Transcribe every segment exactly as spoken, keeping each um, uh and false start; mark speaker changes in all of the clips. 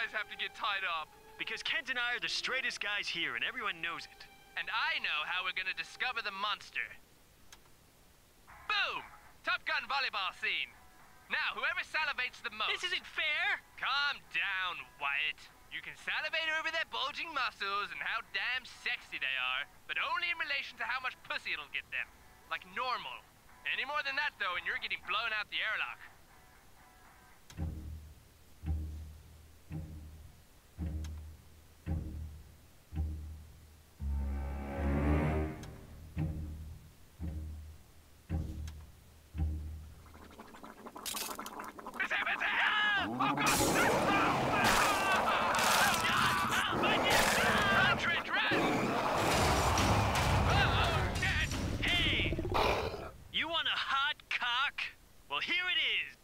Speaker 1: guys have to get tied up?
Speaker 2: Because Kent and I are the straightest guys here, and everyone knows it.
Speaker 1: And I know how we're gonna discover the monster. Boom! Top Gun volleyball scene. Now, whoever salivates the most...
Speaker 3: This isn't fair!
Speaker 1: Calm down, Wyatt. You can salivate over their bulging muscles and how damn sexy they are, but only in relation to how much pussy it'll get them. Like normal. Any more than that, though, and you're getting blown out the airlock.
Speaker 2: Well, here it is.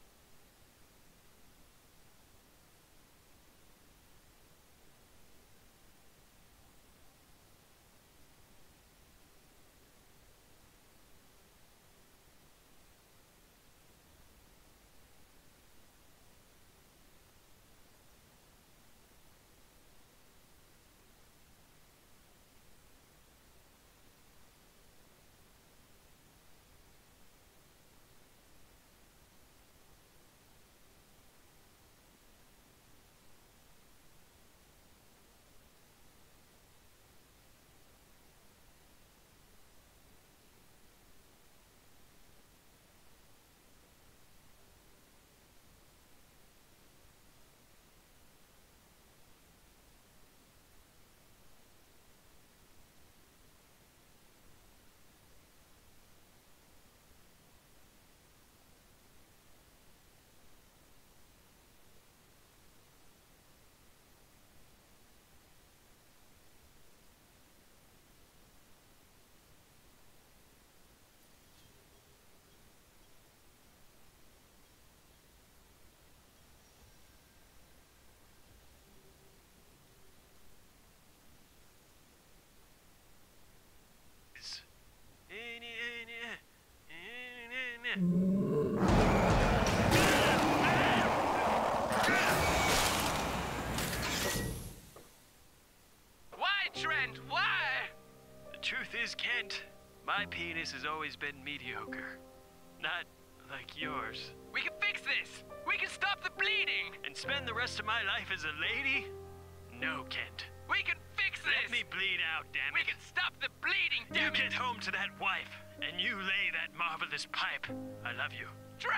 Speaker 1: Why, Trent? Why?
Speaker 2: The truth is, Kent, my penis has always been mediocre. Not like yours.
Speaker 1: We can fix this. We can stop the bleeding.
Speaker 2: And spend the rest of my life as a lady? No, Kent.
Speaker 1: We can fix this.
Speaker 2: Let me bleed out, damn it.
Speaker 1: We can stop the bleeding, damn
Speaker 2: you
Speaker 1: it.
Speaker 2: get home to that wife, and you lay that marvelous pipe. I love you.
Speaker 1: Trent!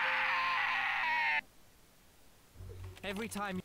Speaker 3: Every time...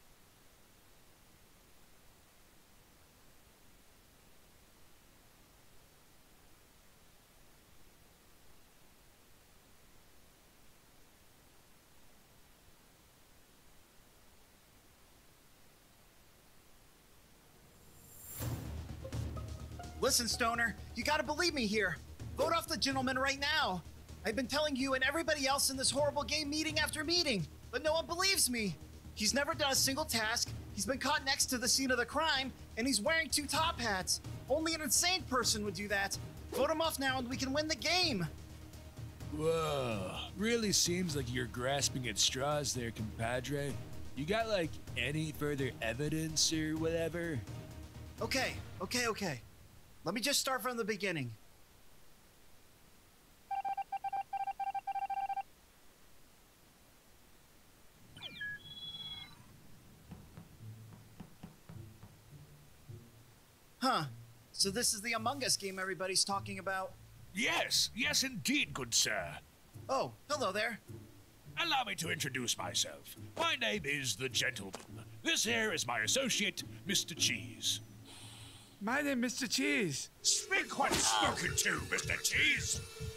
Speaker 4: Listen, Stoner, you gotta believe me here. Vote off the gentleman right now. I've been telling you and everybody else in this horrible game meeting after meeting, but no one believes me. He's never done a single task, he's been caught next to the scene of the crime, and he's wearing two top hats. Only an insane person would do that. Vote him off now and we can win the game.
Speaker 5: Whoa, really seems like you're grasping at straws there, compadre. You got, like, any further evidence or whatever?
Speaker 4: Okay, okay, okay. Let me just start from the beginning. Huh. So this is the Among Us game everybody's talking about?
Speaker 5: Yes, yes indeed, good sir.
Speaker 4: Oh, hello there.
Speaker 5: Allow me to introduce myself. My name is The Gentleman. This here is my associate, Mister Cheese.
Speaker 6: My name, Mister Cheese.
Speaker 5: Speak when spoken to, Mister Cheese.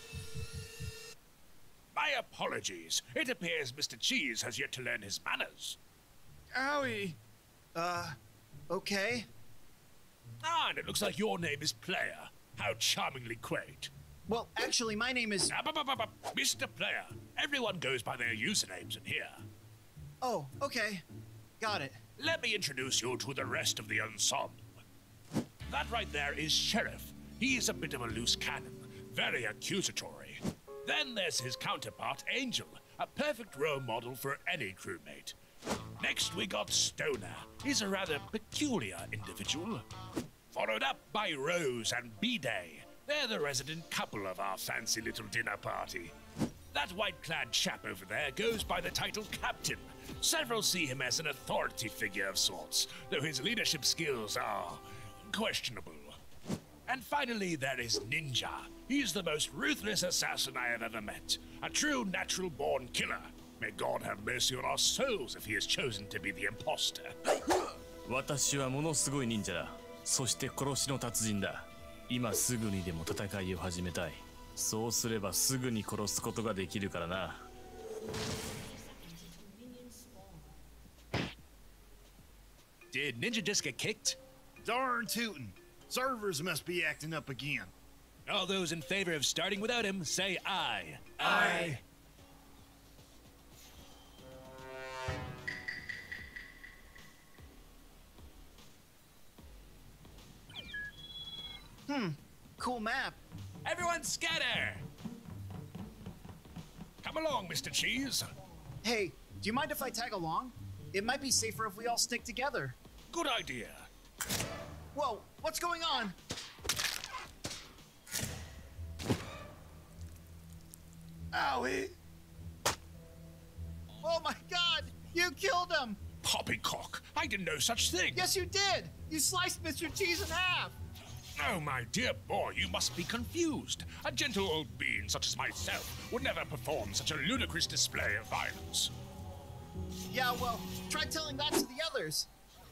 Speaker 5: My apologies. It appears Mister Cheese has yet to learn his manners.
Speaker 6: Owie.
Speaker 4: Uh, okay.
Speaker 5: Ah, and it looks like your name is Player. How charmingly quaint.
Speaker 4: Well, actually, my name is...
Speaker 5: Ah, bu- bu- bu- bu- Mister Player. Everyone goes by their usernames in here.
Speaker 4: Oh, okay. Got it.
Speaker 5: Let me introduce you to the rest of the ensemble. That right there is Sheriff. He's a bit of a loose cannon, very accusatory. Then there's his counterpart, Angel, a perfect role model for any crewmate. Next, we got Stoner. He's a rather peculiar individual. Followed up by Rose and B-Day. They're the resident couple of our fancy little dinner party. That white-clad chap over there goes by the title Captain. Several see him as an authority figure of sorts, though his leadership skills are questionable. And finally, there is Ninja. He's the most ruthless assassin I have ever met. A true natural-born killer. May God have mercy on our souls if he has chosen to be the imposter.
Speaker 7: 私はものすごい忍者だ。そして殺しの達人だ。今すぐにでも戦いを始めたい。そうすればすぐに殺すことができるからな。
Speaker 5: Did Ninja just get kicked?
Speaker 8: Darn tootin'. Servers must be acting up again.
Speaker 5: All those in favor of starting without him, say aye.
Speaker 4: Aye. Hmm, cool map.
Speaker 5: Everyone scatter! Come along, Mister Cheese.
Speaker 4: Hey, do you mind if I tag along? It might be safer if we all stick together.
Speaker 5: Good idea.
Speaker 4: Whoa, what's going on?
Speaker 8: Owie!
Speaker 4: Oh my god, you killed him!
Speaker 5: Poppycock, I didn't know such thing.
Speaker 4: Yes, you did! You sliced Mister Cheese in half!
Speaker 5: Oh, my dear boy, you must be confused. A gentle old being such as myself would never perform such a ludicrous display of violence.
Speaker 4: Yeah, well, try telling that to the others.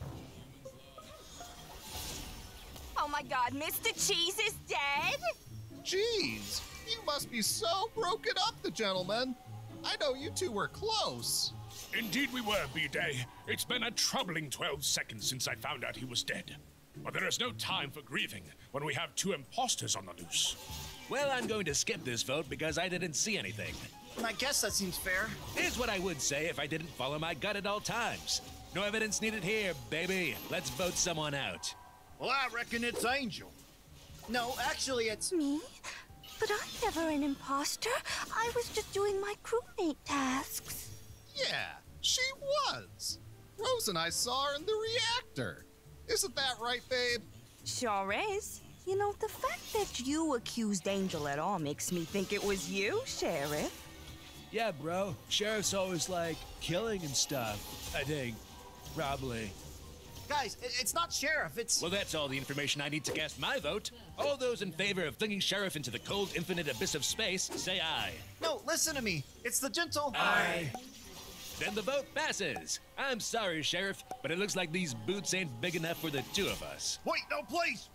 Speaker 9: Oh my god, Mister Cheese is dead?
Speaker 10: Jeez, you must be so broken up, the gentleman. I know you two were close.
Speaker 5: Indeed we were, B-Day. It's been a troubling twelve seconds since I found out he was dead. But there is no time for grieving when we have two imposters on the loose. Well, I'm going to skip this vote because I didn't see anything.
Speaker 4: I guess that seems fair.
Speaker 5: Here's what I would say if I didn't follow my gut at all times. No evidence needed here, baby. Let's vote someone out.
Speaker 8: Well, I reckon it's Angel.
Speaker 4: No, actually, it's...
Speaker 9: Me? But I'm never an imposter. I was just doing my crewmate tasks.
Speaker 10: Yeah, she was. Rose and I saw her in the reactor. Isn't that right, babe?
Speaker 9: Sure is. You know, the fact that you accused Angel at all makes me think it was you, Sheriff.
Speaker 5: Yeah, bro. Sheriff's always like killing and stuff. I think. Probably.
Speaker 4: Guys, i- it's not Sheriff, it's...
Speaker 5: Well, that's all the information I need to cast my vote. All those in favor of flinging Sheriff into the cold, infinite abyss of space, say aye.
Speaker 4: No, listen to me. It's the gentle...
Speaker 5: Aye. Then the vote passes. I'm sorry, Sheriff, but it looks like these boots ain't big enough for the two of us.
Speaker 8: Wait, no, please!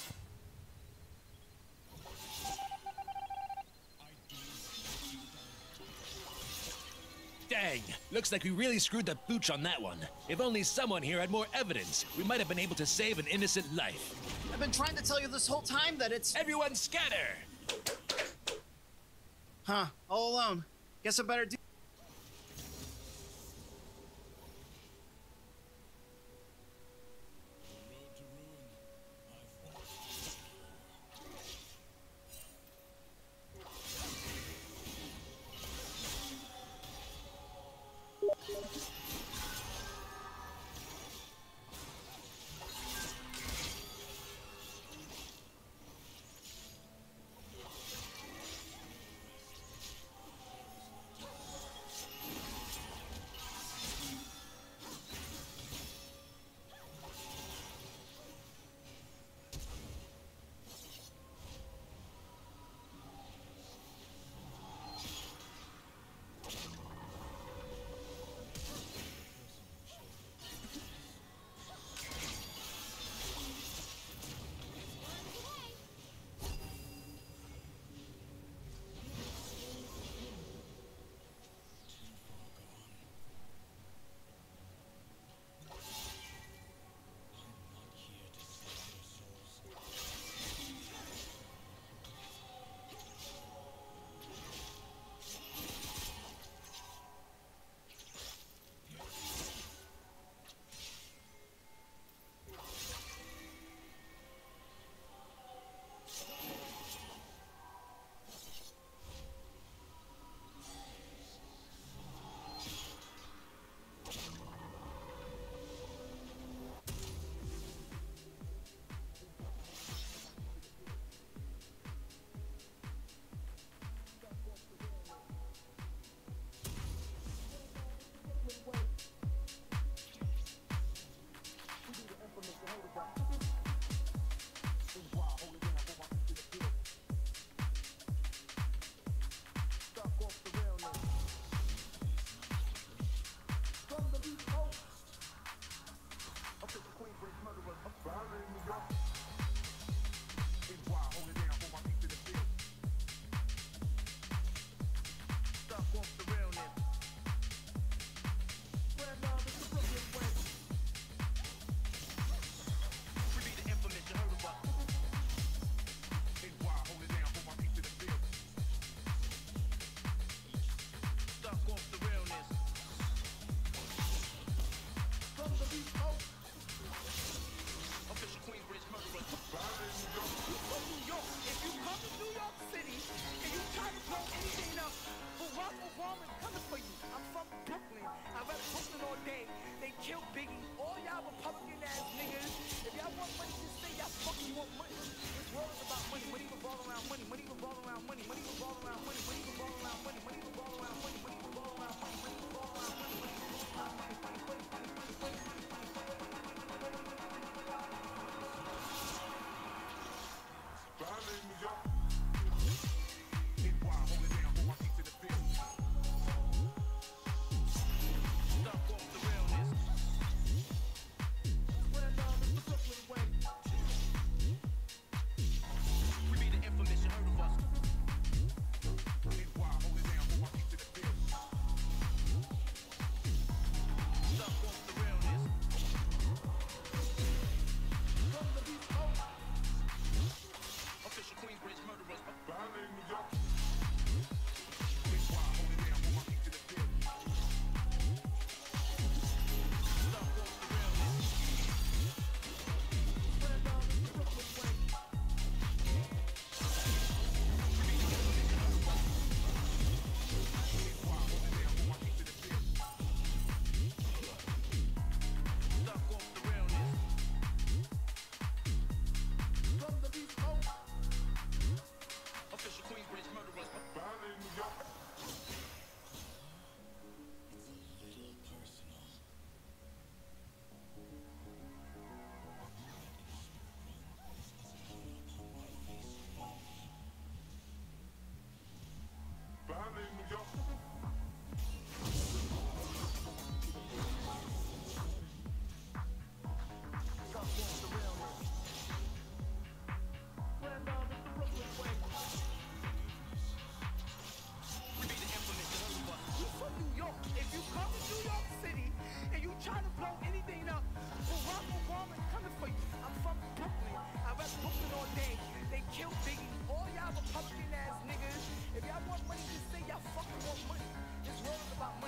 Speaker 5: Dang, looks like we really screwed the pooch on that one. If only someone here had more evidence, we might have been able to save an innocent life.
Speaker 4: I've been trying to tell you this whole time that it's...
Speaker 5: Everyone scatter!
Speaker 4: Huh, all alone. Guess I better do...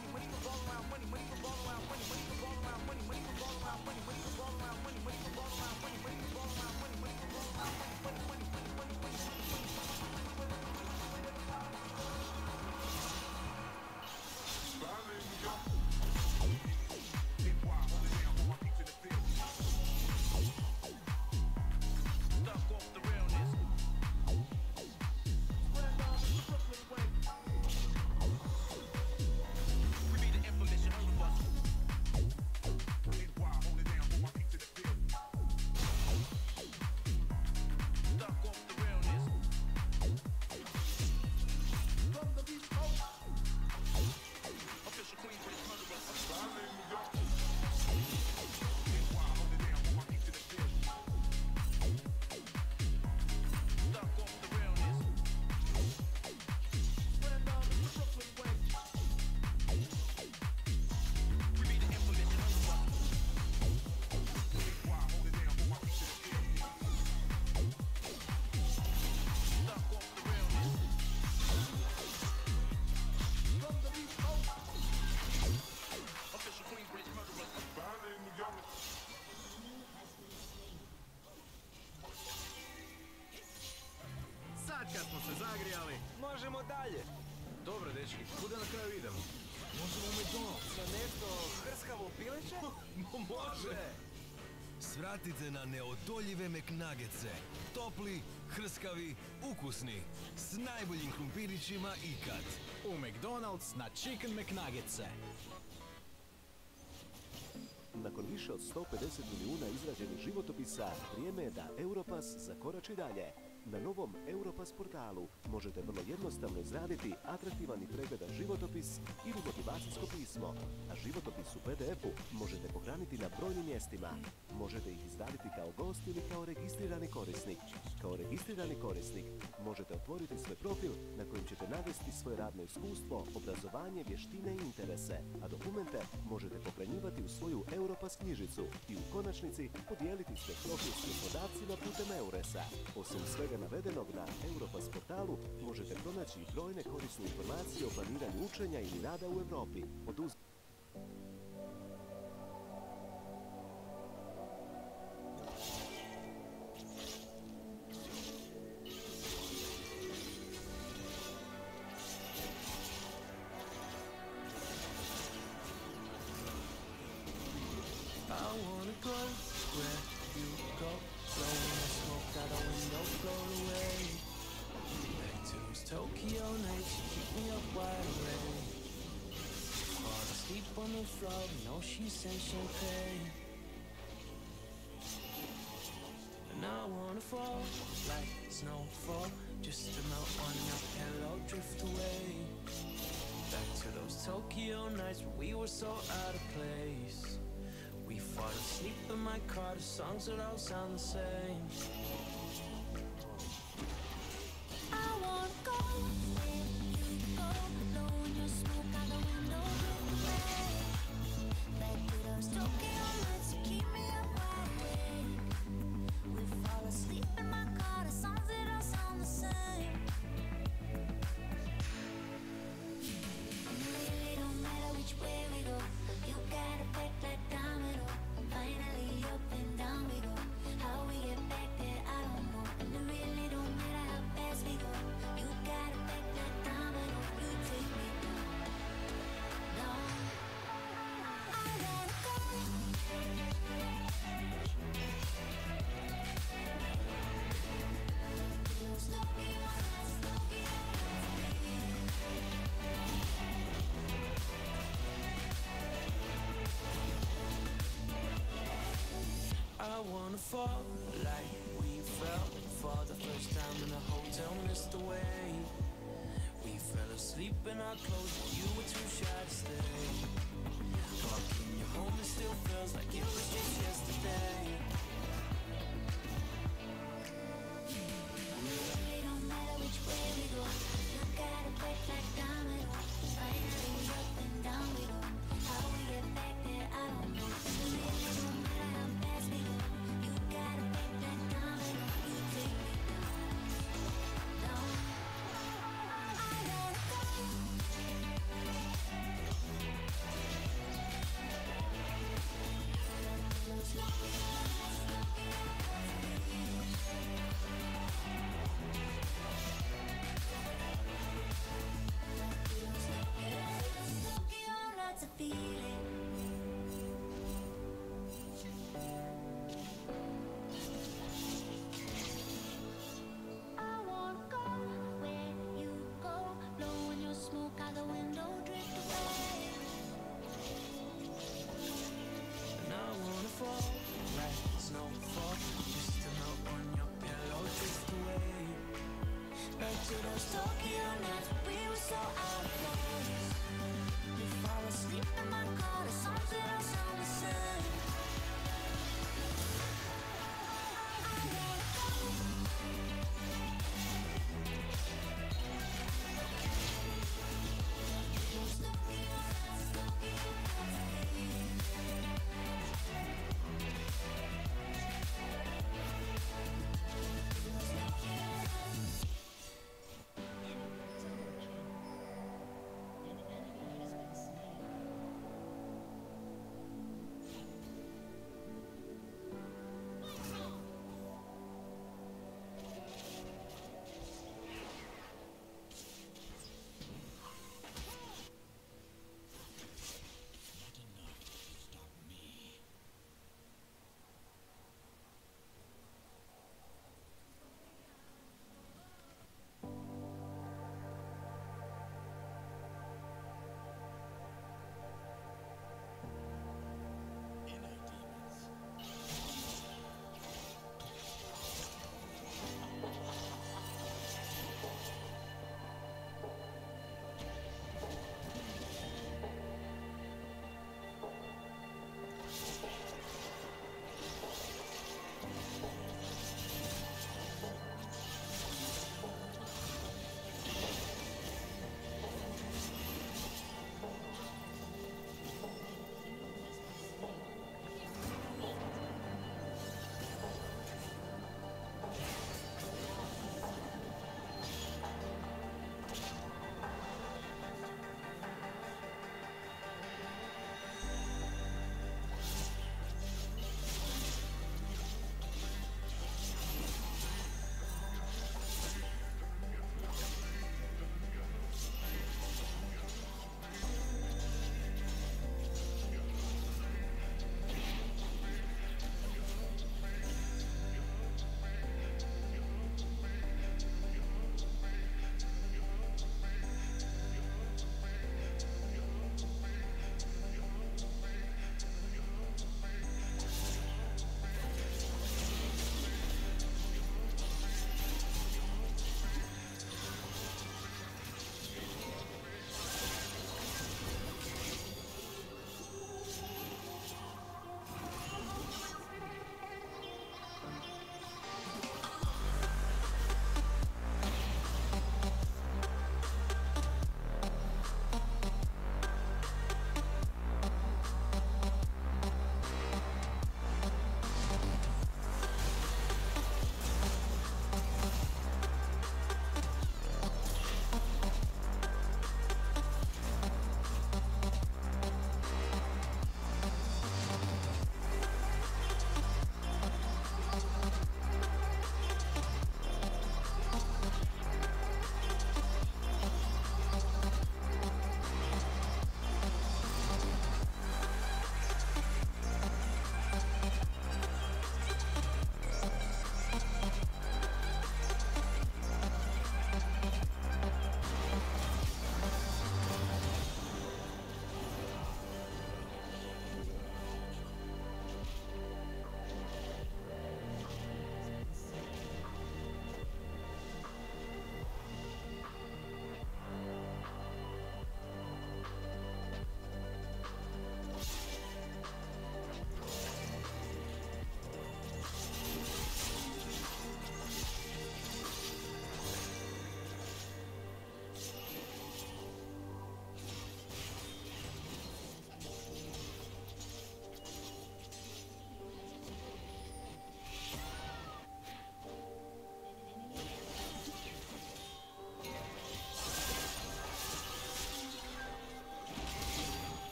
Speaker 11: Kad smo se zagrijali, možemo dalje. Dobro, dečki, kuda na kraju idemo? Možemo u McDonald's. Sa nešto hrskavo pileće? Može!
Speaker 12: Svratite na neodoljive McNuggetse. Topli, hrskavi, ukusni. S najboljim krumpirićima ikad.
Speaker 11: U McDonald's na Chicken McNuggetse.
Speaker 13: Nakon više od sto pedeset milijuna izrađenih životopisa, vrijeme je da Europass zakorači dalje. Na novom Europass portalu možete vrlo jednostavno izraditi atraktivan i pregledan životopis ili motivacijsko pismo, a životopis u P D F-u možete pohraniti na brojnim mjestima. Možete ih izraditi kao gost ili kao registrirani korisnik. Kao registrirani korisnik možete otvoriti svoj profil na kojem ćete navesti svoje radno iskustvo, obrazovanje, vještine i interese, a dokumente možete pohranjivati u svoju Europass knjižicu i u konačnici podijeliti sve profilskim podacima putem Euresa. Osim svega navedenog, na Europass portalu možete pronaći i brojne korisne informacije o planiranju učenja ili rada u Europi. Od uz...
Speaker 14: Tokyo nights, you keep me up wide awake. Fall asleep on the floor, know she sent champagne. And I wanna fall like snowfall, just to melt on your pillow, drift away. Back to those Tokyo nights when we were so out of place. We fall asleep in my car, the songs would all sound the same. I wanna fall like we fell for the first time in a hotel, missed the way. We fell asleep in our clothes, but you were too shy to stay. Walking you home, it still feels like it was just yesterday. It don't matter which way we go, you got it back like domino. Finally up and down we go. How we get back there, I don't know. It really don't matter how fast we go. You got it back like domino. You take me down, down. I gotta go.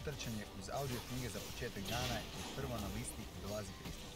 Speaker 15: trčanje uz audio knjige za početak dana i prvo na listi dolazi pristup.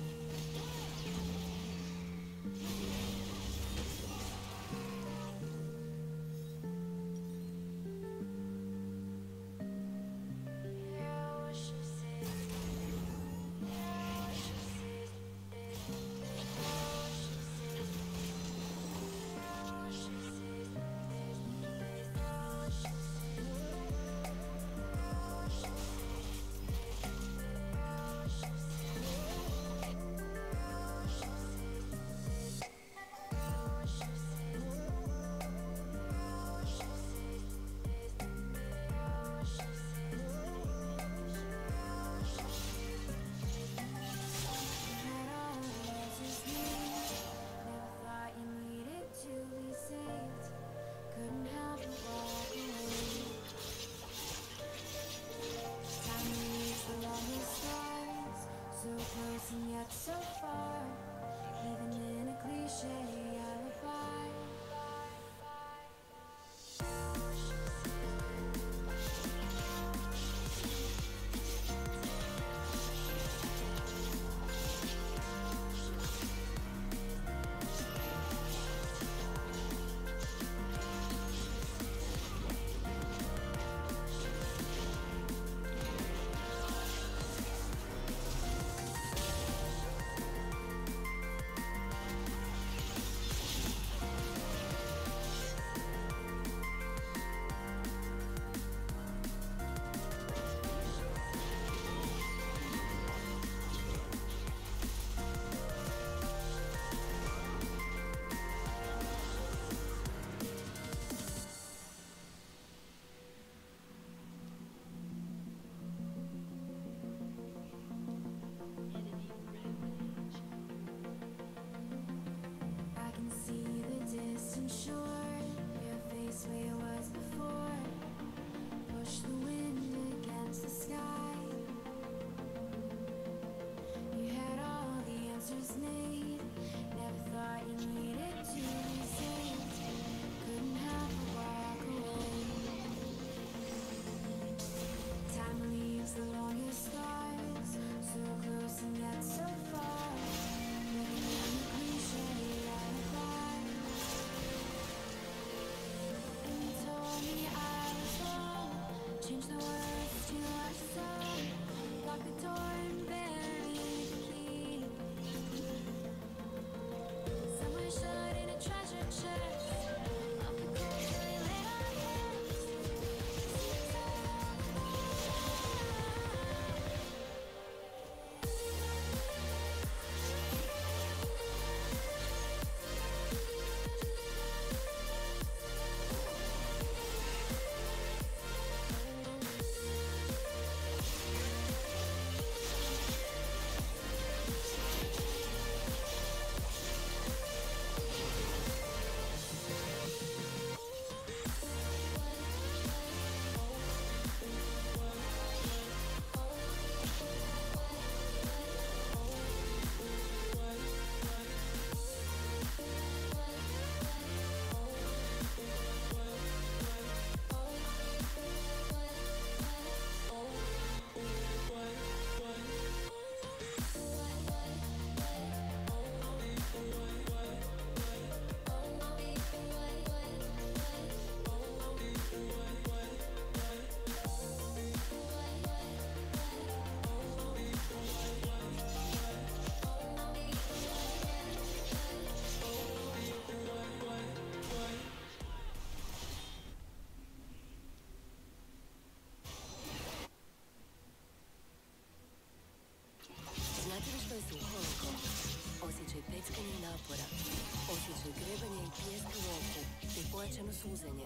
Speaker 16: Osjećaj peckanja i napora, osjećaj grebanja i pijeska u oku, te pojačano suzanje.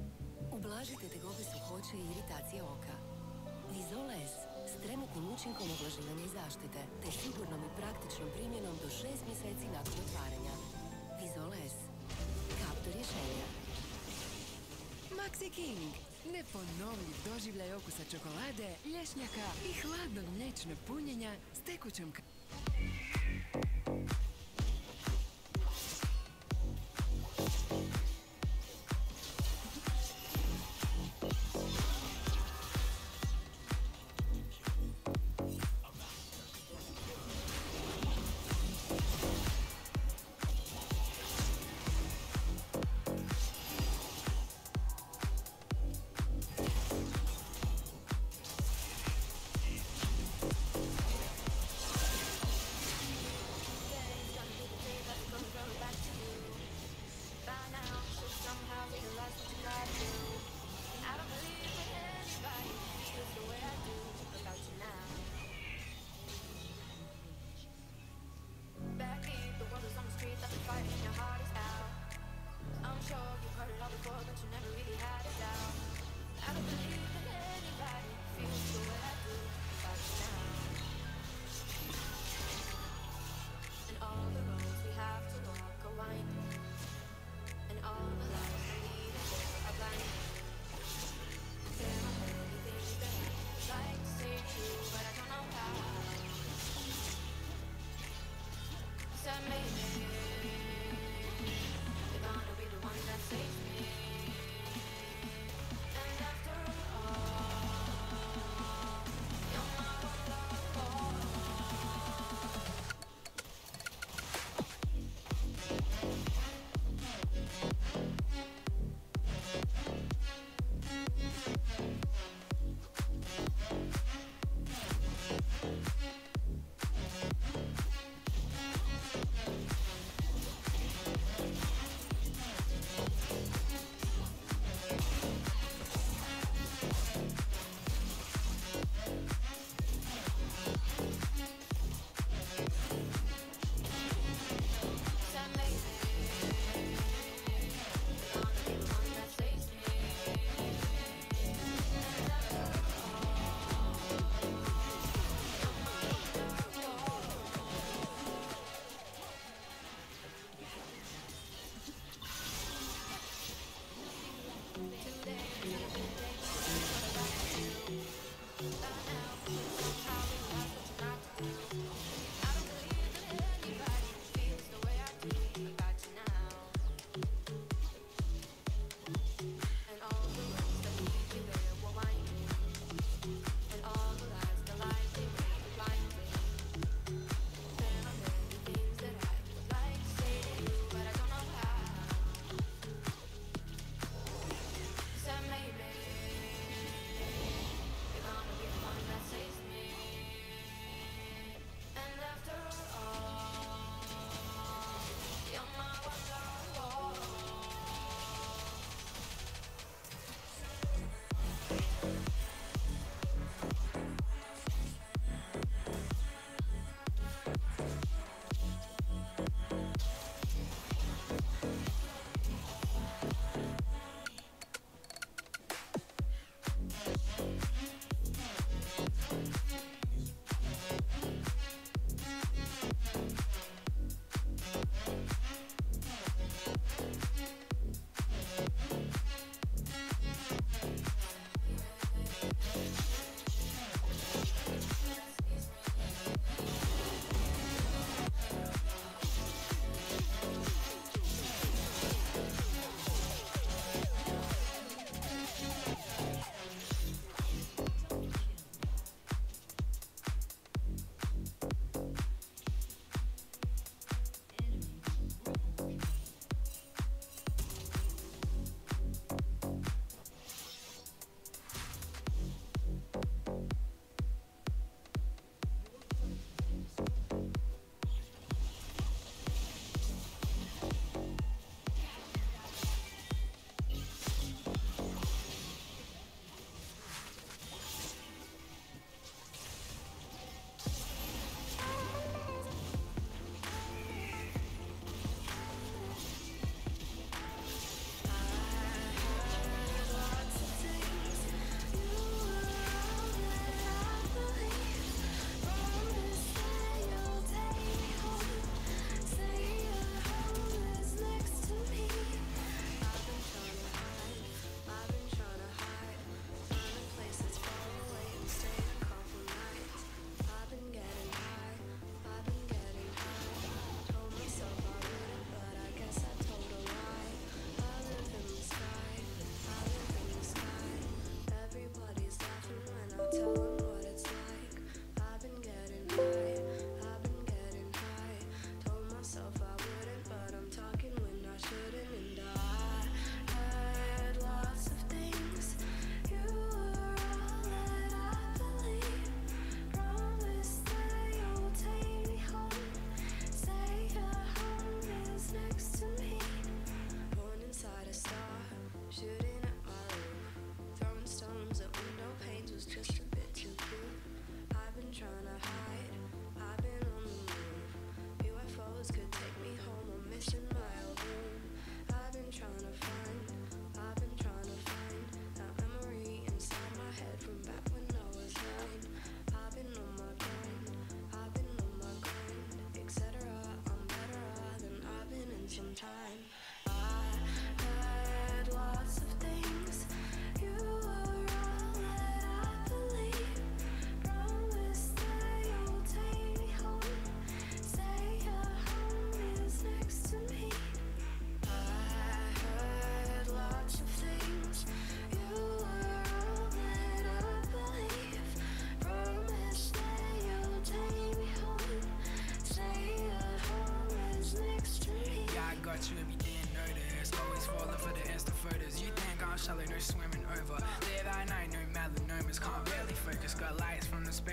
Speaker 16: Ublažite tegobe suhoće i iritacije oka. Vizola S s trenutnim učinkom oblaživanja i zaštite, te sigurnom i praktičnom primjenom do šest mjeseci nakon otvaranja. Vizola S. Kapto rješenja.
Speaker 17: Maxi King. Neponovljiv doživljaj okusa čokolade, lješnjaka i hladnog mliječnog punjenja s tekućom k...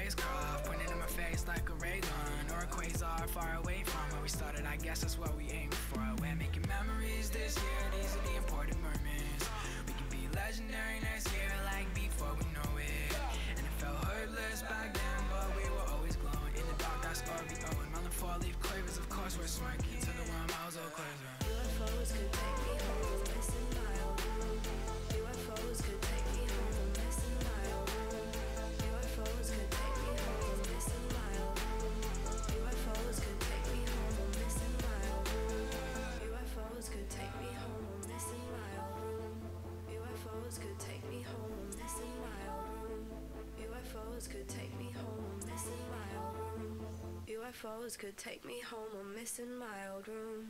Speaker 18: spacecraft pointed in my face like a ray gun or a quasar far away from where we started. I guess that's what we aim for. We're making memories this year. These are the important moments. We can be legendary next year, like before we know it. And it felt hopeless back then, but we were always glowing in the dark. That's R B O and melon four-leaf clovers. Of course, we're smirking to the one miles of closer.
Speaker 16: U F Os could take me home, missing my old room. U F Os could take me home, missing my old room. U F Os could take me home, missing my old room. U F Os could take me home, missing my old room. U F Os could take me home, missing my old room. U F Os could take me home, missing my old room. U F Os could take me home, missing my old room. U F Os could take me home, I'm missing my old room.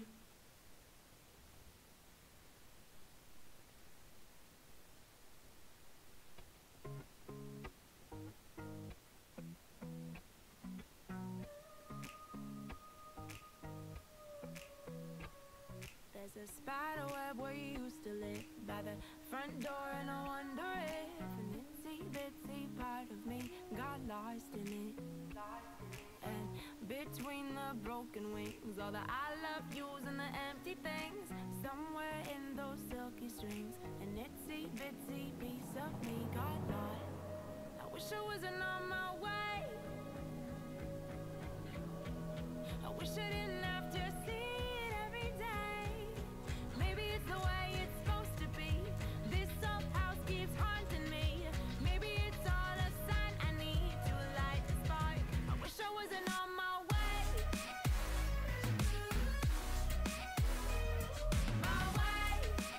Speaker 19: There's a spider web where you used to live by the front door, and I wonder if an itsy bitsy part of me got lost in it. And between the broken wings, all the I love yous and the empty things, somewhere in those silky strings, an itsy bitsy piece of me got lost. I wish I wasn't on my way. I wish I didn't have to see it every day. Maybe it's the way it's supposed to be. This old house keeps haunting me. Maybe it's all a sign I need to light the spark. I wish I wasn't on my way. My way.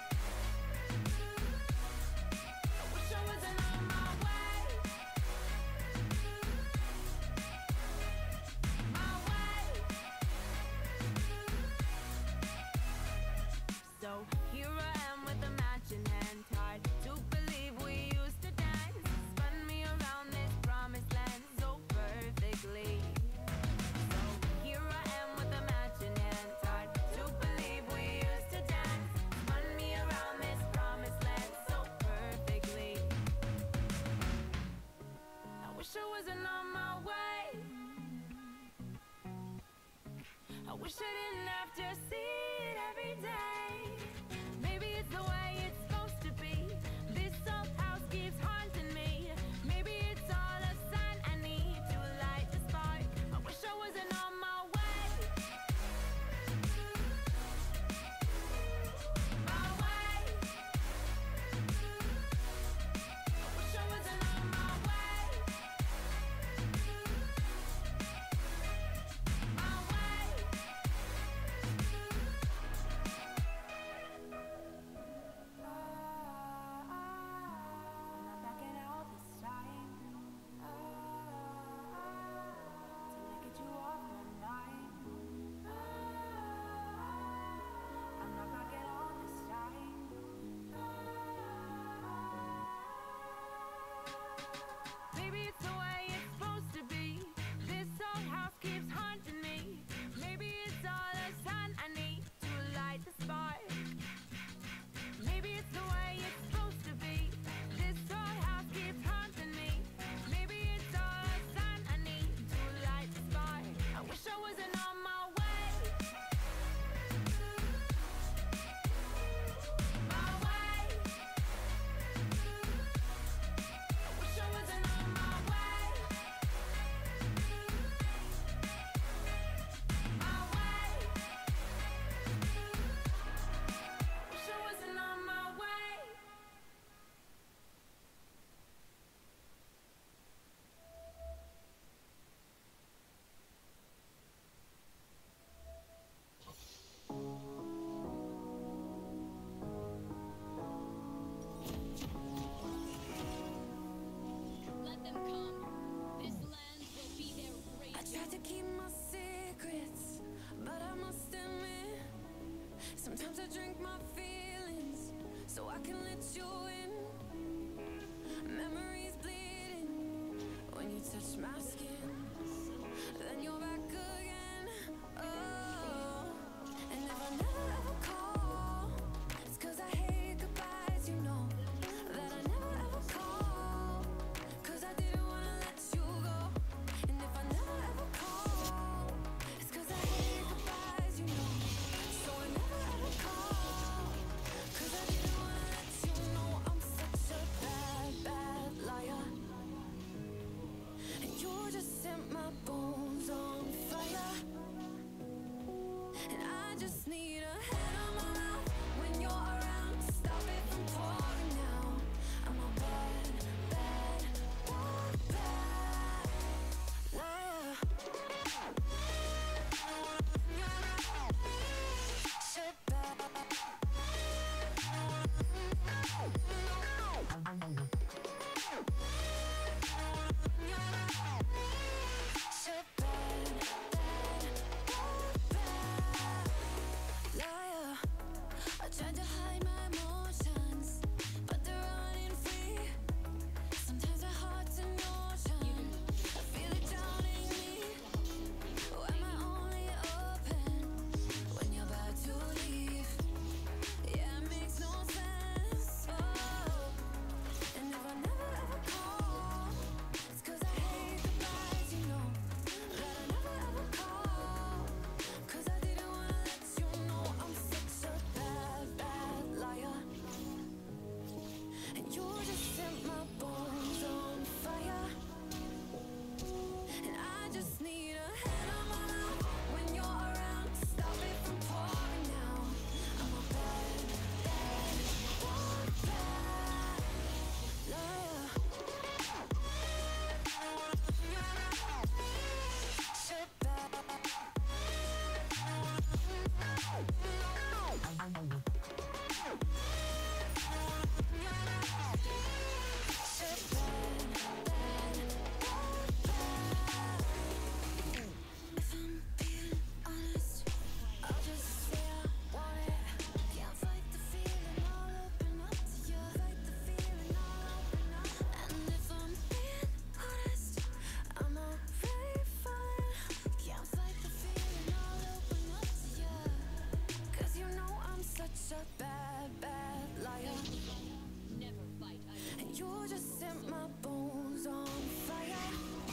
Speaker 19: I wish I wasn't on my way. My way. So here I am with a match in hand, hard to believe we used to dance. Spun me around this promised land so perfectly. So here I am with a match in hand, hard to believe we used to dance. Spun me around this promised land so perfectly. I wish I wasn't on my way. I wish I didn't have to see it every day. Maybe it's the way it's supposed to be. This old house keeps haunting me. Maybe it's all a sign I need to light the spark. I wish I wasn't on my way. My way. I wish I wasn't on my way. My way. I'm not backing out this time. Till I get you off my mind. I'm not backing out this time. Maybe it's the way it's supposed to be. This old house keeps haunting me. Maybe it's all a sign I need to light the spark. Maybe it's the way it's supposed to be. This old house keeps haunting me. Maybe it's all a sign I need to light the spark. I wish I wasn't on my way. My way. I wish I wasn't on my way. just need a hand on my mouth when you're around to stop it from pouring out. I'm a bad, bad, bad, bad liar. Shit bad. Shit bad, bad, bad, bad liar. I tried to hide my emotions, but they're running free. Sometimes my heart's an ocean. I feel it drowning me. Oh, am I only open when you're about to leave? Yeah, it makes no sense. Oh, and if I never ever call, it's 'cause I hate the lies, you know. That I never ever call, 'cause I didn't wanna let you know I'm such a bad, bad liar. And you just set my bones on fire. And I just need a hand on my mouth when you're around to stop it from pouring out. I'm a bad, bad, bad, bad liar. Shit bad. Shit bad, bad, bad, bad. If I'm being honest, I'll just say I want it. Can't fight the feeling, I'll open up to you. Fight the feeling, I'll open up. And if I'm being honest, I'm already fine. Can't fight the feeling, I'll open up to you. 'Cause you know I'm such a bad, bad liar. Never fight. And you just set my bones on fire.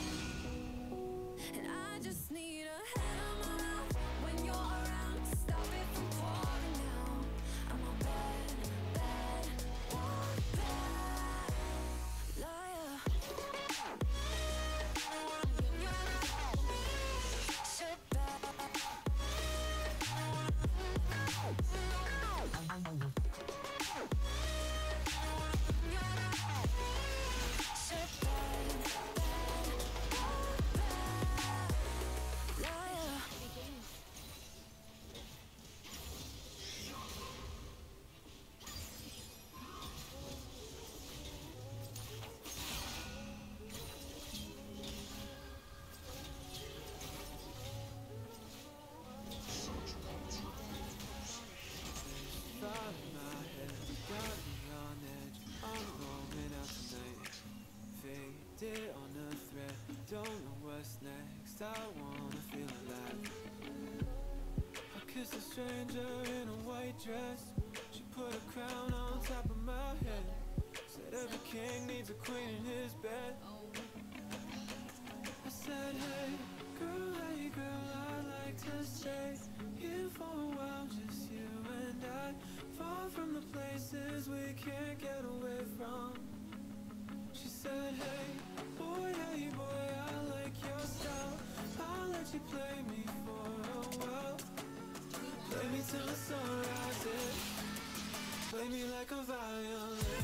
Speaker 19: And I just need a hand on my mouth when you're around to stop it from pouring out. I'm a bad, bad, bad, bad liar. Shit bad. Shit bad, bad, bad, bad liar.
Speaker 14: Thought in my head, got me on edge. I'm roaming out tonight. Faded on a thread, don't know what's next. I wanna feel alive. I kissed a stranger in a white dress. She put a crown on top of my head. Said every king needs a queen in his bed. I said, hey, girl, hey, girl, I'd like to stay here for a while, just you and I. Far from the places we can't get away from. She said, hey, boy, hey, boy, I like your style. I'll let you play me for a while. Play me till the sun rises. Play me like a violin.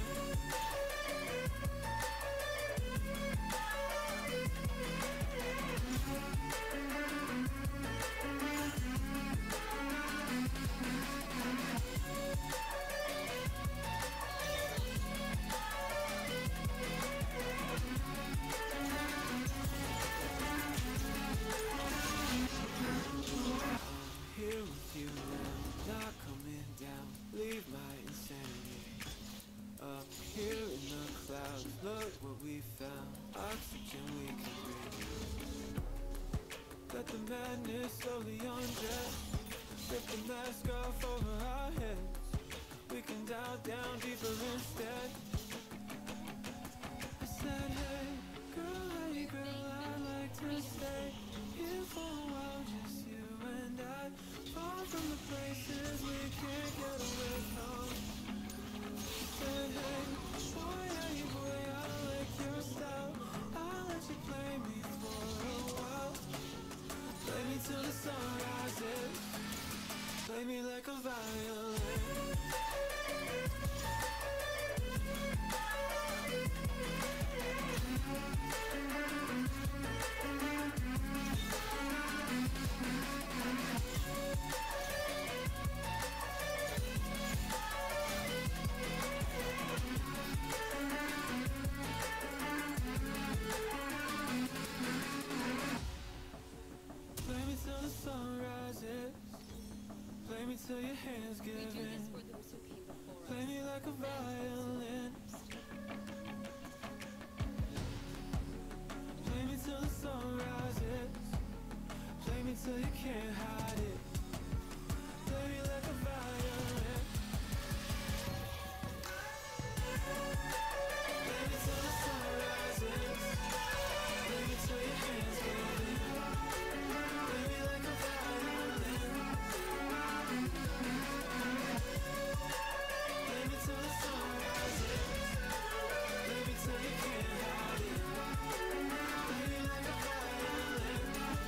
Speaker 14: Here with you now, not coming down. Leave my insanity up here in the clouds. Look what we found, oxygen we can breathe. Let the madness slowly undress. Rip the mask off over our heads. We can dive down deeper instead. I said, hey, girl, hey, girl, I'd like to stay here for a while, just you and I. Far from the places we can't get away from. Said, hey, boy, hey, boy, I like your style. I'll let you play me for a while. Play me till the sun rises. Play me like a violin. Play me till the sun rises. Play me till your hands give in. Play me like a violin. Play me till the sun rises. Play me till you can't hide it. Play me like a violin. Play me till the sun rises. Play me till your hands give in. Play me like a violin. Play me till the sun rises. Play me till you can't hide it. Play me like a violin.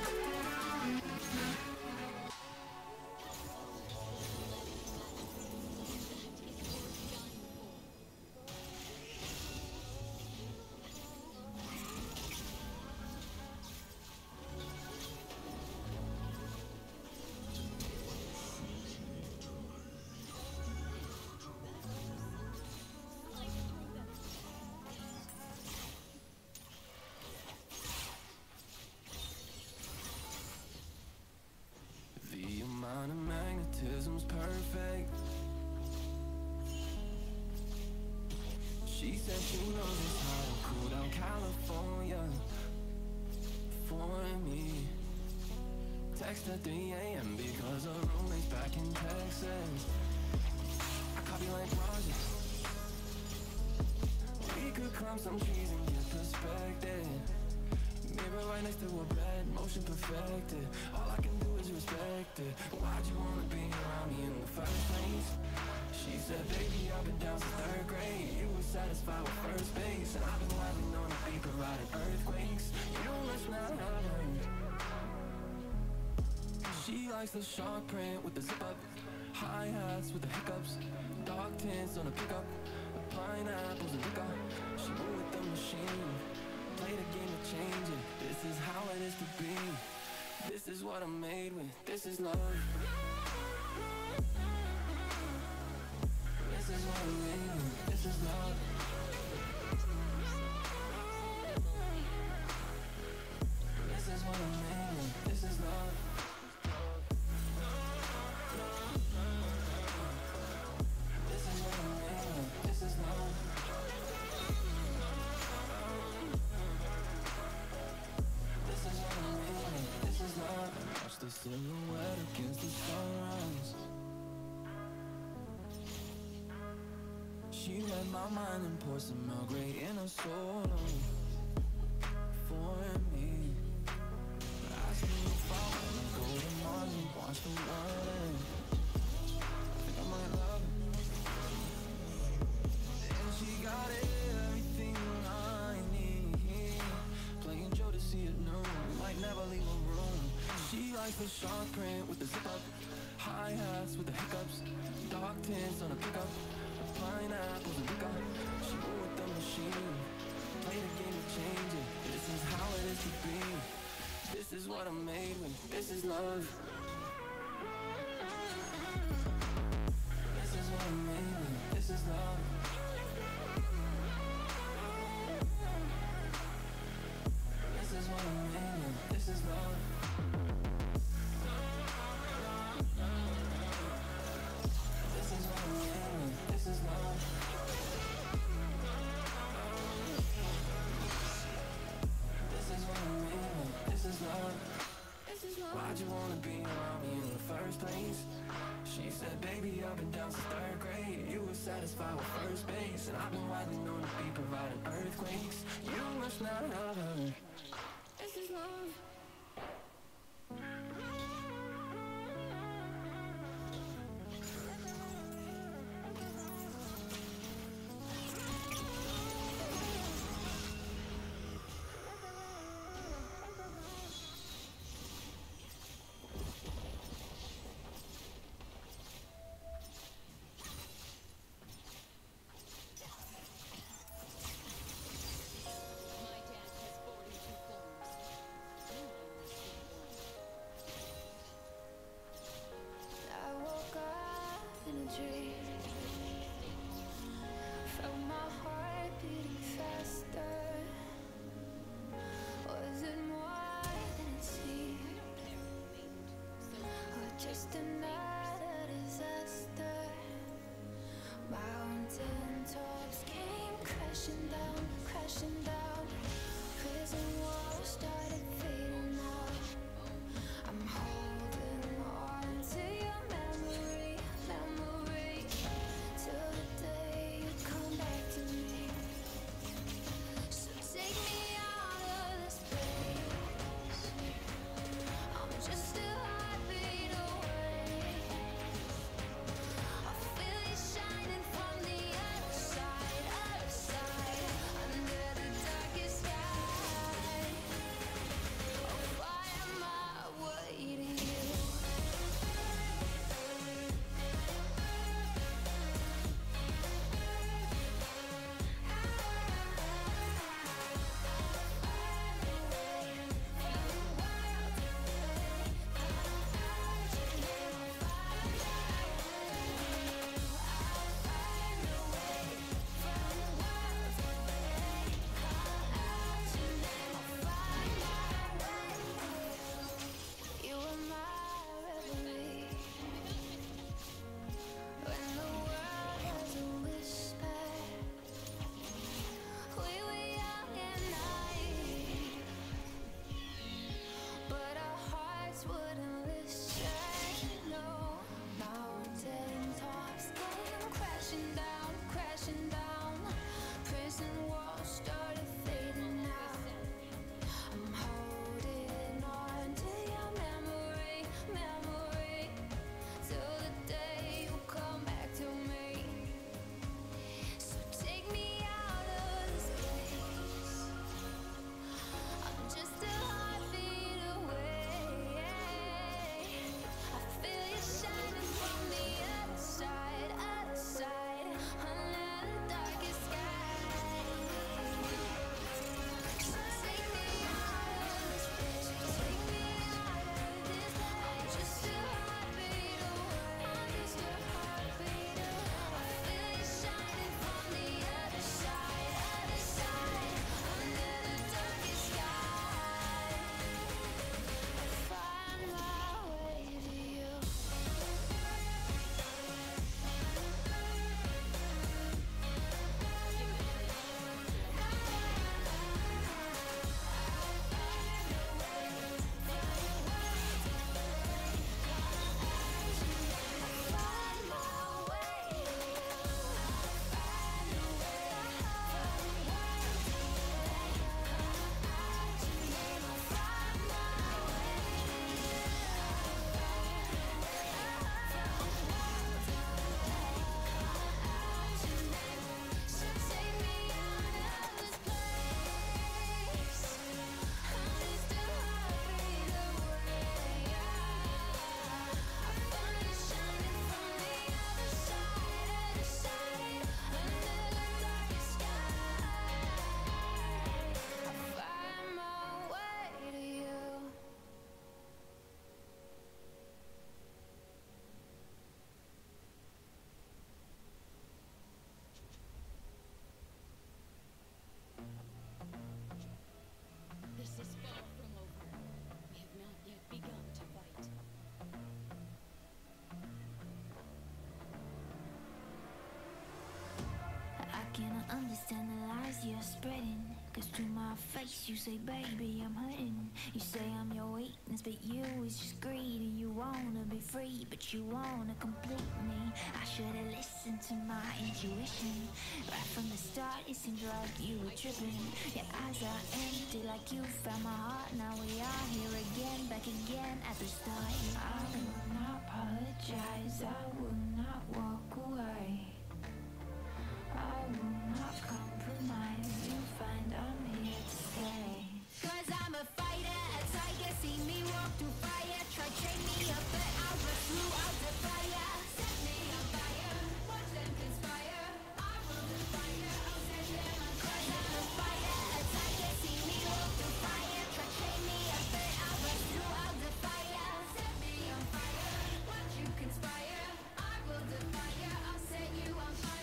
Speaker 14: The amount of magnetism's perfect. She said she knows just how to cool down California for me. Text at three A M because her roommate's back in Texas. I copy like Rogers. We could climb some trees and get perspective. Mirror right next to a bed, motion perfected. All I can do is respect it. Why'd you wanna be around me in the first place? She said, baby, I've been down since third grade. You were satisfied with first base, and I've been widely known to be providing earthquakes. You must not have heard. She likes the sharp print with the zip up, hi-hats with the hiccups, dark tints on the pickup, pineapples and liquor. She moved with the machine. Play the game to change it. This is how it is to be. This is what I'm made with. This is love. This is what I'm made with. This is love. This is what I'm made with. This is love. This is what I'm made with. This is love. Watch the silhouette against the sunrise. She read my mind and poured some Earl Grey in her soul for me. Asked me if I wanna go to Mars and watch the world. I think I might love it. And she got everything I need. Playing Joe to see it new. Might never leave a room. She likes the sharp print with the zip up, hi-hats with the hiccups, dark tints on a pickup, pineapples and liquor. She moved with the machine. Play the game to change it. This is how it is to be. This is what I'm made with. This is love. This is what I'm made with. This is love. This is what I'm made with. This is love. This is what I'm made with. This is love. This is what I'm made with. This is love. Why'd you wanna be around me in the first place? She said, baby, I've been down since third grade. You were satisfied with first base, and I've been widely known to be providing earthquakes. You must not have heard. This is love.
Speaker 19: can I understand the lies you're spreading? Cause to my face you say, baby, I'm hurting. You say I'm your weakness, but you is just greedy. You wanna be free, but you wanna complete me. I should've listened to my intuition. Right from the start, it seemed like you were tripping. Your eyes are empty like you found my heart. Now we are here again, back again at the start. I will not apologize, I will not walk away. I will not compromise, you find I'm here to stay. Cause I'm a fighter, a tiger, see me walk through fire. Try chain me up, but I'll break through all the fire. Set me on fire, watch them conspire. I will defy you, I'll set them on fire. Cause I'm a fighter, a tiger, see me walk through fire. Try chain me up, but I'll break through all the fire. Set me on fire, watch you conspire. I will defy you, I'll set you on fire.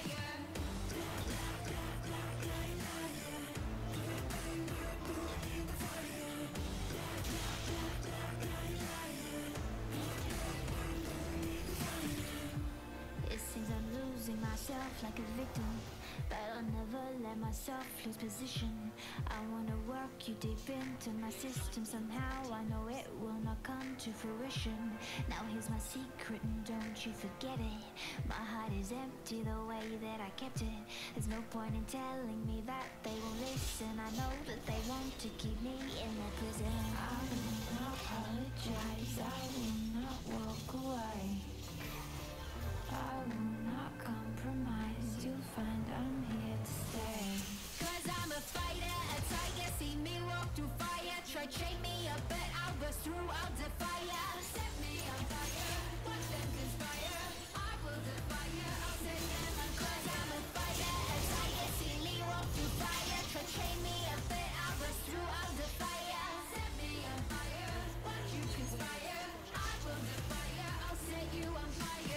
Speaker 19: It seems I'm losing myself like a victim, but I'll never let myself lose position. I wanna work you deep into my system. Somehow I know it will not come to fruition. Now here's my secret and don't you forget it. My heart is empty the way that I kept it. There's no point in telling me that they won't listen. I know that they want to keep me in their prison. I will not apologize, I will not walk away. I will not compromise, you'll find I'm here to stay. Cause I'm a fighter, a tiger, see me walk through fire. Try chain me up, but I'll burst through all the fire. Set me on fire, watch them conspire. I will defy you, I'll set them on fire. Cause I'm a fighter, a tiger, see me walk through fire. Try chain me up, but I'll burst through all the fire. Set me on fire, watch you conspire. I will defy you, I'll set you on fire.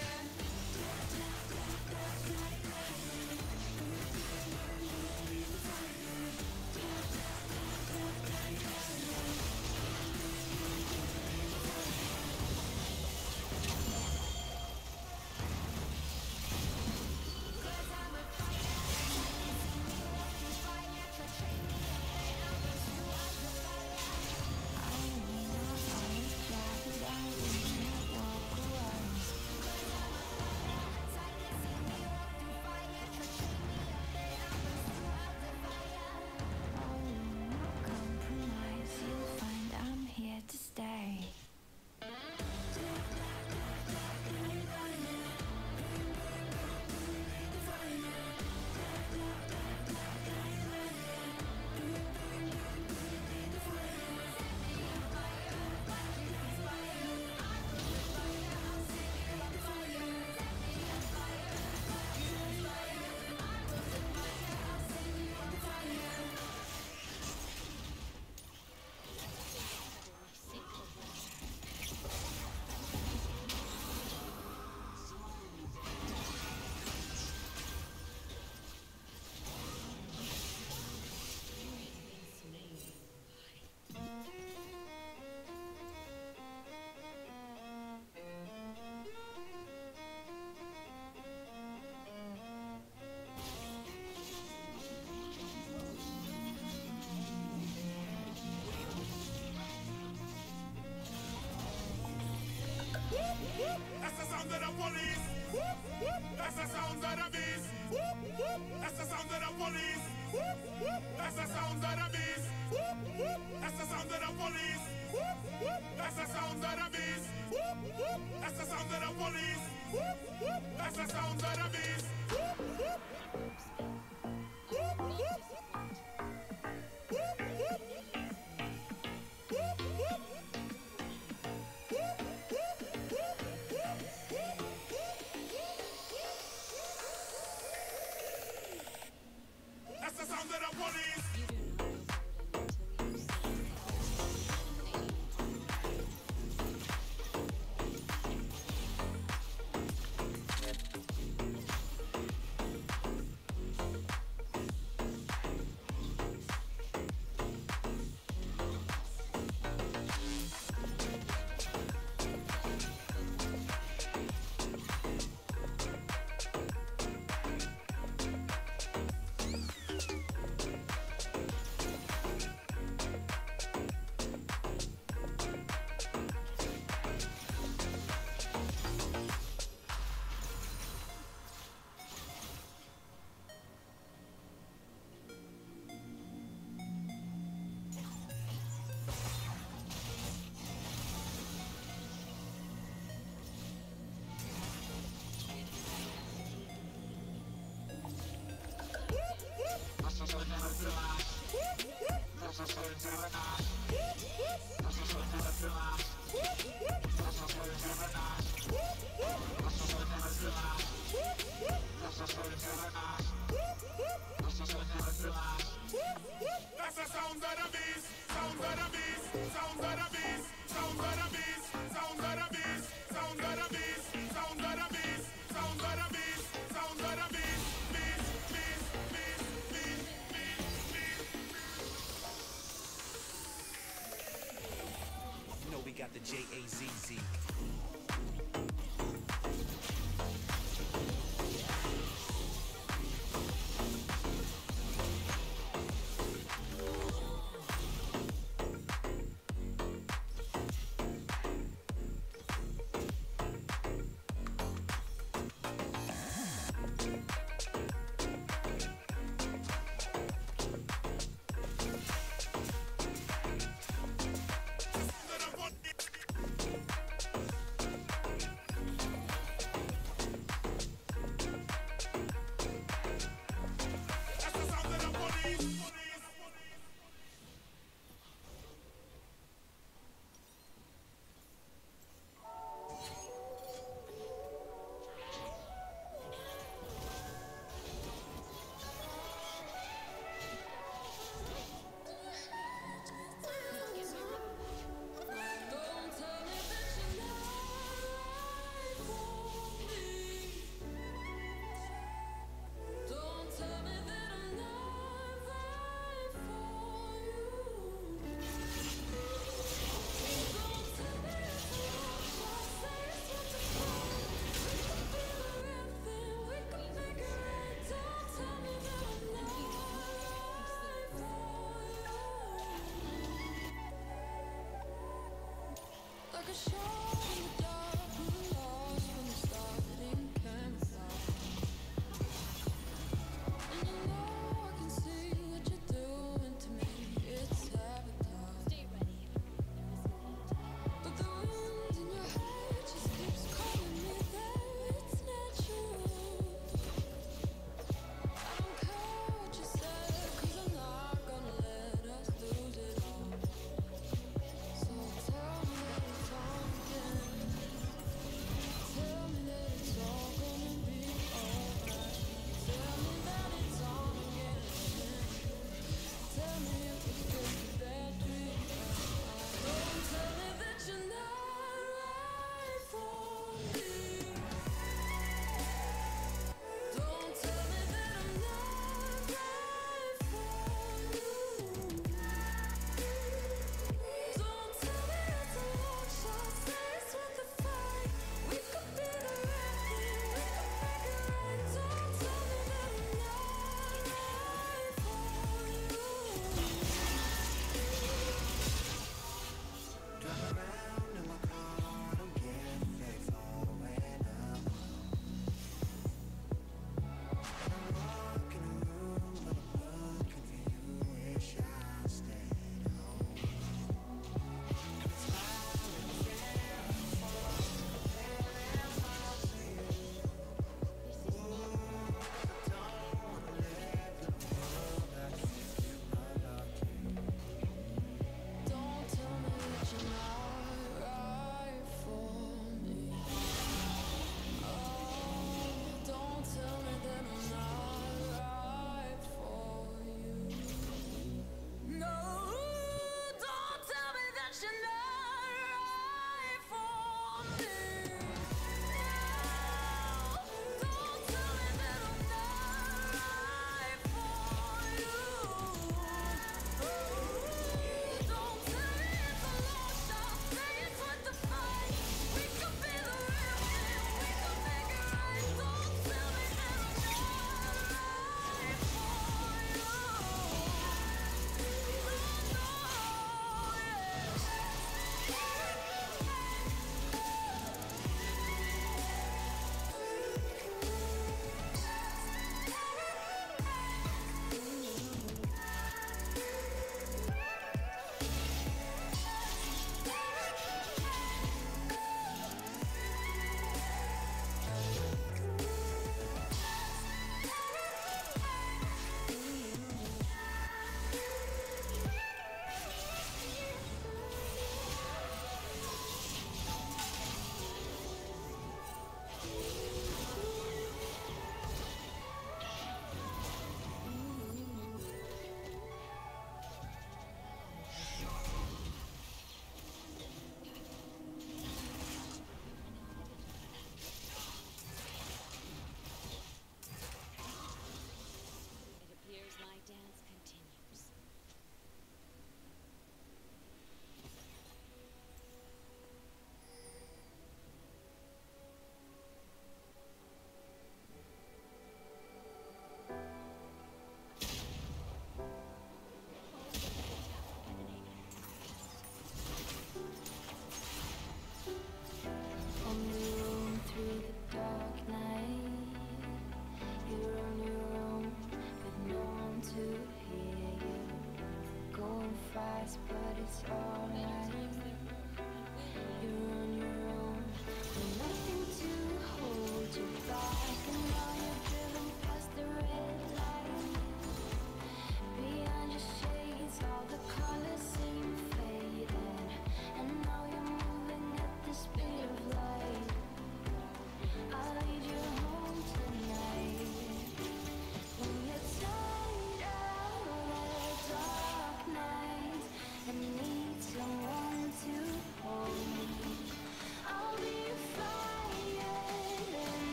Speaker 20: That's the sound of the police. That's the sound of the beast. That's the sound of the police. That's the sound of the beast. That's the sound of the police. That's the sound of the beast. That's the sound of the police. That's the sound of the beast. That's the sound of the police.
Speaker 11: we got the J A Z Z.
Speaker 19: So tell me that it's all again.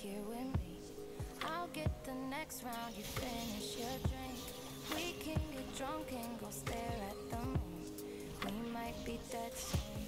Speaker 19: here with me. I'll get the next round, you finish your drink. We can get drunk and go stare at the moon. We might be dead soon.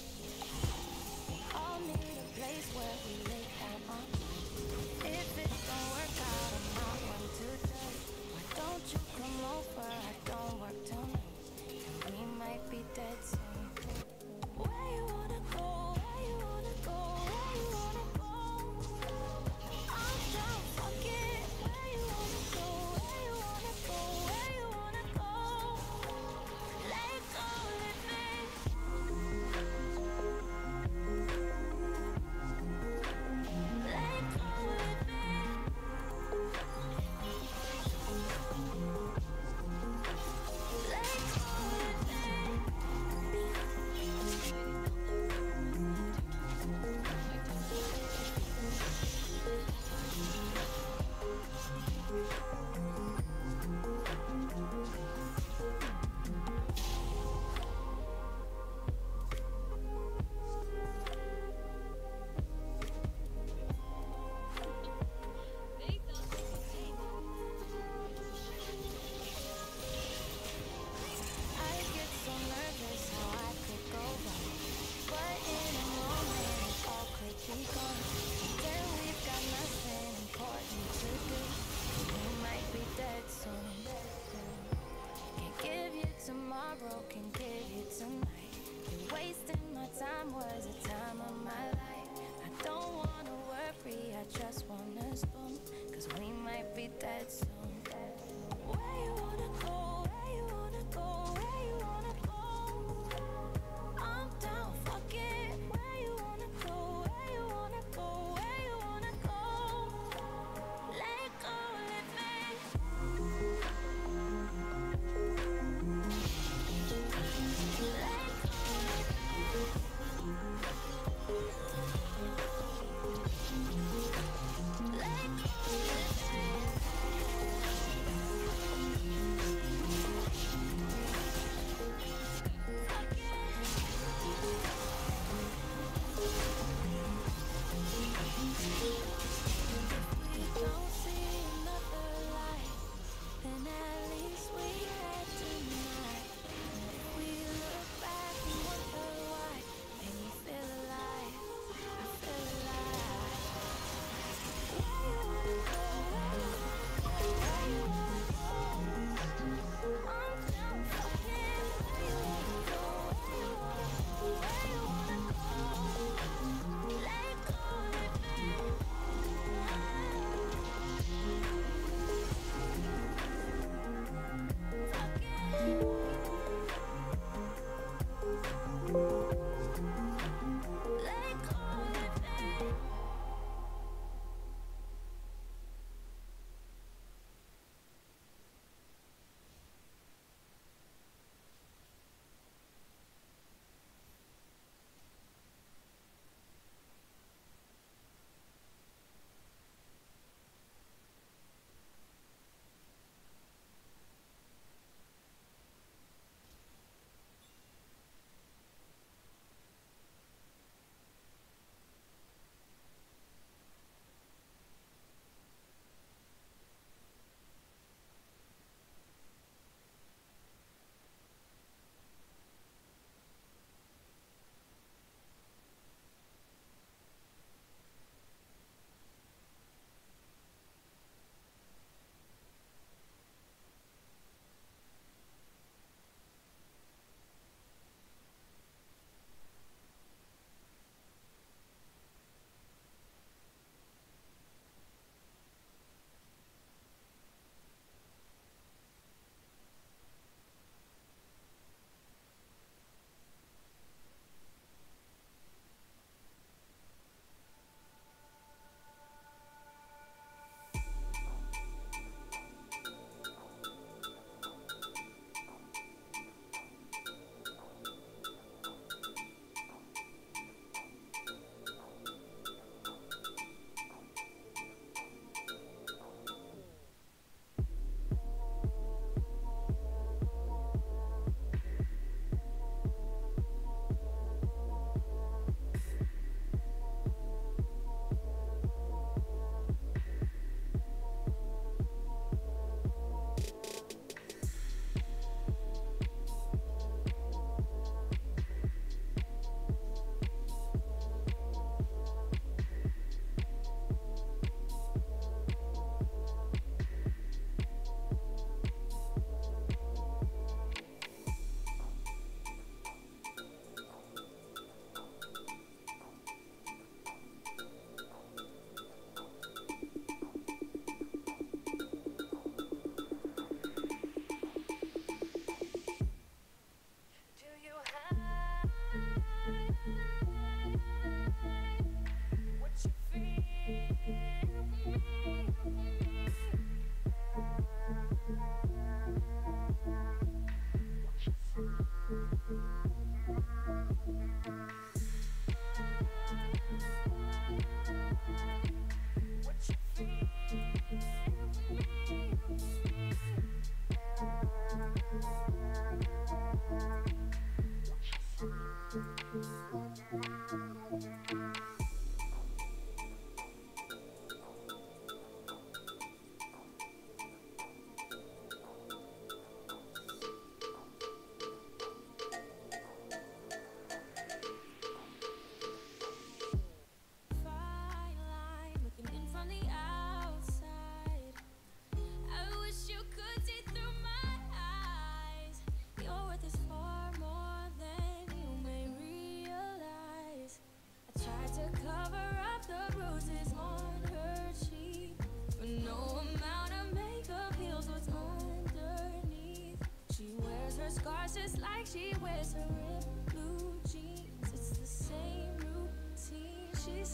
Speaker 19: I'll need a place where we lay down on. If it don't work out, I'm not one to judge. Why don't you come over? I don't work till noon. We might be dead soon. Where you wanna go? Where you wanna go? Where you wanna go? I'm down, fuck it. Where you wanna go? Where you wanna go? Where you wanna go? Let go, living.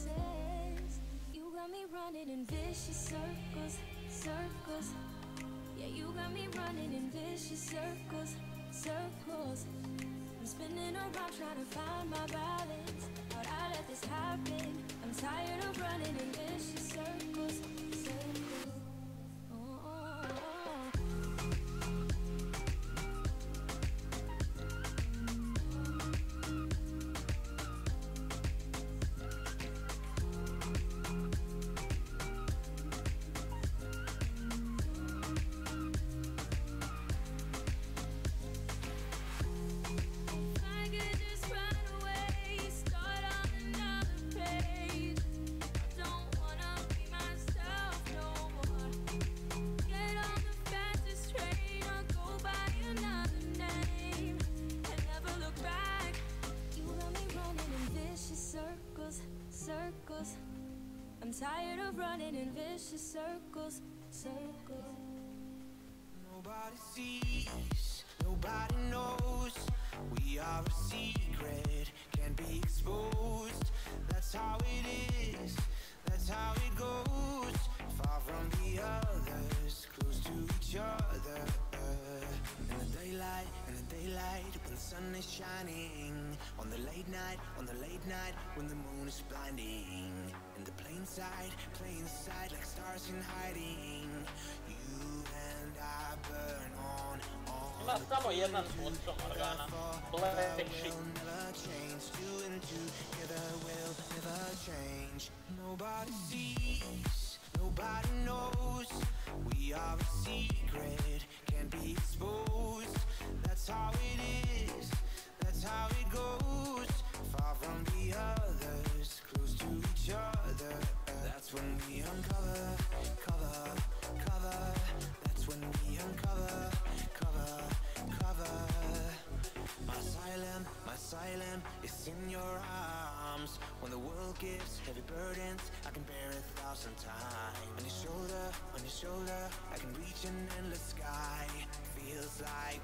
Speaker 19: says you got me running in vicious circles, circles. Yeah, you got me running in vicious circles, circles. I'm spinning around trying to find my balance. How'd I let this happen? I'm tired of running in vicious circles, circles. Oh, oh, oh. Circles. I'm tired of running in vicious circles, circles.
Speaker 11: Nobody sees, nobody knows. We are a secret, can't be exposed. That's how it is, that's how it goes. Far from the others, close to each other. In the daylight, in the daylight, when the sun is shining. On the late night, on the late night, when the moon is blinding. In the plain sight, plain sight, like stars in hiding. You and I burn on, on.
Speaker 21: Ma stavo jedan sponsor Morgana. Black shit.
Speaker 11: Never change, two and two, together will never change. Nobody sees, nobody knows. We are a secret, can't be exposed. That's how it is, that's how it goes. Far from the others, close to each other. That's when we uncover, cover, cover. That's when we uncover, cover, cover. My asylum, my asylum is in your arms. When the world gives heavy burdens, I can bear a thousand times. On your shoulder, on your shoulder, I can reach an endless sky. Feels like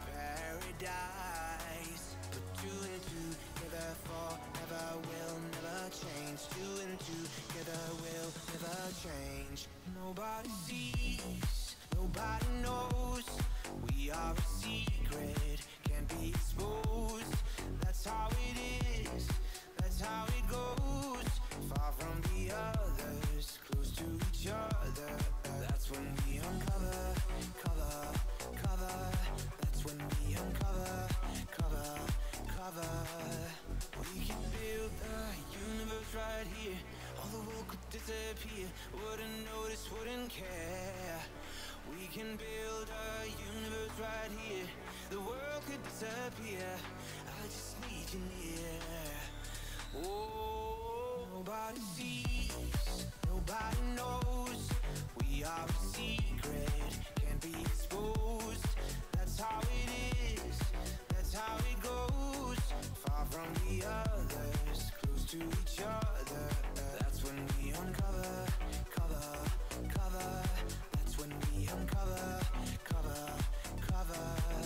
Speaker 11: paradise. Put two and two together forever will never change. Two and two together will never change. Nobody sees, nobody knows. We are a secret, can't be exposed. That's how it is, that's how it goes. Far from the others, close to each other. That's when we uncover, cover, cover. That's when we uncover, cover, cover. We can build the universe right here. All the world could disappear, wouldn't notice, wouldn't care. We can build a universe right here. The world could disappear, I just need you near. Oh, nobody sees, nobody knows. We are a secret, can't be exposed. That's how it is, that's how it goes. Far from the others, close to each other. That's when we uncover, cover, cover. That's when we uncover, cover, cover.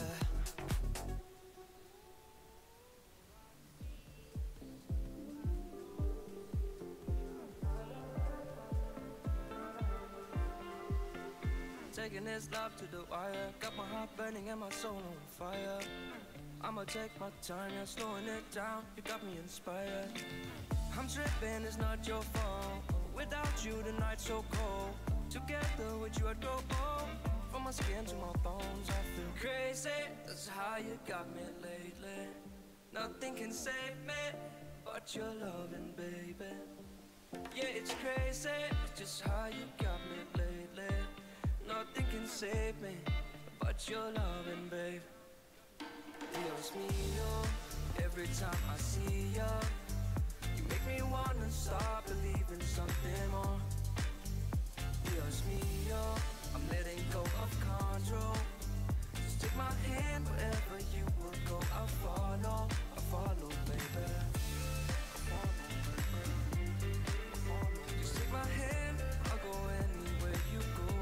Speaker 14: Taking this love to the wire. Got my heart burning and my soul on fire. I'ma take my time, yeah, slowing it down. You got me inspired. I'm tripping, it's not your fault. Without you, the night's so cold. Together with you, I'd go home. From my skin to my bones, I feel crazy. That's how you got me lately. Nothing can save me but your loving, baby. Yeah, it's crazy. It's just how you got me lately. Nothing can save me but your loving, babe. Dios mío, every time I see you, you make me wanna start believing something more. Dios mío, I'm letting go of control. Just take my hand wherever you will go. I'll follow, I'll follow, baby. I'll follow, baby. I'll follow. Just take my hand, I'll go anywhere you go.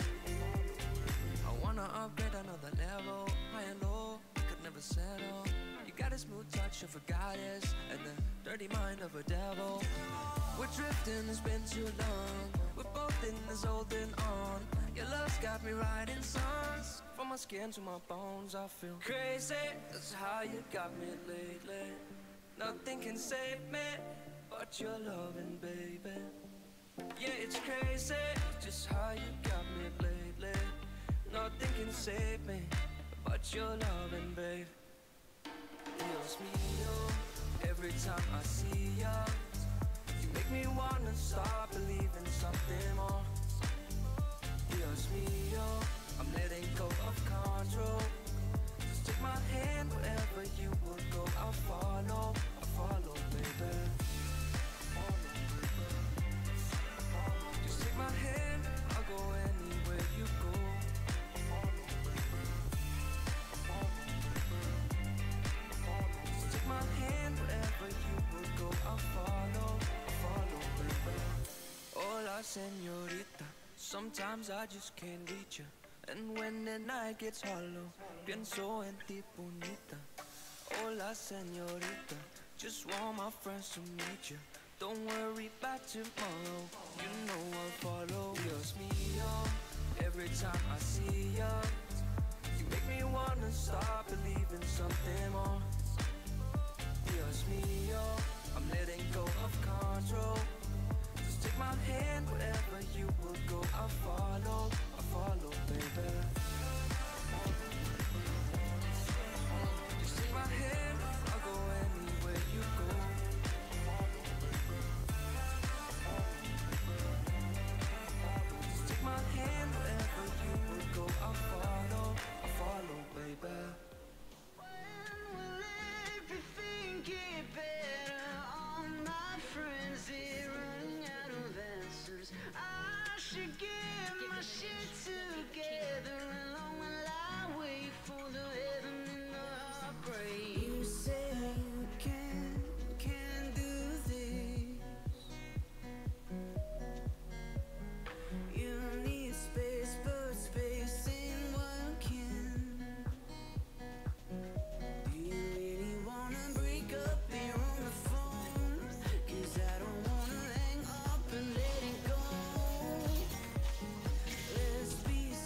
Speaker 14: I wanna upgrade another level, high and low, could never settle. You got a smooth touch of a goddess and the dirty mind of a devil. We're drifting, it's been too long. We're both in this holding on. Your love's got me writing songs. From my skin to my bones, I feel crazy. That's how you got me lately. Nothing can save me but your loving, baby. Yeah, it's crazy, just how you got me lately. Nothing can save me but your loving, babe. Dios mío, every time I see ya, you make me wanna start believing something more. Dios mío, I'm letting go of control. Just take my hand wherever you would go. I'll follow, I'll follow, baby. Just take my hand, I'll go anywhere you go. Just take my hand wherever you would go. I'll follow, I'll follow, baby. Hola, señorita. Sometimes I just can't reach you. And when the night gets hollow, pienso en ti, bonita. Hola, señorita. Just want my friends to meet you. Don't worry about tomorrow, you know I'll follow. Dios mío, every time I see ya, you make me wanna start believing something more. Dios mío, I'm letting go of control. Just take my hand wherever you will go. I'll follow, I'll follow, baby. Just take my hand, I'll go anywhere you go. Just take my hand wherever you will go. I'll follow, I'll follow, baby.
Speaker 11: When will everything get better? All my friends, they're running out of answers. I should get my shit together. And long will I wait for the heaven and the heartbreak? You say you can, can do this. You need space, but space ain't working. Do you really wanna break up here on the phone? 'Cause I don't wanna hang up and let it go. Let's be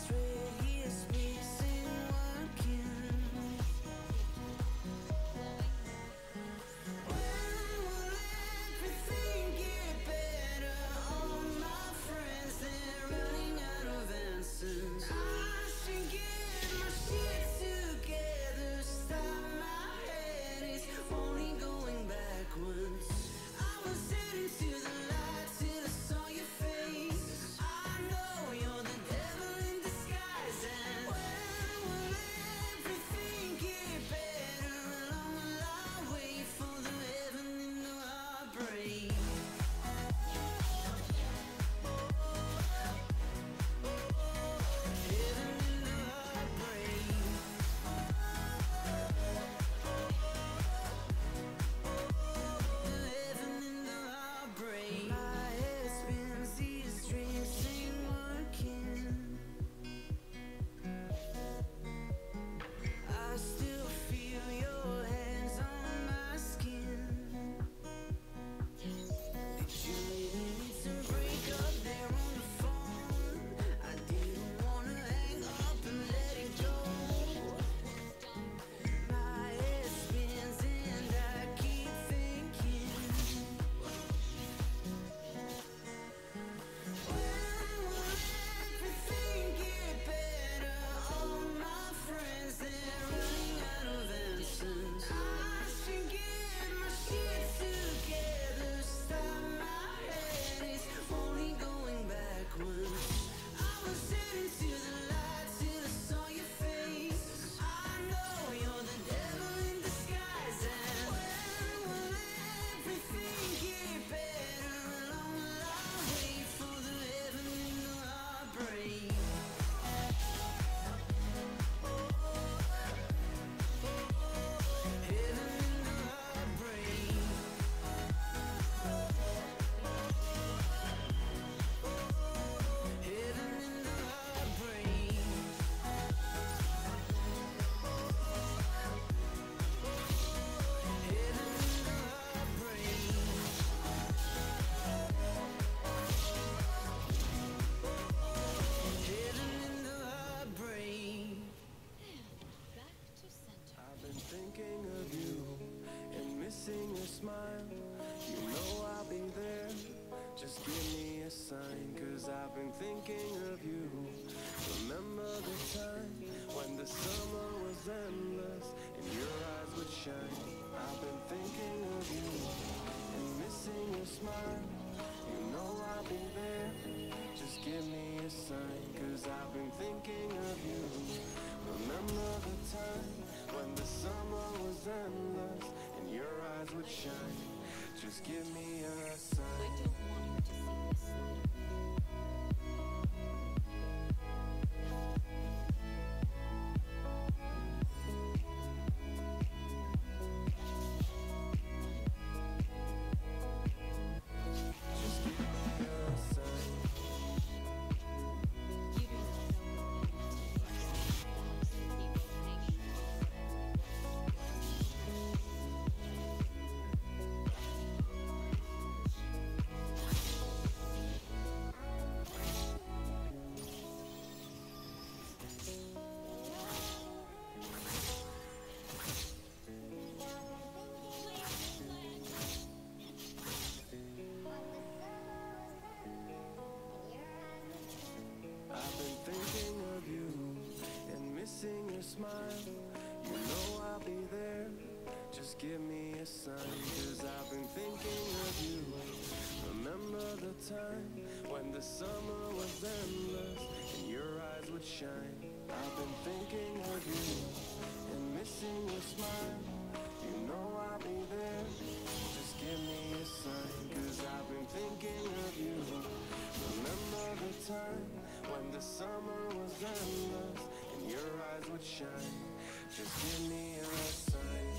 Speaker 14: time when the summer was endless and your eyes would shine. I've been thinking of you and missing your smile. You know I'll be there, just give me a sign, cause I've been thinking of you. Remember the time when the summer was endless and your eyes would shine. Just give me a sign.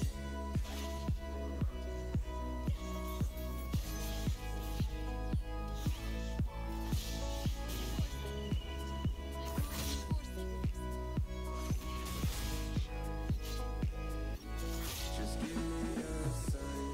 Speaker 14: Just give me a sign.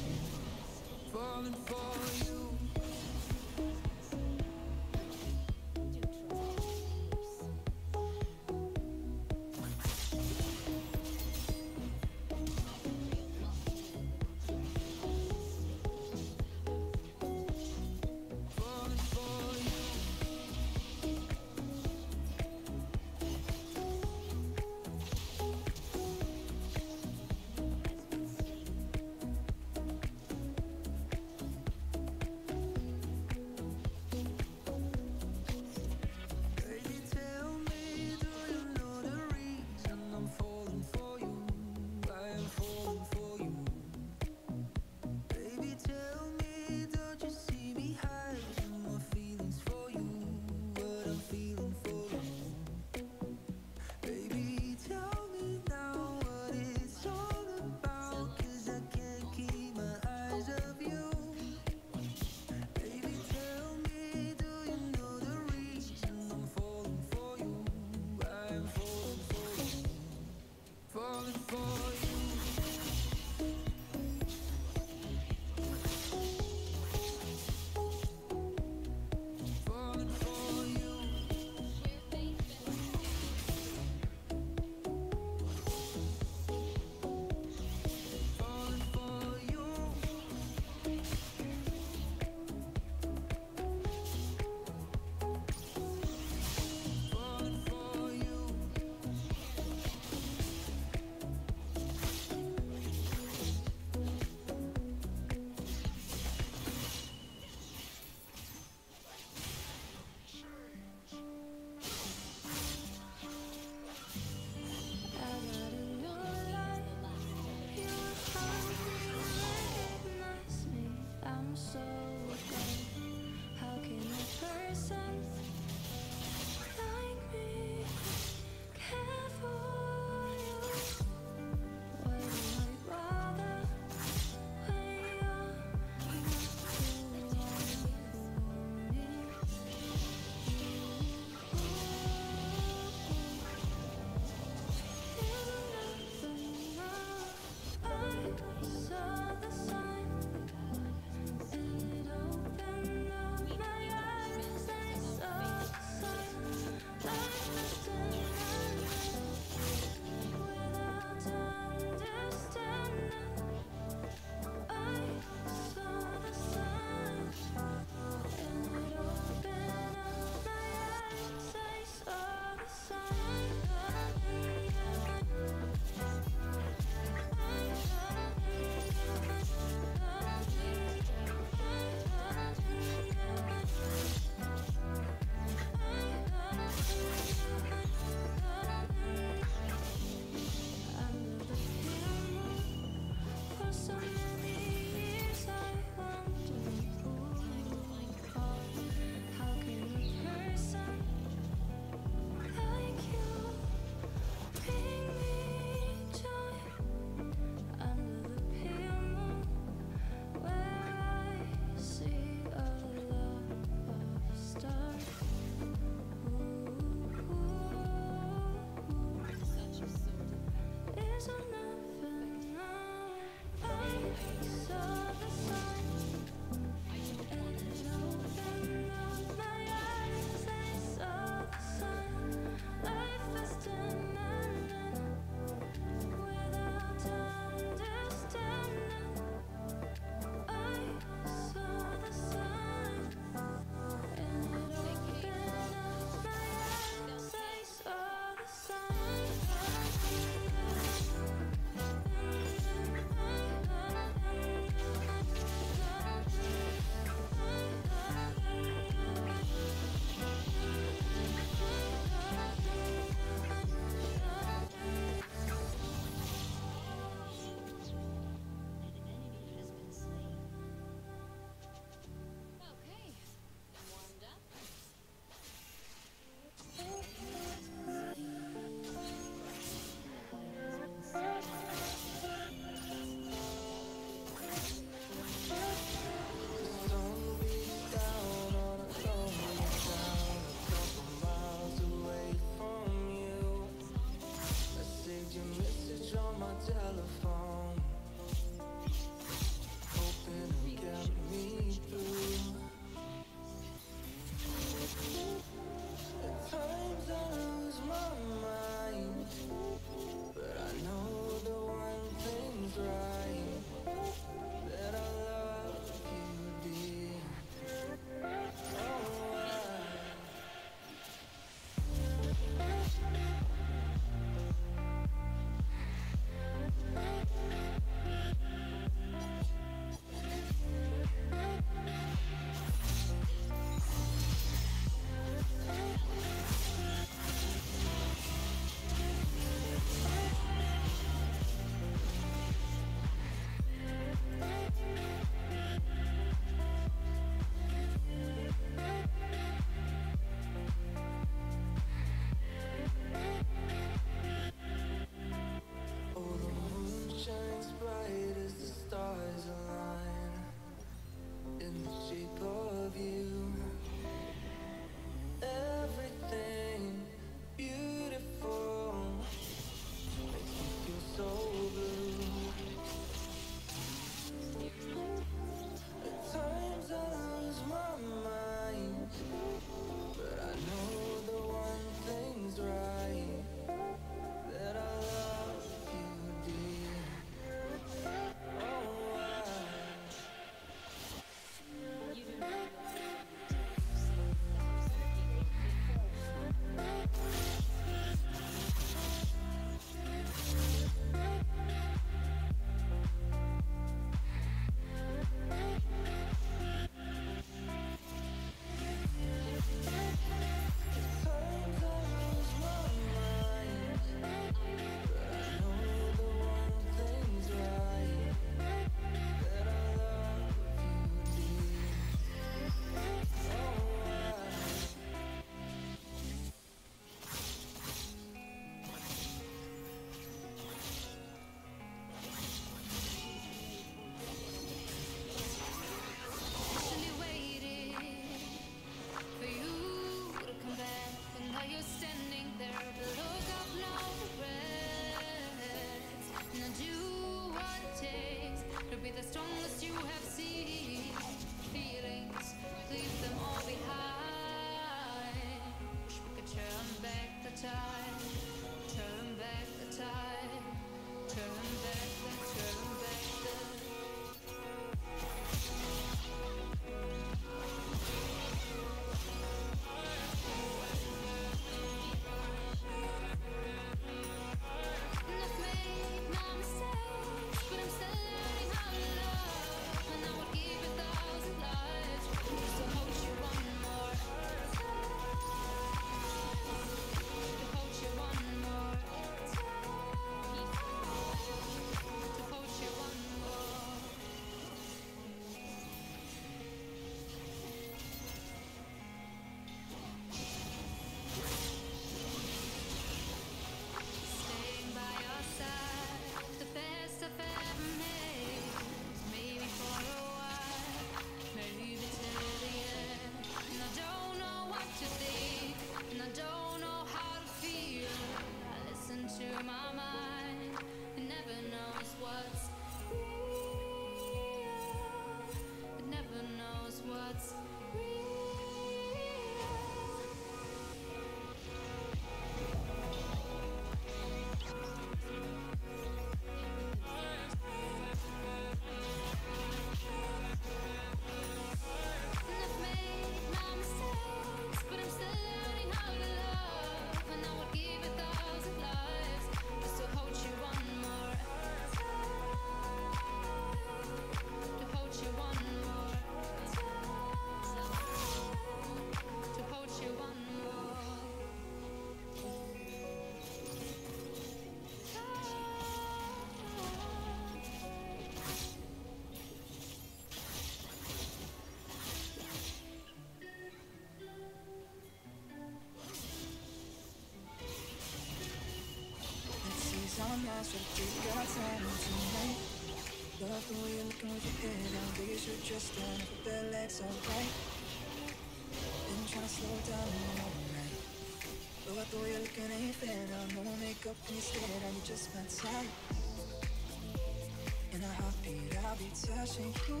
Speaker 11: so take our time tonight. Love the way you're looking with your head down, big as your dress down, if your bare legs alright. Been trying to slow down all night. Love the way you're looking ain't fair now, no more makeup when you stare down, you just my type. In a heartbeat, I'll be touching you.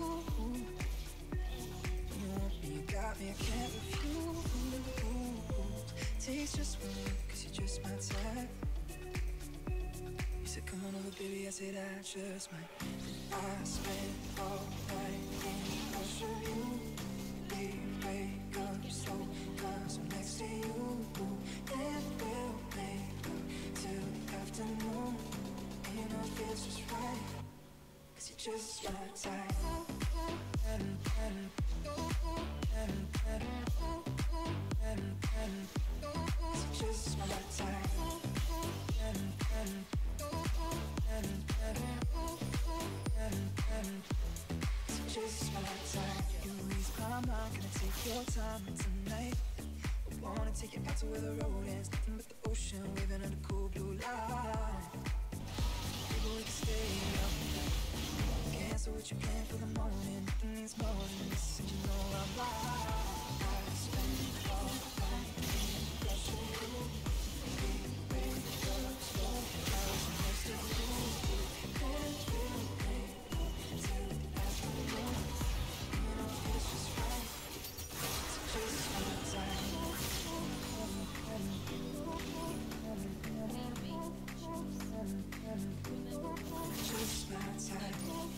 Speaker 11: You want me, you got me, I can't refuse. Takes just one look, cause you're just my type. You said come on over, baby, I said I just might. I spent all night in rush of you. We wake up slow, cause I'm next to you. Then we'll make up till the afternoon. You know it feels just right, cause you're just my type. And, and, and, and, and, and, cause you're just my type. And, and, and, and, and, and, cause you're just my type. You ease my mind, can I take your time tonight? I wanna take you out to where the road ends, nothing but the ocean, waving under cool blue light. Maybe we can stay up. Cancel what you plan for the morning. Nothing needs more than this, and you know I'm right. I spend all night in rush of you. We wake up slow, cause I'm next to you. And we'll make up till the afternoon. You know it's just right, so just one time. Just my type.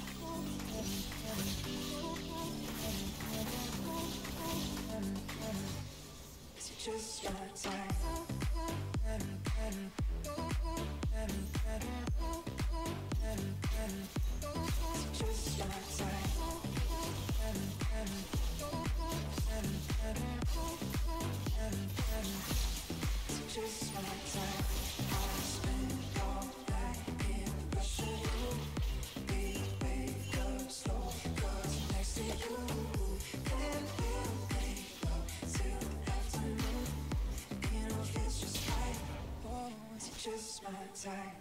Speaker 11: Is it just my type? And, and, and, and, and, and, is it just my type? And, and, and, and, and, and, is it just my type? I spend all night in a rush of you. We wake up slow, cause I'm next to you. Then we'll make up till the afternoon. You know it feels just right. Oh, is it just my type?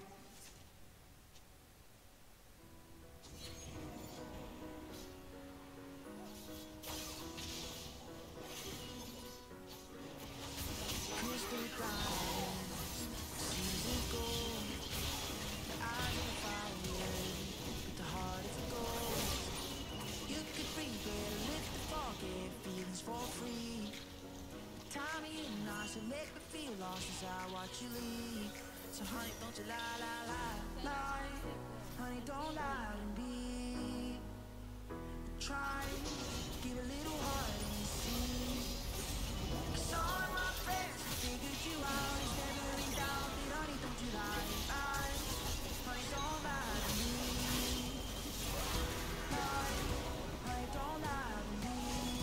Speaker 11: Crystal diamonds, seasons gold. The eyes of the fire, but the heart is gold. You could breathe it, lift the forget feelings for free. Tie me in nice and make me feel lost as I watch you leave. So honey, don't you lie, lie, lie, lie. Honey, don't lie to me. Try, give a little heart and see. Cause all of my friends have figured you out. It's never in doubt that honey, don't you lie, lie. Honey, don't lie to me. Lie, honey, don't lie to me.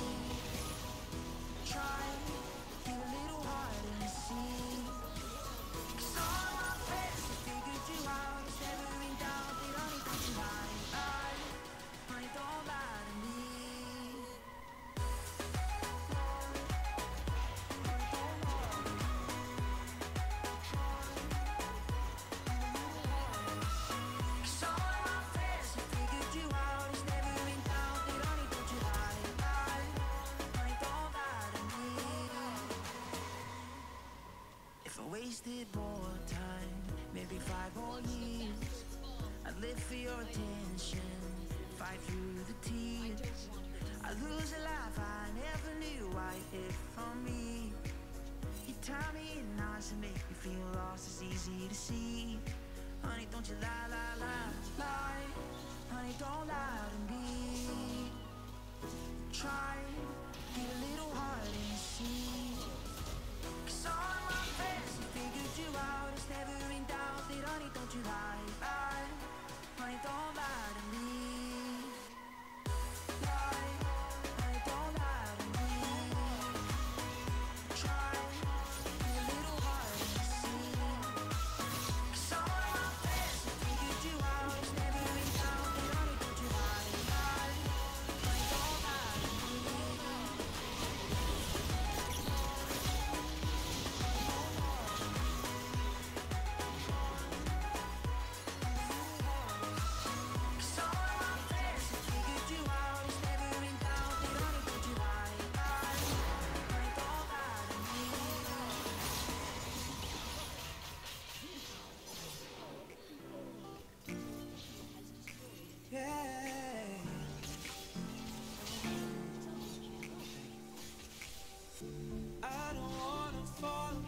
Speaker 11: Try, give a little heart and see. Cause all of my friends have figured you out. It's never in doubt that honey, don't you lie, lie. Honey, don't lie to me. Cause all of my friends have figured you out. It's never in doubt that honey, don't you lie, lie. Honey, don't lie to me. If I wasted more time, maybe five more years, I'd live for your attention, fight through the tears. I'd lose a life I never knew I hid from me. You tie me in knots and make me feel lost, it's easy to see. Honey, don't you lie, lie, lie, lie. Honey, don't lie to me. Try, give a little heart and see. Cause all of my friends have figured you out. It's never in doubt that honey, don't you lie, lie. Honey, don't lie to me. Lie, honey, don't lie to me. Try, give a little heart and see. Cause all of my friends have figured you out. It's never in doubt that honey, don't you lie, lie. Honey, don't lie to me.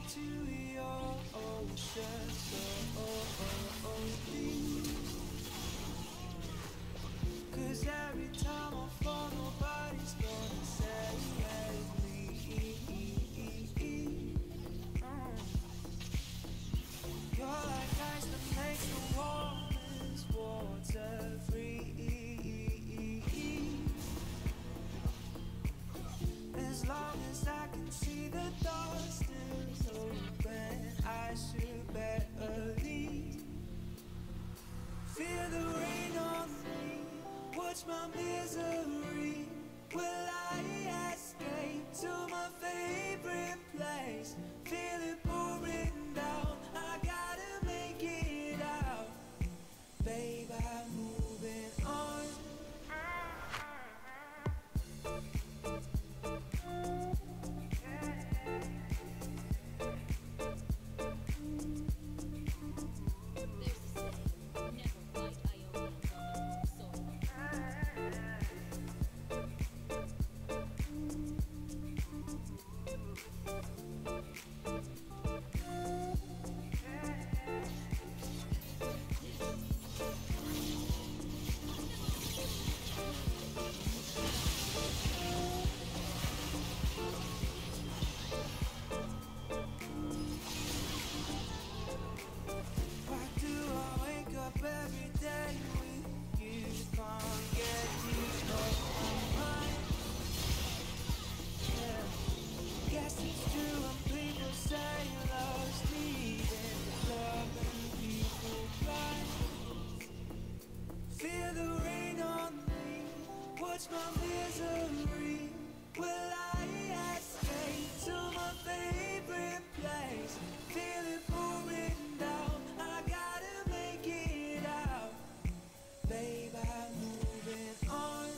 Speaker 11: to your ocean slowly. Cause every time I fall, nobody's gonna save me. You're like ice that makes the warmest water free. As long as I can see the door still open, I should better leave. Feel the rain on me, watch my misery. Will I escape to my favorite place? Feel it pouring down, I gotta make it out. Babe, I'm moving on. Why do I wake up every day with you? Can't get you off my mind. Yeah. Guess it's true when people say love's leaving the club and people blind. Feel the rain on me, watch my misery. Will I escape to my favorite place? Feel it pouring down, I gotta make it out. Babe, I'm moving on.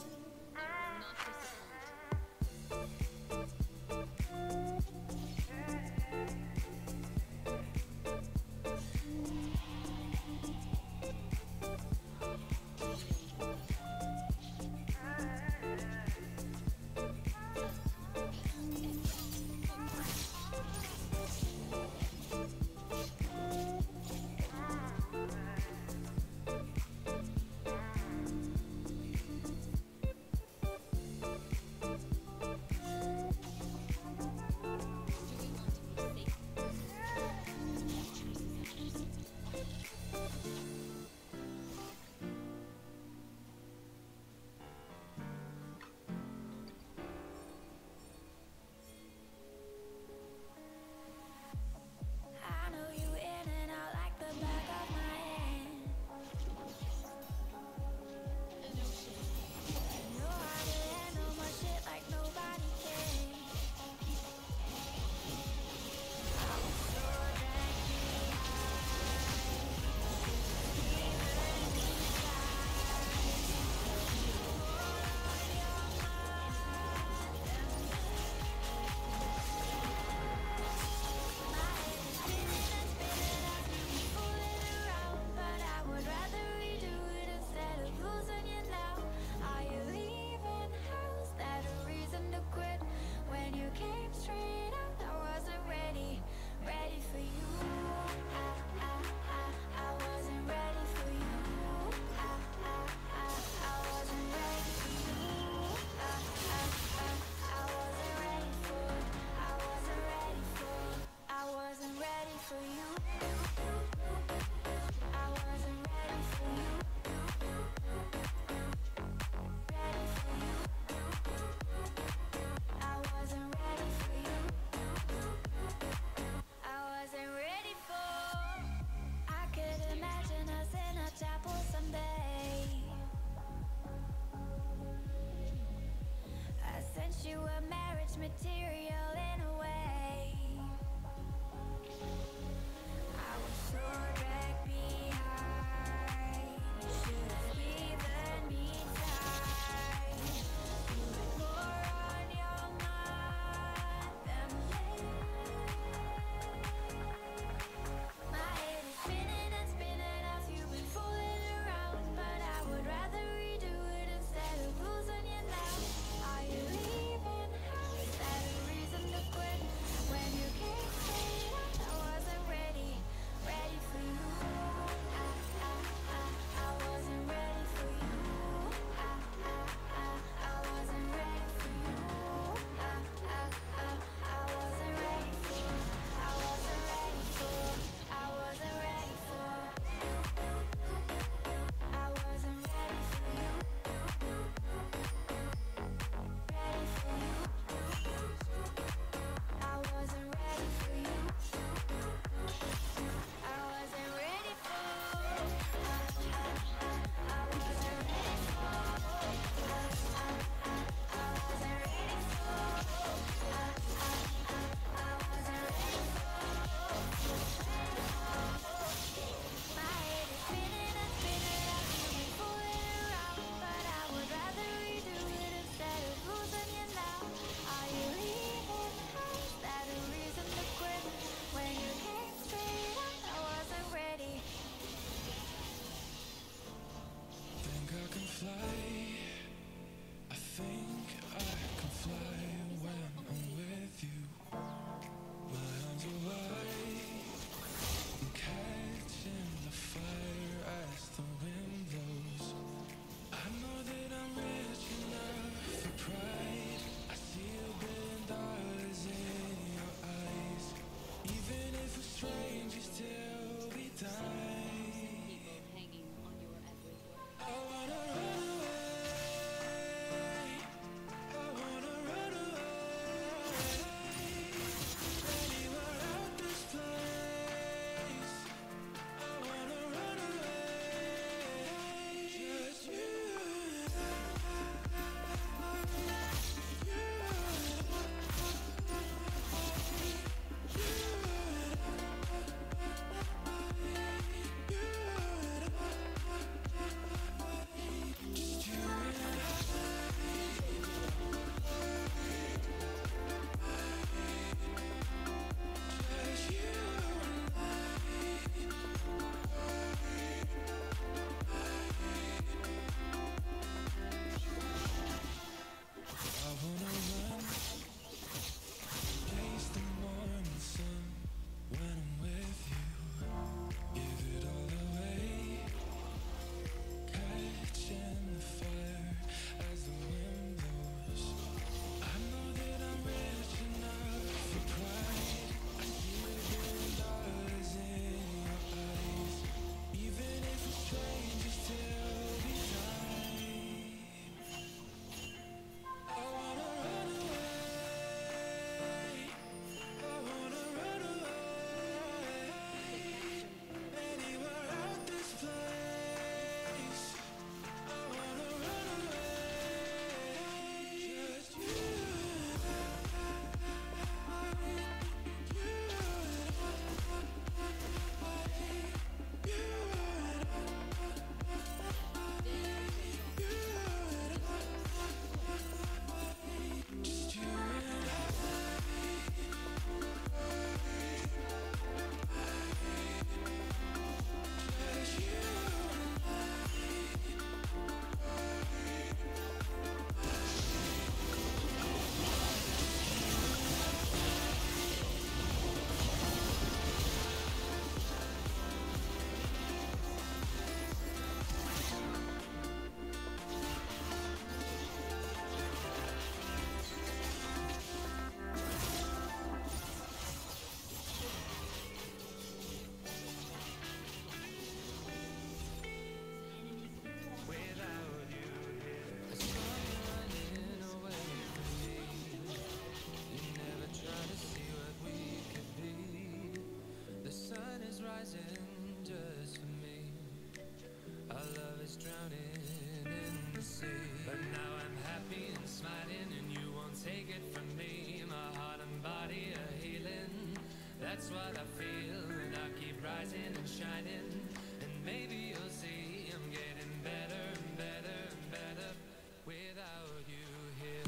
Speaker 14: That's what I feel, and I keep rising and shining. And maybe you'll see I'm getting better and better and better without you here.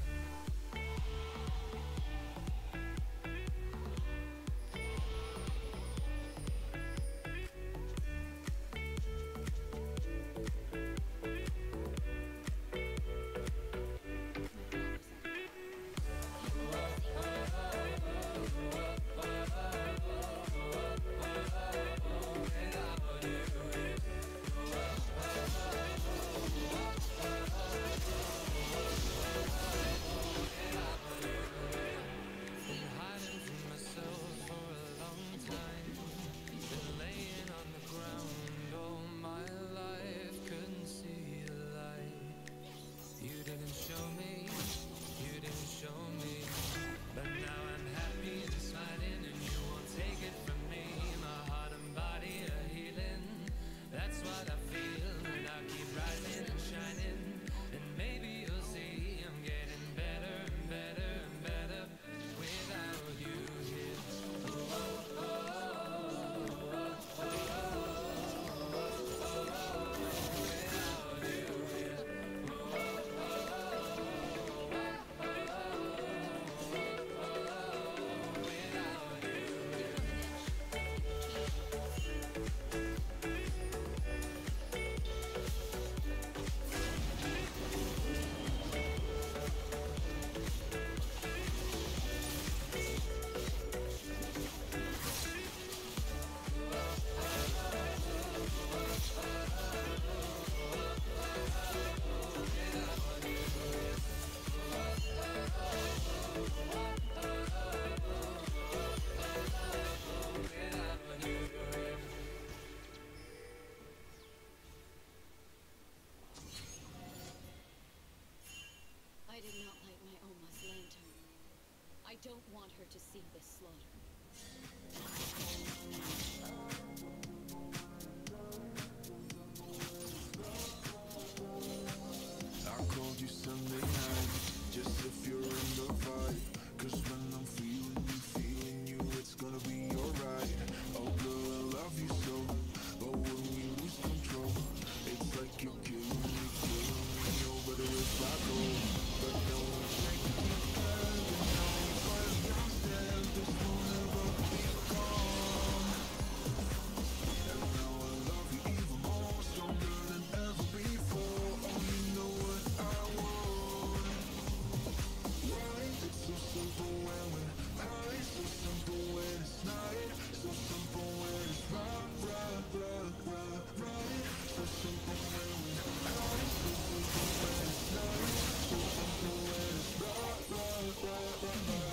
Speaker 2: I did not light my Oma's lantern. I don't want her to see this slaughter.
Speaker 22: I called you Sunday night, just if you're in the vibe. Cause when I'm feeling you, feeling you, it's gonna be alright. Oh girl, I love you so, but when we lose control, it's like you're killing me, killing me. No better if I go, but no one can keep her. You know if I understand, this will never be gone. And now I love you even more, stronger than ever before. Oh, you know what I want. Why? It's so simple when we're high, so simple when it's night, so simple when it's right, right, right, right, right. So simple when we're high, so simple when it's night, so simple when it's right, right, right, right, right.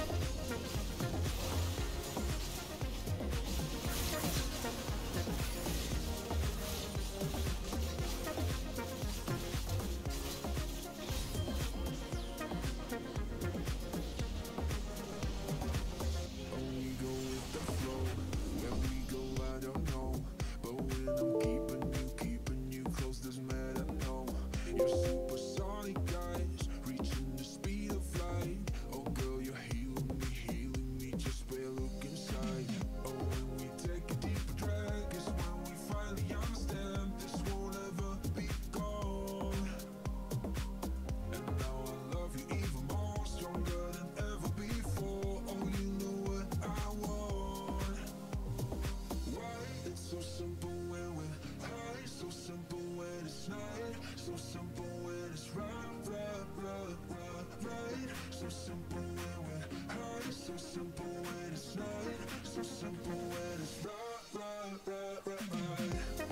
Speaker 22: Oh, we go with the flow. Where we go, I don't know. But when I'm keeping you, keeping you close, doesn't matter, no. You're supersonic, guys, reaching the speed of light. Oh, girl, you're healing me, healing me, just by a look inside. Oh, when we take a deeper drag, is when we finally understand this won't ever be gone. And now I love you even more, stronger than ever before. Oh, you know what I want. Why? It's so simple when we're high, so simple when it's night, so simple when it's right, right, right, right, right. So simple when we're high, so simple when it's night, so simple when it's right, right, right, right, right.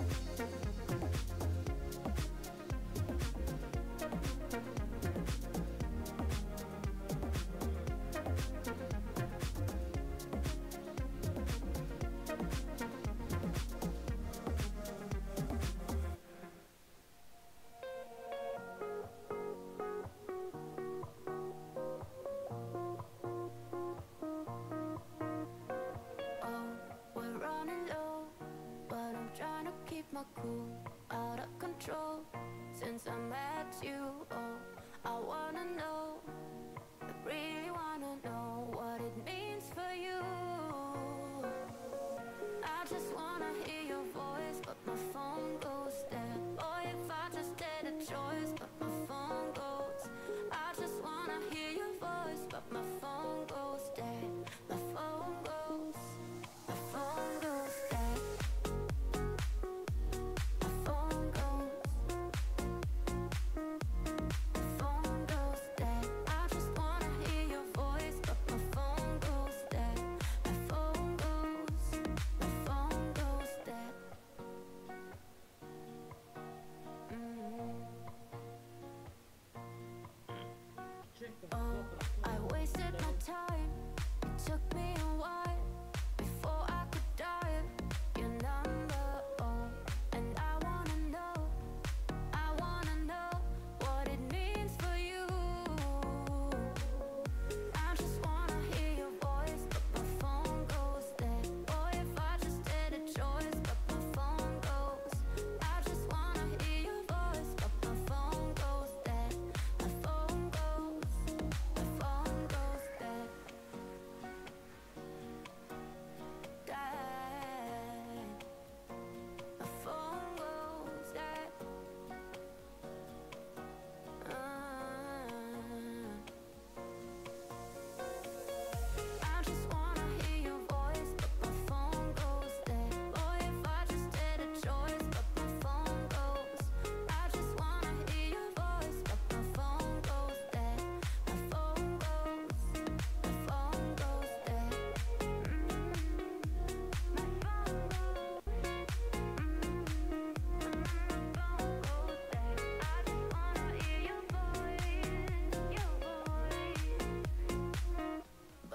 Speaker 19: Oh, we're running low, but I'm trying to keep my cool, out of control. Since I met you, oh, I wanna know, I really wanna know what it means for you.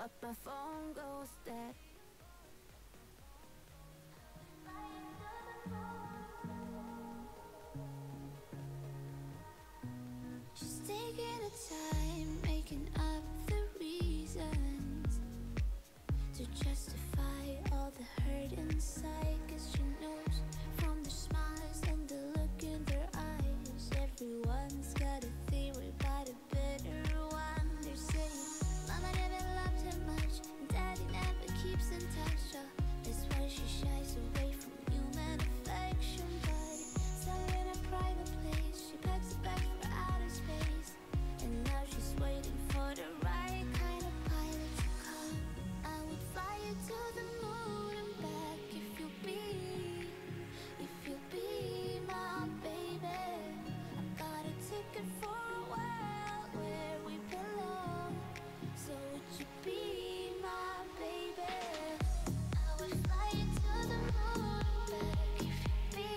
Speaker 19: but my phone goes dead. She's taking her time, making up the reasons to justify all the hurt inside. Cause she knows from their smiles and the look in their eyes, everyone's got a theory about a better one. They're saying mama never loved her much, and daddy never keeps in touch. uh, That's why she shies away from human affection. But somewhere in a private place, she packs a bag for outer space, and now she's waiting for the right kind of pilot to come. I would fly you to the moon and back if you'll be, if you'll be my baby. I got a ticket for a world where we belong, so would you be my baby? I would fly you to the moon and back if you'll be,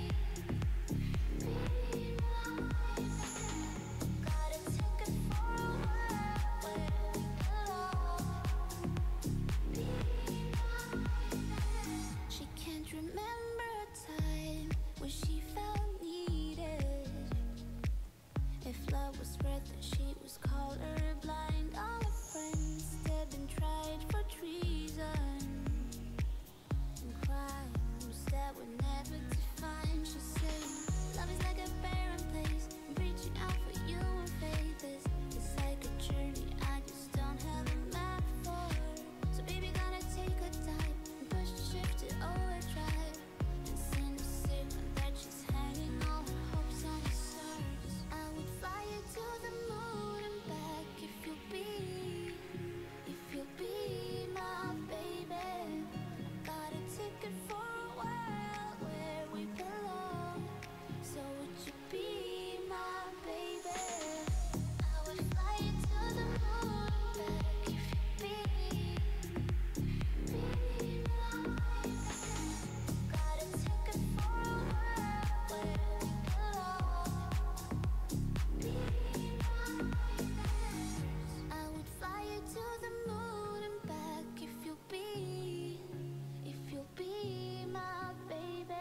Speaker 19: be my baby. Got a ticket for a world where we belong. Be my baby. She can't remember a time when she felt needed. If love was red, then she was colorblind. All her friends dead and tried for treason and crimes that were never defined. She's saying love is like a barren place, I'm reaching out for you and faith. This it's like a journey I just don't have a map for. So baby, gonna take a dive and push the ship to overdrive and send a signal that she's hanging all her hopes on the stars. I would fly you to the moon and back if you'll be, if you'll be my baby. Got a ticket for a world where we belong, so would you be my baby? I would fly you to the moon and back if you'll be, be my baby. Got a ticket for a world where we belong. Be my baby. I would fly you to the moon and back if you'll be, if you'll be my baby.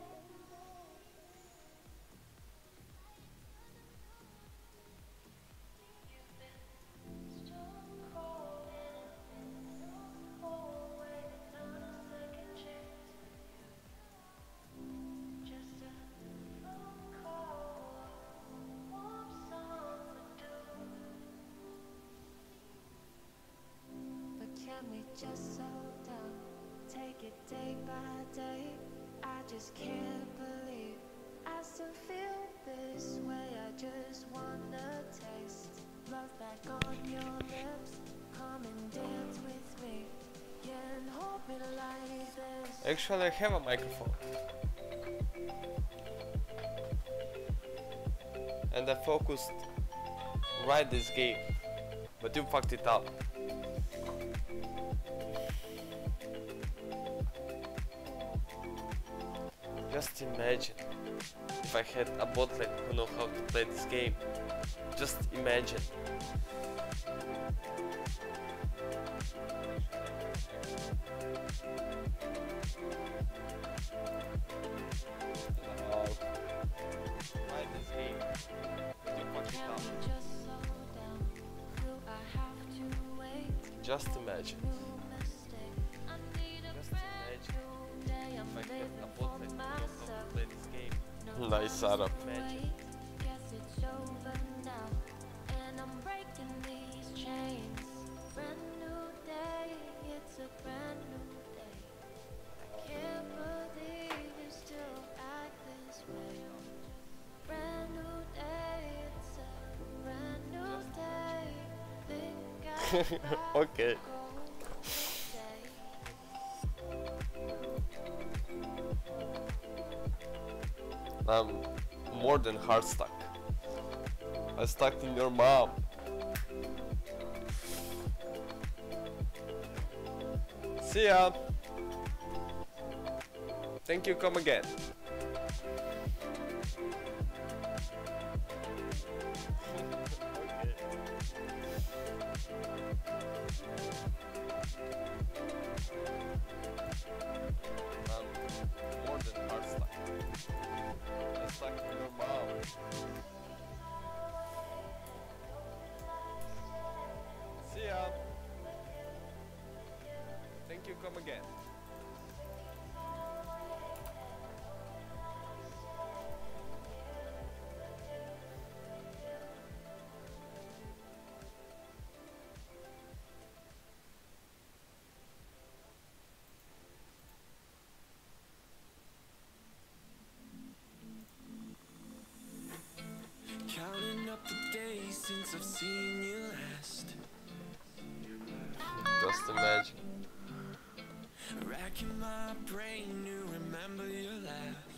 Speaker 1: But can we just slow down, take it day by day? I just can't believe I still feel this way. I just wanna taste love back on your lips. Come and dance with me, yeah, and hold me like this.
Speaker 3: Actually, I have a microphone. And I focused right this game, but you fucked it up. Just imagine if I had a bot lane who know how to play this game. Just imagine. Oh, why this game? But you fucked it up. Just imagine. Just imagine if I had a bot lane who know how to play this game. Nice setup. Imagine.
Speaker 1: Guess it's over now, and I'm breaking these chains. Brand new day, it's a brand new day. I can't believe you still act this way. Brand new day, it's a brand new day. Think I
Speaker 3: Okay. I'm more than hard stuck. I'm stuck in your mom. See ya. Thank you, come again. Okay. come again.
Speaker 14: Counting up the days since I've seen you last.
Speaker 3: Just imagine.
Speaker 14: Racking my brain to remember your laugh.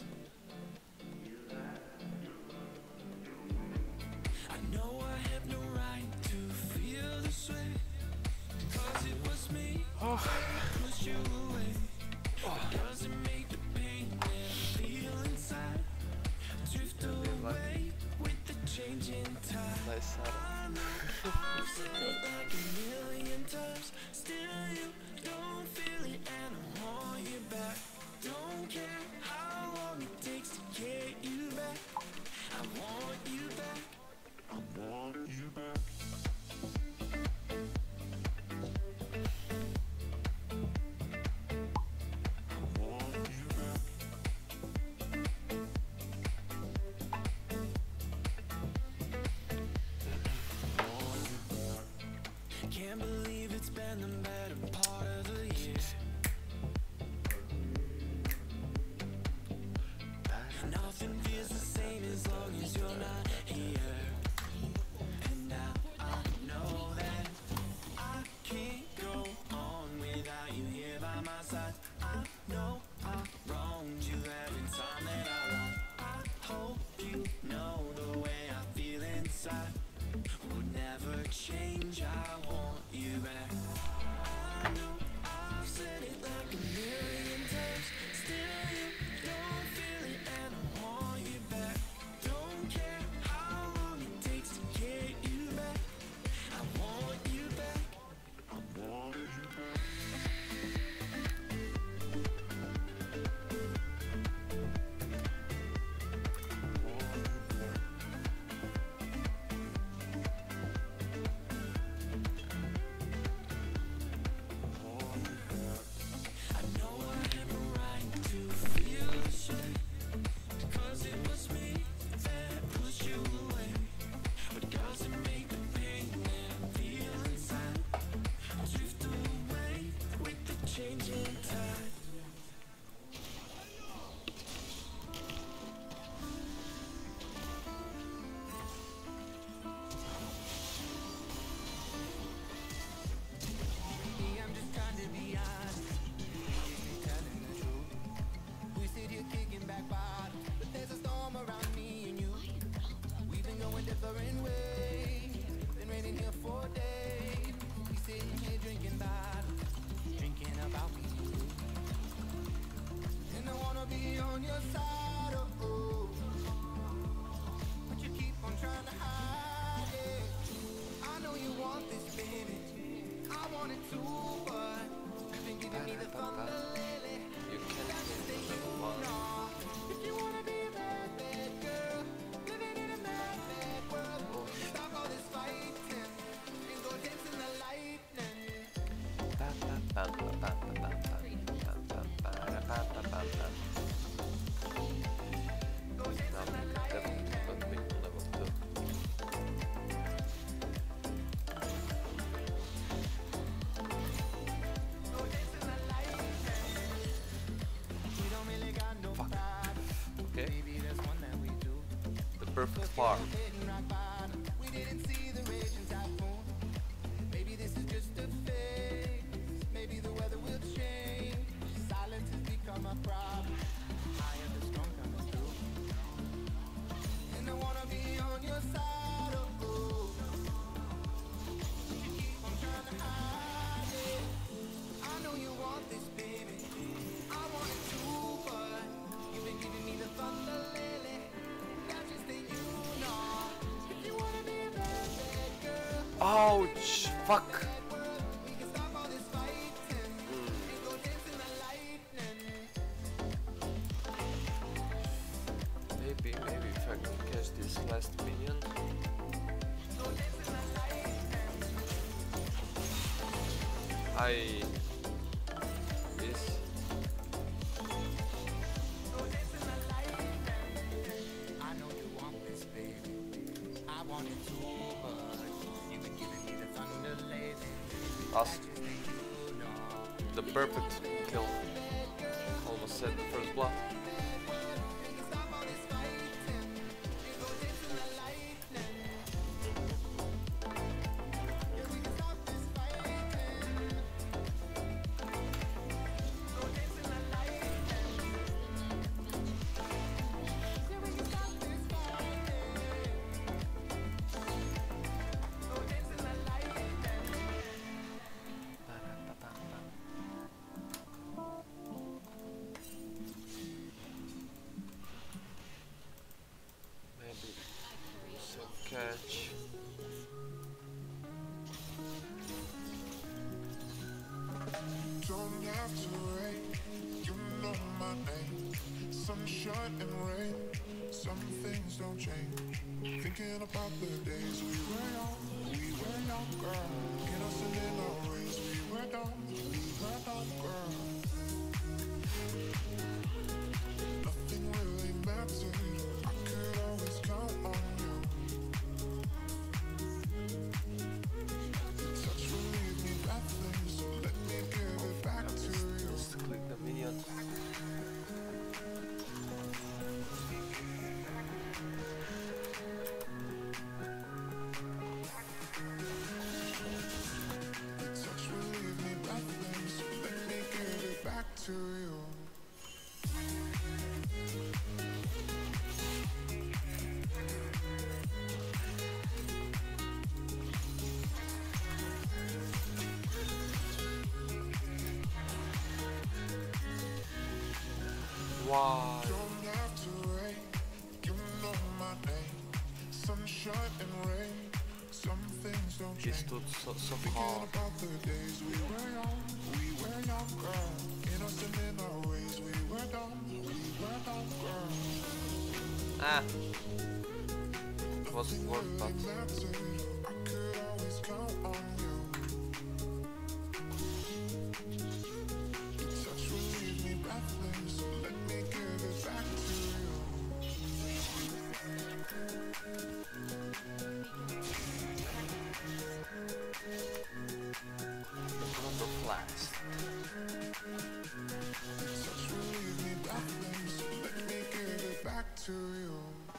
Speaker 14: I know I have no right to feel this way, cause it was me that pushed you away. It doesn't make the pain that I feel inside drift away with the changing tide.
Speaker 3: Nice
Speaker 14: I know I've said it like a million times, still you don't feel it and I want you back. Don't care how long it takes to get you back. I want you back. I want you back. Can't believe it's been the better part of the year. Nothing feels the same as long as you're not here. And now I know that I can't go on without you here by my side. I know I wronged you every time that I lied. I hope you know the way I feel inside would never change. I want you back. I know I've said it like a million times, still you don't feel it and I want you back. Don't care how long it takes to get you back. I want you back. I want you back. I know I have a right to feel this way, cause it was me that pushed you away. But doesn't make the pain that I feel inside drift away with the changing tide.
Speaker 11: I'm just trying to be honest. You're telling the truth. We sit here kicking back bottoms, but there's a storm around me and you. We've been going different ways. Been waiting here for days. We sitting here drinking bottles, drinking about me and you. And I wanna be on your side, oh, oh. But you keep on trying to hide it. I know you want this, baby. I want it too, but you've been giving me the thunder lately.
Speaker 3: You can
Speaker 11: Got to stay
Speaker 3: level
Speaker 11: you
Speaker 3: one.
Speaker 11: know. If you wanna be a bad, bad girl, living in a mad, bad world, stop all this fighting and go dance in the lightning.
Speaker 3: Pam, pam, pam, pam, pam, pam, pam, pam, pam, pam, pam, pam, pam. Now we can definitely put me on level two.
Speaker 11: We don't really got no problem.
Speaker 3: Okay,
Speaker 11: Maybe there's one that we do.
Speaker 3: the perfect farm.
Speaker 11: Hitting rock bottom. We didn't see the raging typhoon. Maybe this is just a phase. Maybe the weather will change. Silence has become a problem. I am the storm coming through. And I wanna be on your side, oh, oh. But you keep on trying to hide it. I know you want this, baby. I want it too, but you've been giving me the thunder lately. That's just the you know. If you wanna be a bad, bad girl,
Speaker 3: Ouch! Fuck!
Speaker 11: we can stop all this fighting and go dance in the lightning.
Speaker 3: Maybe, maybe if I can catch this last minion. I
Speaker 15: wanted to, but you've been giving me the thunder lately.
Speaker 3: Awesome. The perfect kill. Almost said the first blood. Catch.
Speaker 22: Don't have to wait, you know my name. Sunshine and rain, some things don't change. Thinking about the days we were young, we were young, girl. Innocent in our ways, we were dumb, we were dumb, girl. Nothing really mattered, I could always count on you.
Speaker 3: Click the minion.
Speaker 22: Touch will leave me breathless. Let me give it back to you.
Speaker 3: Wow.
Speaker 22: Don't have to wait, you know my name. Sunshine and rain, some things don't change.
Speaker 3: This dude's so, so
Speaker 22: Thinking
Speaker 3: hard.
Speaker 22: about the days we were young, we were young, girl. Innocent in our ways, we were dumb, we were dumb, girl.
Speaker 3: Ah. It wasn't worth but
Speaker 22: I could always count on you. Your touch will leave me breathless. Let me give it back to you.
Speaker 3: Number blast.
Speaker 22: Your touch will leave me breathless. Let me give it back to you.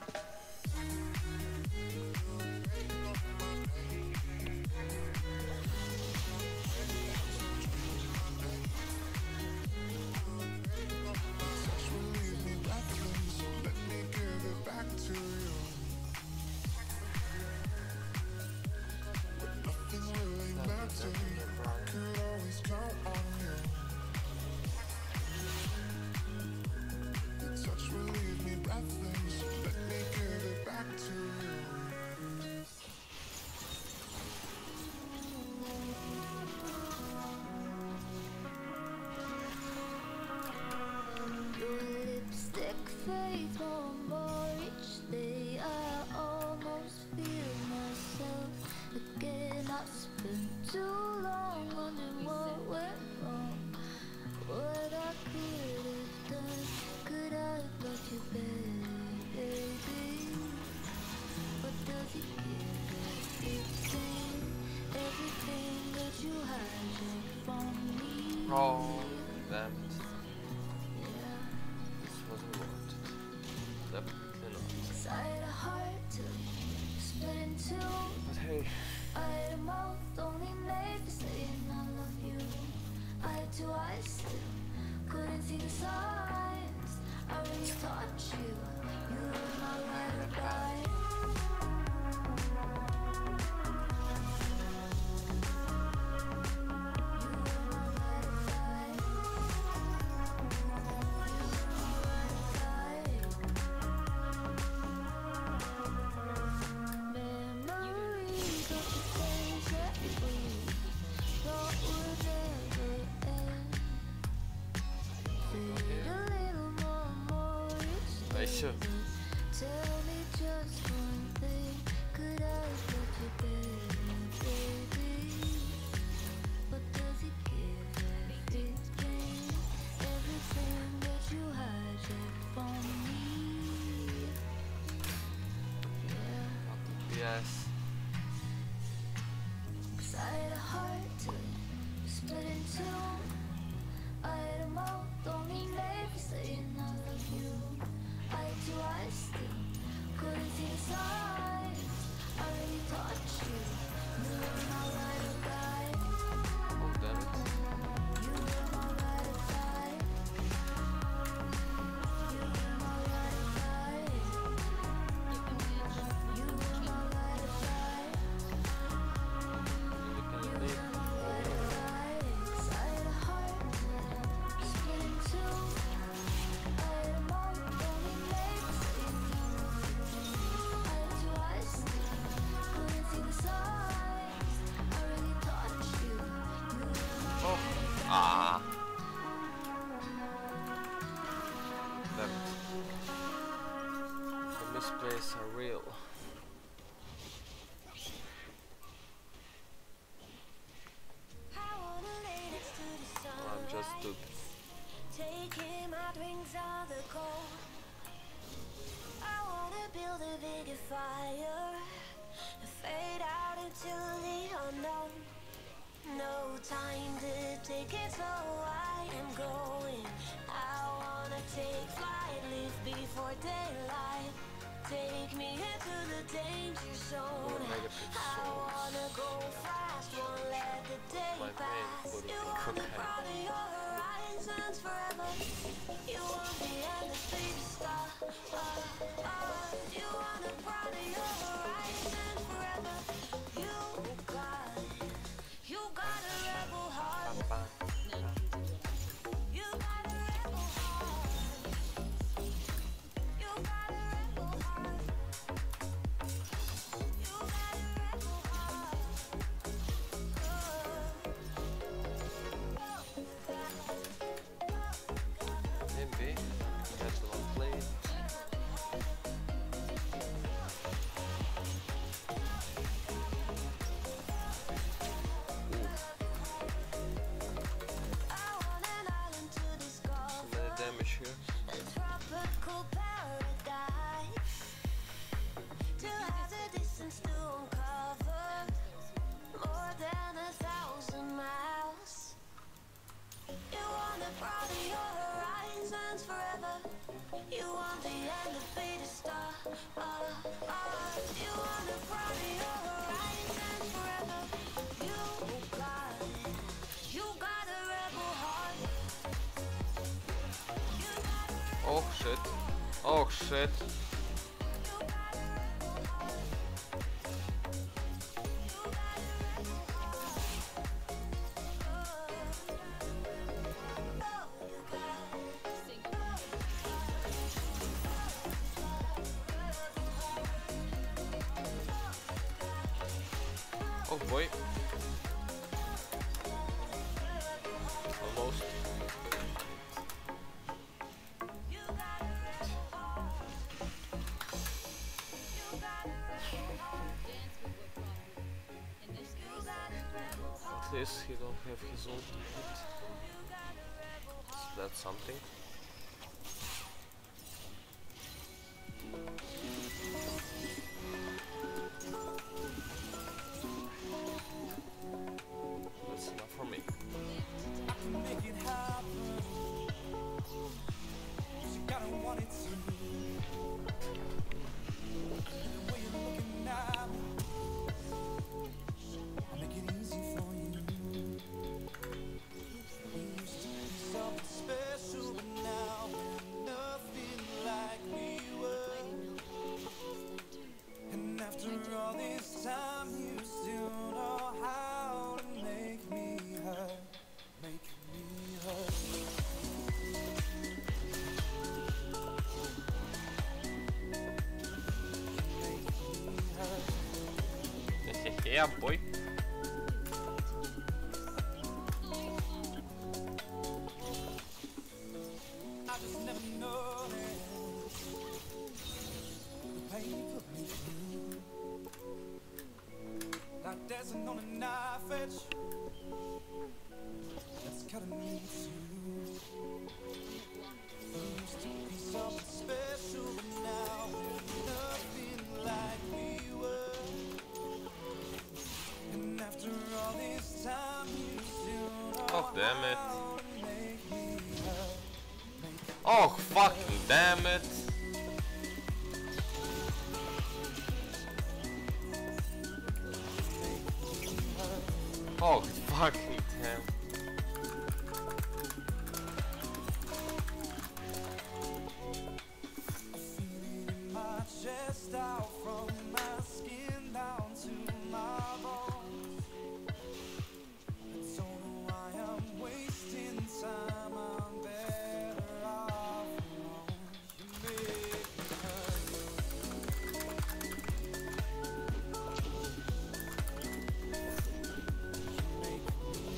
Speaker 3: Oh, damn it. This wasn't worth it. Definitely not. But hey.
Speaker 1: I mouth only made for saying I love you. Eye to eye still couldn't see the signs. I really taught you. You were my ride or die.
Speaker 3: Sure.
Speaker 1: Tell me just one thing. Could I let you better, baby? What does it give everything? Everything that you hijacked from me. Yeah.
Speaker 3: Yes. guys are real. I'm just stupid.
Speaker 1: Taking my drinks on the cold. I wanna build a bigger fire and fade out into the unknown. No time to take it slow, I am going. I wanna take flight, live before daylight. Take me into the danger zone. I wanna go fast, won't let the day pass. You wanna broaden your horizons forever. You want the end of the star. Uh, uh, you wanna broaden your horizons forever. You got, you got a rebel heart. You got a rebel heart. You got a rebel heart. You got a rebel heart.
Speaker 3: Maybe that's one play. So many damage here.
Speaker 1: Tropical paradise. Two has a distance to uncover. More than a thousand miles. You wanna broaden your horizons forever. You want the end of be the star. Uh, uh, you wanna broaden your horizons forever. You got, you got a rebel heart.
Speaker 3: Oh shit. Oh shit. Oh boy. Almost. At least he don't have his ultimate. So that's something. That's enough for me.
Speaker 11: I can make it happen. You gotta want it to. The way you're looking at me, I'll make it easy for you. We used to be something special, but now we're nothing like we were. And after all this time, you still know how to make me hurt, make me hurt.
Speaker 3: Yeah, boy.
Speaker 11: I just never know the pain you put me through. Like dancing on a knife edge that's cutting me too. We used to be something special, but now we're nothing like we were. And after all this time, you still know
Speaker 3: Oh damn it.
Speaker 11: how to make me hurt.
Speaker 3: Oh fucking damn it. Oh fucking damn.
Speaker 11: My chest out from my skin down to my bones. I don't know why I'm wasting time. I'm better off alone. You make me hurt. You make me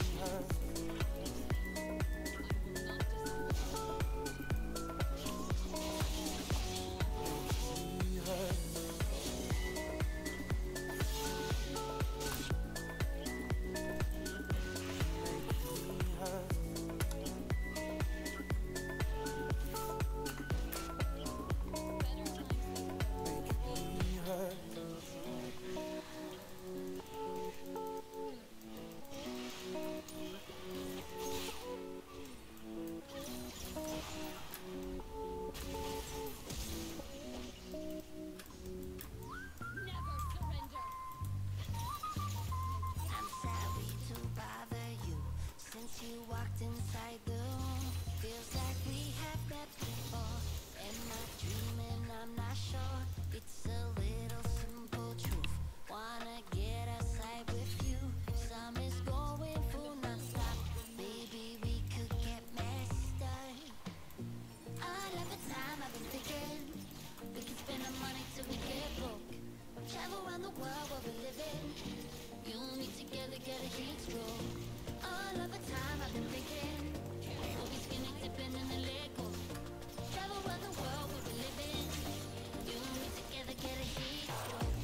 Speaker 1: walked inside the room. Feels like we have met before. Am I dreaming? I'm not sure. It's a little simple truth. Wanna get outside with you. Summer's going full non-stop. Maybe we could get messed up. All of the time I've been thinking we could spend our money till we get broke. Travel around the world where we're living. You and me together, get a heat stroke. All of the time I've been thinking we'll be skinny dipping in the Lego. Travel around the world where we're living. You and me together, get a heat stroke.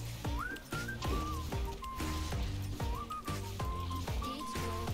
Speaker 1: Heat stroke.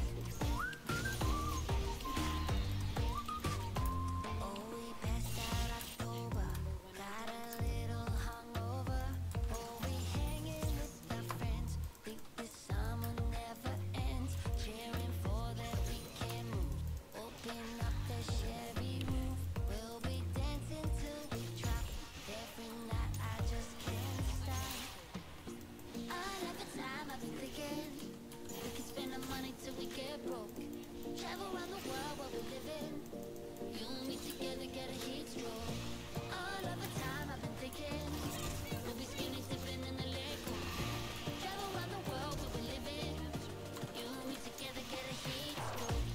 Speaker 1: Oh, we passed out October. Got a little hungover. Oh, we hanging with our friends. Think this summer never ends. Cheering for that we can move. Open up the Chevy roof. We'll be dancing till we drop. Every night I just can't stop. All of the time I've been thinking we can spend our money till we get broke. Travel around the world where we're living. You and me together, get a heat stroke. All of the time I've been thinking we'll be skinny dipping in the Lego. Travel around the world where we're living. You and me together, get a heat stroke.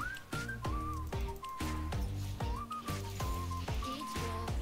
Speaker 1: Heat stroke.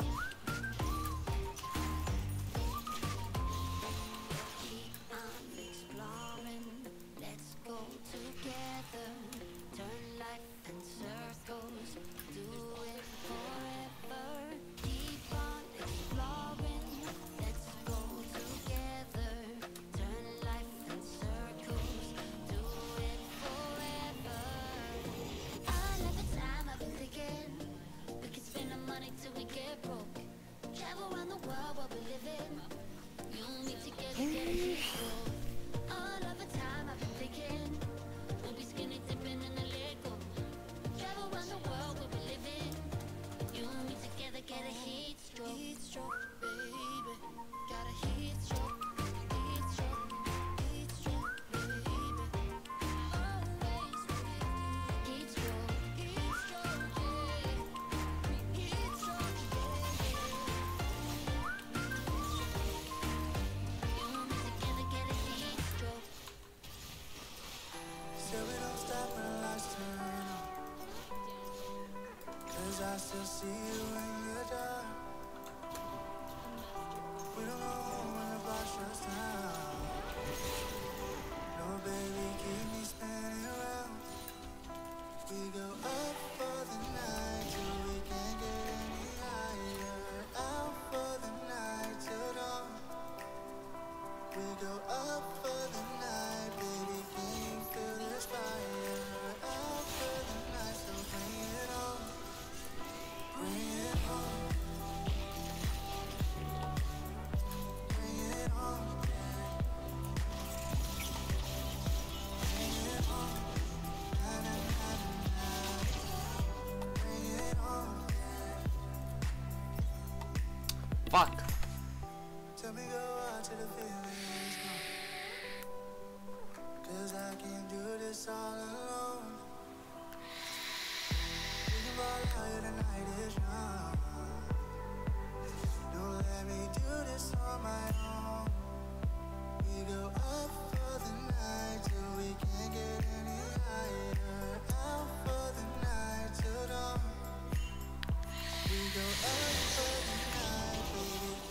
Speaker 1: Keep on exploring. Let's go together. Turn life in circles. Do it forever. Keep on exploring. Let's go together. Turn life in circles. Do it forever. All of the time I've been thinking we can spend our money till we get broke. Travel around the world while we're living. You and me together, get a heat stroke. All of the time I've been thinking we'll be skinny dipping in the Lego. Travel around the world where we're living. You and me together, get a heat stroke. Heat stroke, baby. Got a heat stroke. Heat stroke. Heat stroke, baby. Always with you. Heat stroke. Heat stroke, yeah. Heat stroke, yeah. You and me together, get a heat stroke.
Speaker 11: Still we don't stop when the lights turn on. Cause I still see you in the dark. We don't go home when the block shuts down. No, baby, keep me spinning around. We go up for the night till we can't get any higher. Out for the night till dawn. We go up for the night, baby, can you feel this fire? Out for the night, so bring it on. Bring it on. Bring it on. Bring it on. Na, na, na, na, na. Bring it on.
Speaker 3: Fuck.
Speaker 11: Tell me go out to the feelings gone. Cause I can't do this all alone. We can ball out here, the night is young. Don't let me do this on my own. We go up for the night till we can't get any higher. Out for the night till dawn. We go up for the night, baby.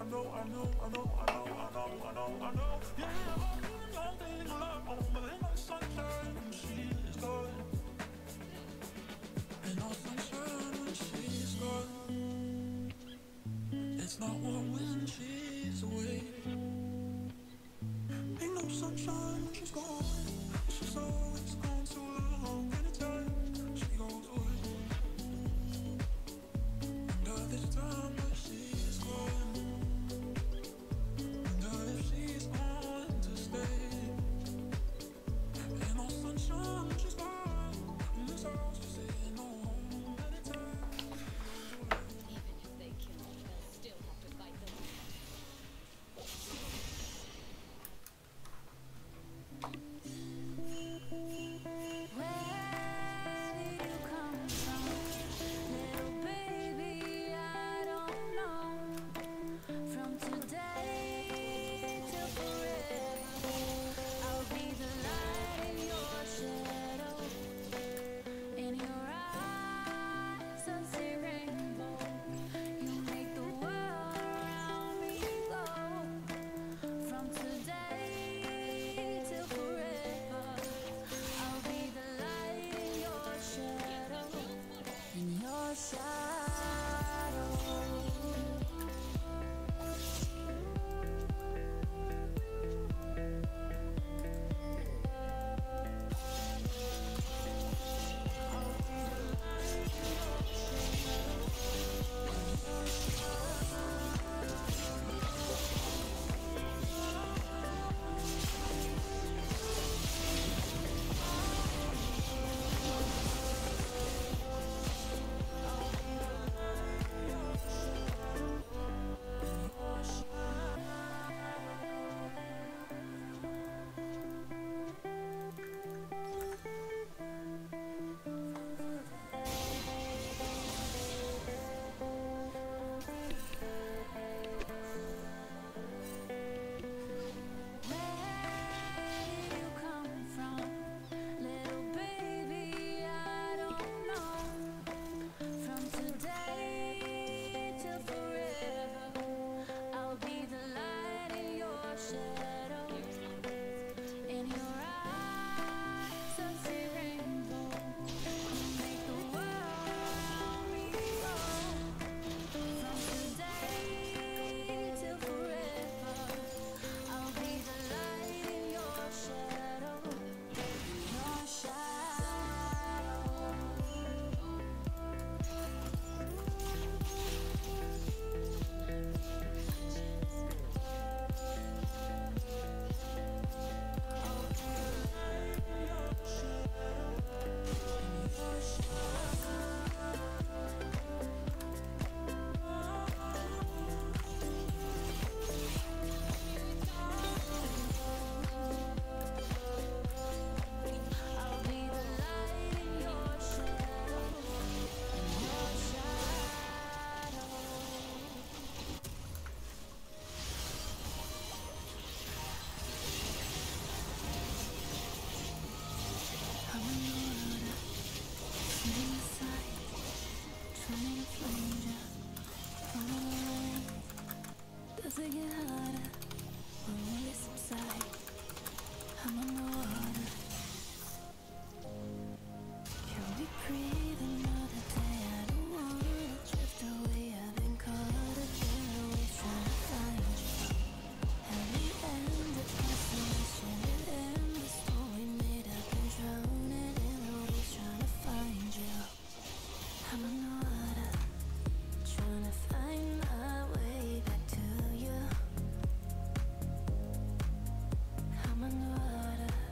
Speaker 20: know, I know, I know, I know, I know, I know, I know. Yeah, I'm doing something alone, but ain't no sunshine when she's gone. Ain't no sunshine when she's gone. It's not warm when she's away. Ain't no sunshine when she's gone. She's always gone too long. Anytime she goes away. And uh, this time that she's gone. And uh, if she's on to stay. Ain't no sunshine when she's gone. In this house just ain't no home. Anytime.
Speaker 2: Even if they kill me, they'll still have to fight them.
Speaker 1: Does it get harder or will it subside? I'm on the water. Can we breathe another day? I don't wanna drift away. I've been caught up in the waves trying to find you. And the end of isolation, it end the storm we made. I've been drowning in the waves trying to find you. I'm on the water, trying to find my way back to you. I'm on the water.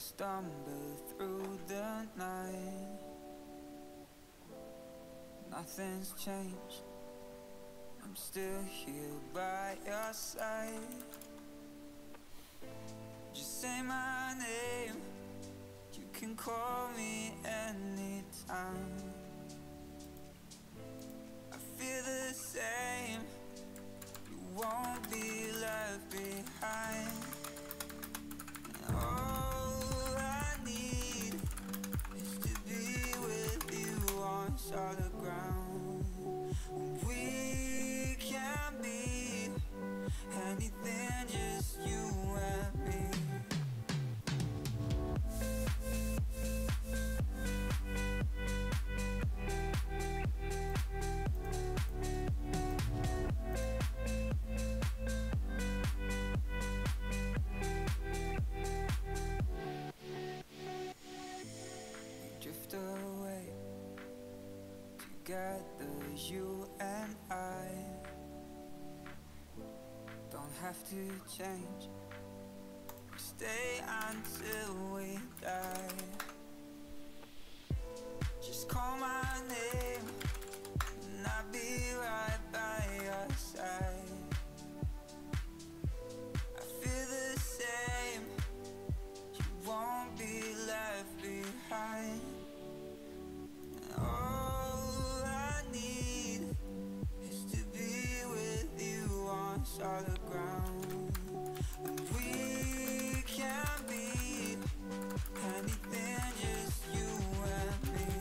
Speaker 11: stumble through the night. Nothing's changed. I'm still here by your side. Just say my name. You can call me anytime. I feel the same. You won't be left behind. And all I need is to be with you on solid ground. We can be anything, just you and me. Drift away together, you and I. Don't have to change. We stay until we die. Just call my name and I'll be right by your side. I feel the same. You won't be left behind. All I need is to be with you on solid ground. And we can be anything, just you and me.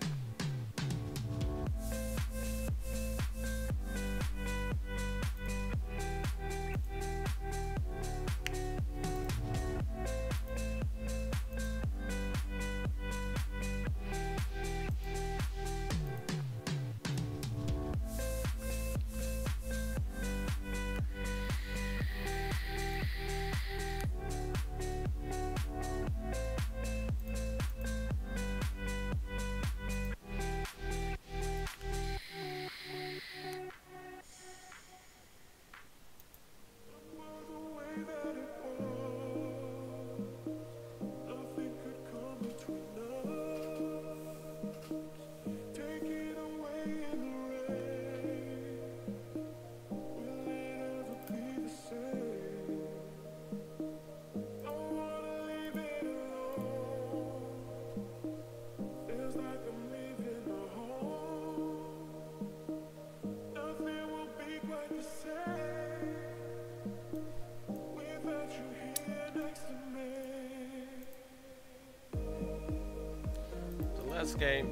Speaker 3: Last game.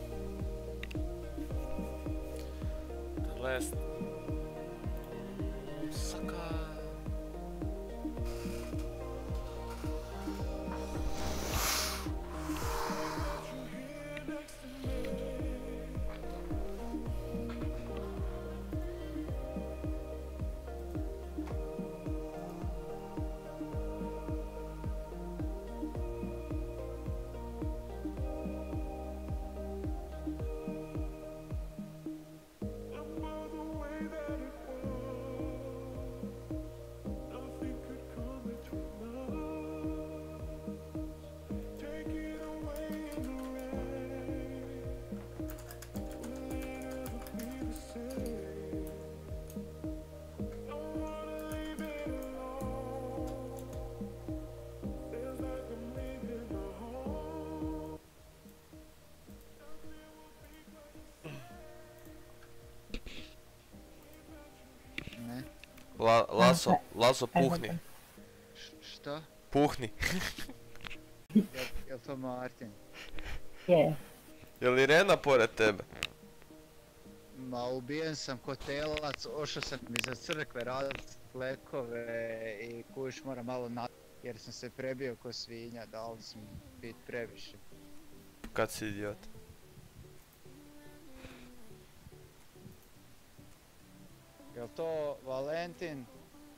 Speaker 3: The last sucker. La, Laso, Laso, puhni.
Speaker 15: Što?
Speaker 3: Puhni.
Speaker 15: Jel, jel to Martin?
Speaker 6: Je.
Speaker 3: Je li Irena pored tebe?
Speaker 15: Ma ubijen sam ko telac, ošao sam iza crkve radit lekove i kuš moram malo na... jer sam se prebio ko svinja, dal sam bit previše.
Speaker 3: Kad si idiot?
Speaker 15: Jel to Valentin?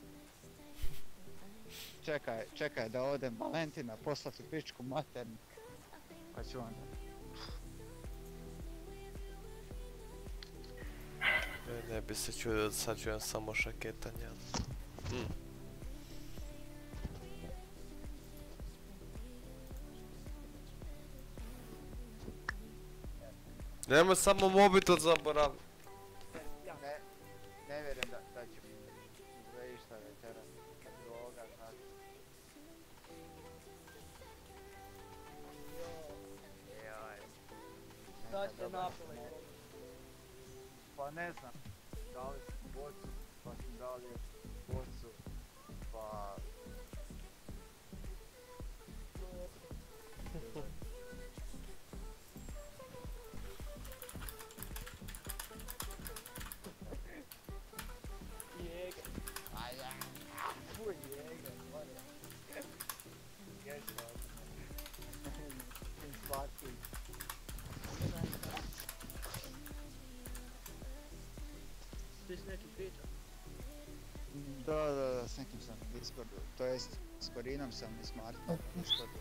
Speaker 15: Čekaj, čekaj da odem Valentina poslati u pičku maternu. Pa ću onda.
Speaker 3: Ne, ne bi se čuo, sad čujem samo šaketanja. Mm. Nemoj samo mobitel zaboraviti.
Speaker 15: Ne, ne vjerujem da, da ću za išta večeras. Droga, znači. Joj.
Speaker 6: Šta ćete napoli?
Speaker 15: Pa ne znam, dali su bocu, pa su dali bocu, pa...
Speaker 6: Jege.
Speaker 15: Aj, ja, fuj, jege, bolje. Ješta. Slatki.
Speaker 6: Ti si neki priča?
Speaker 15: Da, da, da, s nekim sam na Discordu, to jest s Korinom sam i s Martom na Discordu.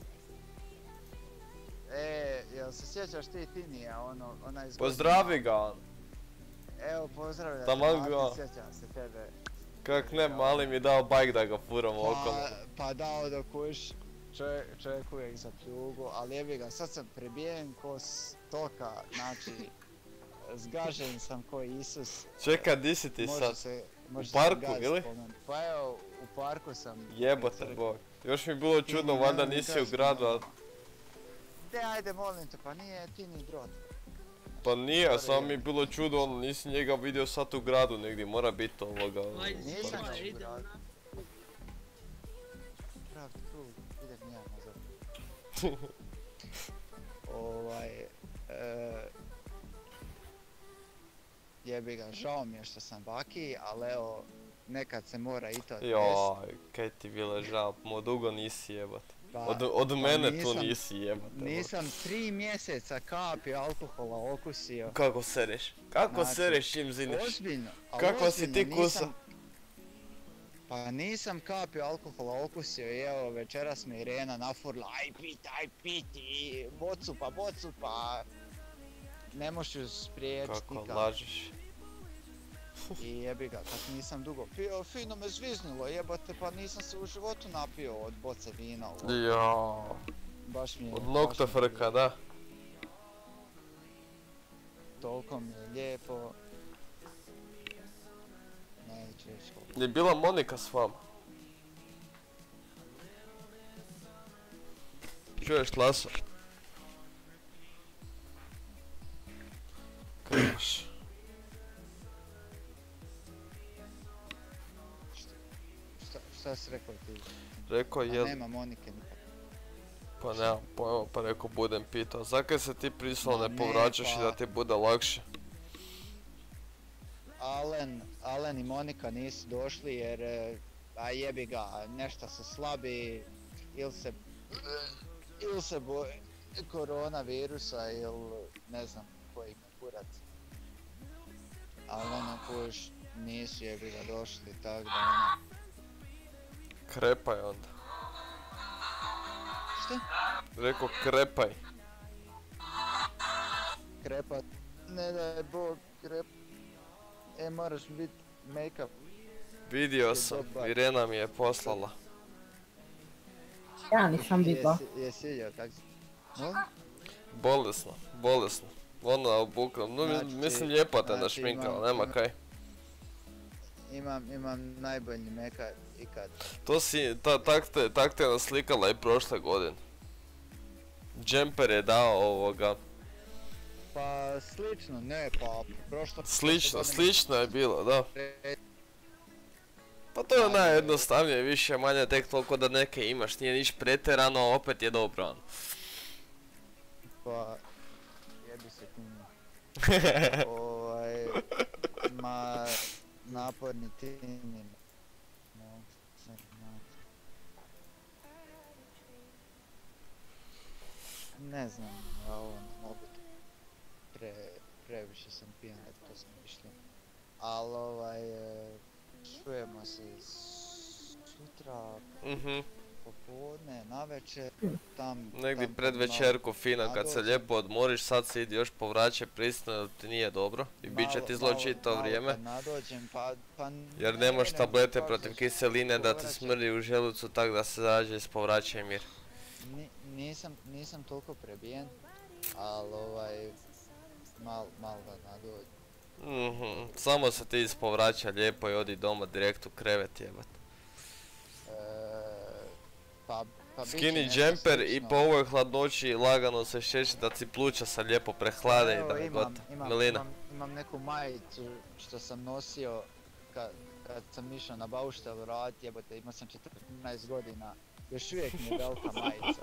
Speaker 15: E, jel se sjećaš ti Tinija, ono, ona iz...
Speaker 3: Pozdravi ga.
Speaker 15: Evo, pozdravljam te,
Speaker 3: Taman ga.
Speaker 15: Martin, sjećam se tebe.
Speaker 3: Kak ne, mali mi dao bajk da ga furam okolo.
Speaker 15: Pa, pa dao dok kuš, čovjek, čovjek uvijek za pljugu, ali jebi ga, sad sam prebijen ko stoka, znači, zgažen sam ko Isus.
Speaker 3: Čekaj, di si ti
Speaker 15: Može
Speaker 3: sad?
Speaker 15: se-
Speaker 3: U
Speaker 15: može se
Speaker 3: parku,
Speaker 15: gaz
Speaker 3: ili?
Speaker 15: spomenuti. Pa evo, u parku sam.
Speaker 3: Jebote bog. Još mi je bilo čudno,
Speaker 15: Ti,
Speaker 3: valjda
Speaker 15: nemoj mi
Speaker 3: nisi u
Speaker 15: kaži,
Speaker 3: gradu, a...
Speaker 15: De, ajde, molim te, pa nije ti ni brod.
Speaker 3: Pa nije, a samo mi je bilo čudno, ono, nisi njega vidio sad u gradu negdje, mora biti ovoga... ono,
Speaker 6: Ajde,
Speaker 15: Nisam
Speaker 6: ajde,
Speaker 15: u
Speaker 6: idemo
Speaker 15: gradu.
Speaker 6: na...
Speaker 15: Pravdi krug, idem ja nazad. Ovaj, e, jebi ga, žao mi je što sam baki, ali evo, nekad se mora i to desiti.
Speaker 3: Joj, kaj ti bilo žao, mo dugo nisi jebate.
Speaker 15: Pa-
Speaker 3: Od, od
Speaker 15: pa
Speaker 3: mene tu
Speaker 15: nisam-
Speaker 3: nisi jebate. bro.
Speaker 15: Nisam tri mjeseca kapi alkohola okusio.
Speaker 3: Kako sereš? Kako
Speaker 15: Znači,
Speaker 3: sereš čim zineš?
Speaker 15: Ozbiljno, ali
Speaker 3: Kakva si
Speaker 15: ozbiljno,
Speaker 3: ti kusa?
Speaker 15: nisam- Pa nisam kapi alkohola okusio i evo večeras me Irena nafurla, aj pit, aj piti, bocu pa bocu pa... Ne možu spriječiti
Speaker 3: Kako
Speaker 15: nikad.
Speaker 3: lažeš?
Speaker 15: I jebi ga, kad nisam dugo pio, fino me zviznilo, jebote, pa nisam se u životu napio od boce vina. ovo.
Speaker 3: Jao.
Speaker 15: Baš mi je...
Speaker 3: Od
Speaker 15: baš mi
Speaker 3: nokta
Speaker 15: je
Speaker 3: frka, da.
Speaker 15: Toliko mi je lijepo. Neću još koliko.
Speaker 3: Je bila Monika s vama? Čuješ Laso? Krimaš.
Speaker 15: Šta, šta si rekao ti?
Speaker 3: Rekao
Speaker 15: A
Speaker 3: je...
Speaker 15: nema Monike nikad.
Speaker 3: Pa nemam pojma, pa rekao budem pitao. Zakaj se ti prislo
Speaker 15: Ma
Speaker 3: ne
Speaker 15: ne,
Speaker 3: povraćaš i
Speaker 15: pa-
Speaker 3: da ti bude lakše?
Speaker 15: Alen, Alen i Monika nisu došli jer, e, a jebi ga, nešto su slabi, ili se, ili se boje koronavirusa, ili ne znam koji me kurac. Ali ono kuš, nisu jebi ga došli, tak da ono...
Speaker 3: Krepaj onda.
Speaker 15: Šta?
Speaker 3: Rekao krepaj.
Speaker 15: Krepat, ne daj bog, krep... E, moraš bit make-up.
Speaker 3: Vidio
Speaker 15: Je
Speaker 3: sam,
Speaker 15: dobar.
Speaker 3: Irena mi je poslala.
Speaker 7: Ja nisam vidio.
Speaker 15: Jesi, jesi vidio kak si? Molim?
Speaker 3: Bolesno, bolesno. Ona obukla, no mi-
Speaker 15: Znači,
Speaker 3: mislim lijepo te
Speaker 15: znači
Speaker 3: našminkala,
Speaker 15: imam-
Speaker 3: nema
Speaker 15: imam-
Speaker 3: kaj.
Speaker 15: Imam, imam najbolji make-up ikad.
Speaker 3: To si, ta, tak, te, tak te naslikala i prošle godine. Džemper je dao ovoga.
Speaker 15: Pa slično, ne, pa prošlo...
Speaker 3: Slično,
Speaker 15: prošle
Speaker 3: slično je bilo, da.
Speaker 15: godine-
Speaker 3: Pa to je najjednostavnije, više manje tek toliko da neke imaš, nije niš pretjerano, opet je dobro. ono.
Speaker 15: Pa... Jebi se ti mi. Ovaj... Ma... Naporni tini. No, ne, no. Ne znam, ja ovo ne mogu. Pre, previše sam pijan da to sam mišljeno. Ali ovaj... e, čujemo se s- sutra
Speaker 3: Mhm.
Speaker 15: popodne, navečer, tam...
Speaker 3: Negdje
Speaker 15: tam
Speaker 3: pred
Speaker 15: malo
Speaker 3: večerku fino kad se
Speaker 15: nadođem.
Speaker 3: lijepo odmoriš, sad se idi još povraće, prisno da ti nije dobro i bit će
Speaker 15: Malo-
Speaker 3: ti zlo
Speaker 15: malo-
Speaker 3: čitavo
Speaker 15: malo
Speaker 3: vrijeme.
Speaker 15: kad nadođem, pa, pa
Speaker 3: Jer
Speaker 15: ne,
Speaker 3: nemaš
Speaker 15: ne,
Speaker 3: tablete
Speaker 15: kako
Speaker 3: protiv
Speaker 15: se
Speaker 3: kiseline da te
Speaker 15: povraća.
Speaker 3: smrdi u želucu tak da se zađe s povraćaj mir.
Speaker 15: Ni- nisam, nisam toliko prebijen, ali ovaj, Mal, mal da nadođe.
Speaker 3: Mhm, samo se ti ispovraća lijepo i odi doma direkt u krevet jebat.
Speaker 15: E, pa, pa bit će
Speaker 3: Skini
Speaker 15: nešto
Speaker 3: džemper i
Speaker 15: slično.
Speaker 3: po ovoj hladnoći lagano se šeći da ti pluća se lijepo prehlade i
Speaker 15: Evo,
Speaker 3: da je
Speaker 15: imam,
Speaker 3: gotovo.
Speaker 15: imam,
Speaker 3: Milina.
Speaker 15: imam, imam neku majicu što sam nosio kad, kad sam išao na bauštel raditi, jebote, imao sam četrnaest godina. Još uvijek mi je velika majica.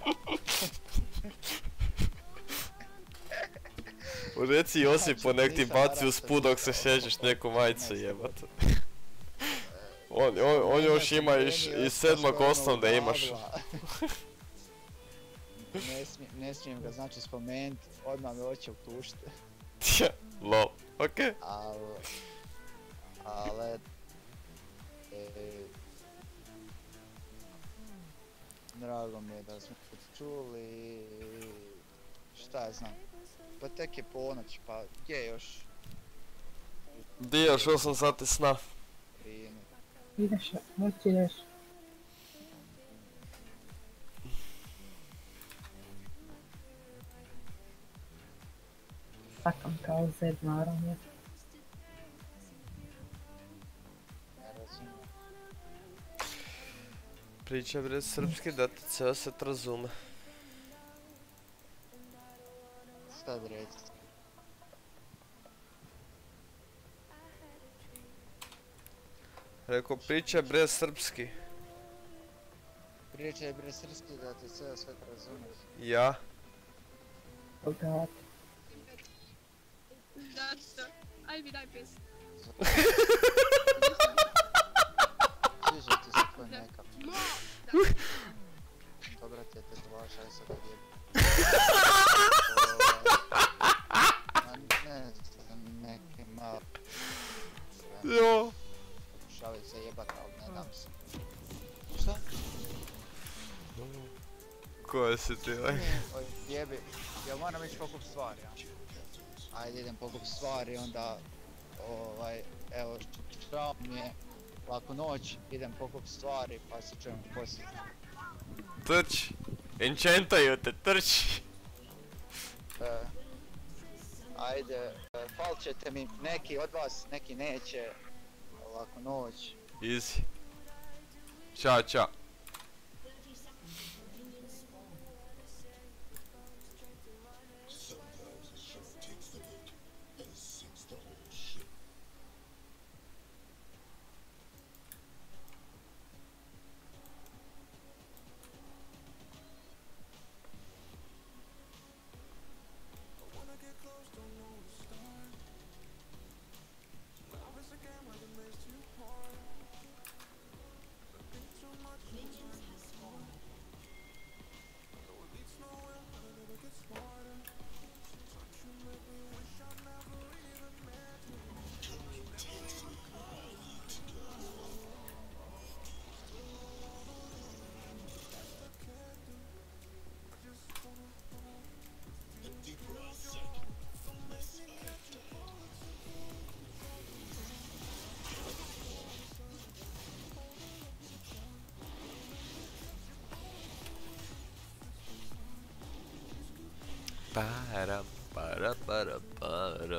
Speaker 3: Reci Josipu nek ti
Speaker 15: nisam
Speaker 3: baci u
Speaker 15: narastao
Speaker 3: spud dok se
Speaker 15: ništa,
Speaker 3: šećeš
Speaker 15: oko
Speaker 3: neku majicu
Speaker 15: petnaest
Speaker 3: jebate. On, on, on još ima iz, iz sedmog osnovne imaš.
Speaker 15: Ne smijem, ne smijem ga znači spomenuti, odmah me hoće utušiti.
Speaker 3: Lol, okej.
Speaker 15: Al, ale, e, drago mi je da smo čuli, šta ja znam, pa tek je ponoć, pa gdje još?
Speaker 3: Di je još osam sati sna?
Speaker 15: Prije.
Speaker 7: Ideš, moći ideš. Sakam kao zed, naravno.
Speaker 15: Ne razumijem.
Speaker 3: Priča bre srpski da ti ceo set razume.
Speaker 15: Šta da reći?
Speaker 3: Rekao priča bre srpski.
Speaker 15: Pričaj bre srpski da ti ceo svet razumeš.
Speaker 3: Ja?
Speaker 7: Bogat.
Speaker 2: Zašto? Aj mi daj pes.
Speaker 15: Sviđa ti se tvoj make-up. Dobra ti je tetovaž, aj sad odjebi. Ma ne znam, neke malo.
Speaker 3: Jo.
Speaker 15: Pokušavaju se jebat, ali ne dam se. Šta?
Speaker 3: Koje si ti, aj?
Speaker 15: Oj, jebi. Ja moram ići pokup stvari, ja. Ajde idem pokup stvari, onda ovaj, evo, žao mi je, laku noć, idem pokup stvari, pa se čujemo poslije.
Speaker 3: Trči. Enchantaju te, trči.
Speaker 15: E, ajde, e, falit ćete mi, neki od vas, neki neće, laku noć.
Speaker 3: Easy. Ćao, čao. Para, para, para, para.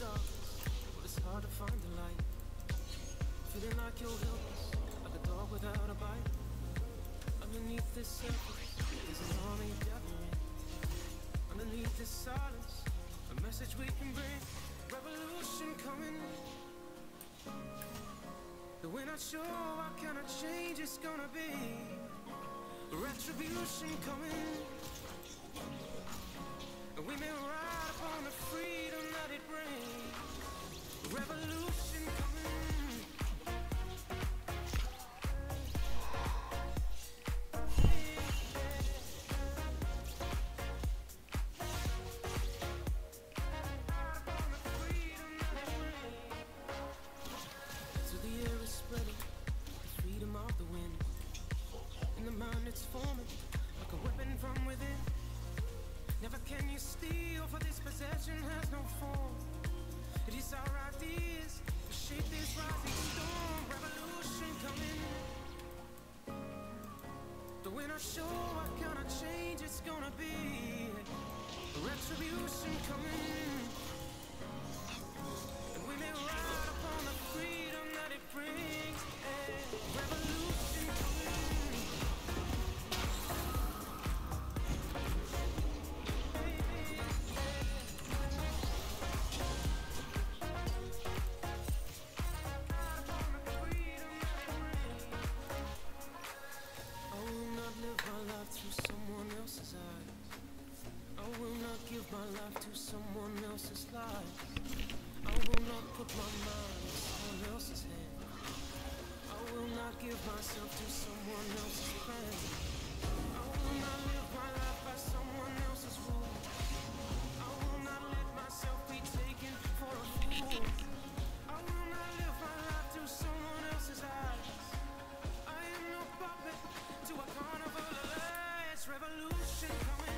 Speaker 14: darkness, but it's hard to find the light. Feeling like you're helpless, like a dog without a bite. Underneath this surface, there's an army gathering. Underneath this silence, a message we can bring. Revolution coming. But we're not sure what kind of change it's gonna be. Retribution coming. And we may ride upon the freedom that it brings. Revolution coming. Forming like a weapon from within. Never can you steal, for this possession has no form. It is our ideas that shape this rising storm. Revolution coming. But we're not sure what kind of change it's gonna be. Retribution coming. And we may ride upon the freedom that it brings. Revolution coming. My life to someone else's life. I will not put my mind in someone else's hand. I will not give myself to someone else's plan. I will not live my life by someone else's rule. I will not let myself be taken for a fool. I will not live my life through someone else's eyes. I am no puppet to a carnival of lies. Revolution coming.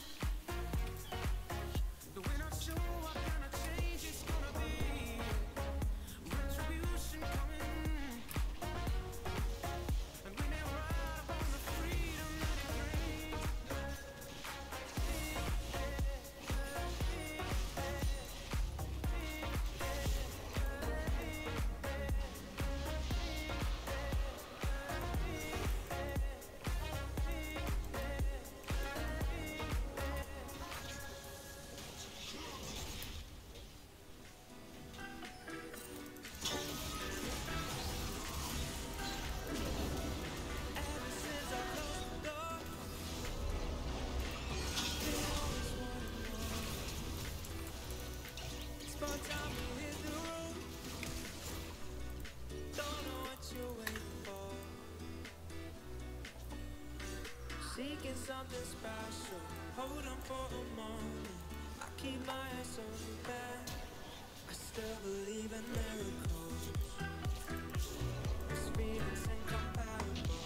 Speaker 9: Seeking something special, hold on for a moment. I keep my eyes on the back. I still believe in miracles. This feeling's incomparable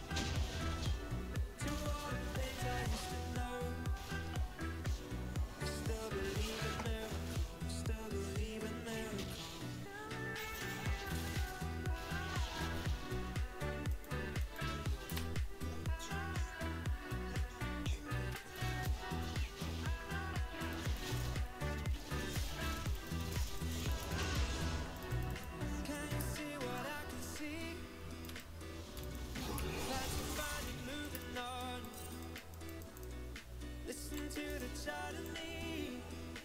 Speaker 9: to all the things I used to know. I still believe in miracles. Still believe in miracles. To the child of me.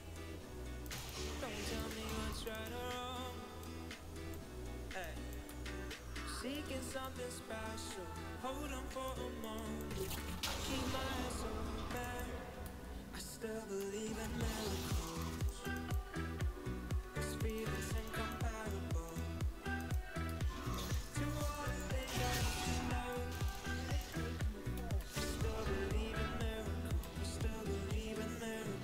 Speaker 9: Don't tell me what's right or wrong. Hey. Seeking something special, hold on for a moment. I keep my eyes on the back. I still believe in miracles. This feeling's incomparable to all the things I used to know. I still believe in miracles. I still believe in miracles.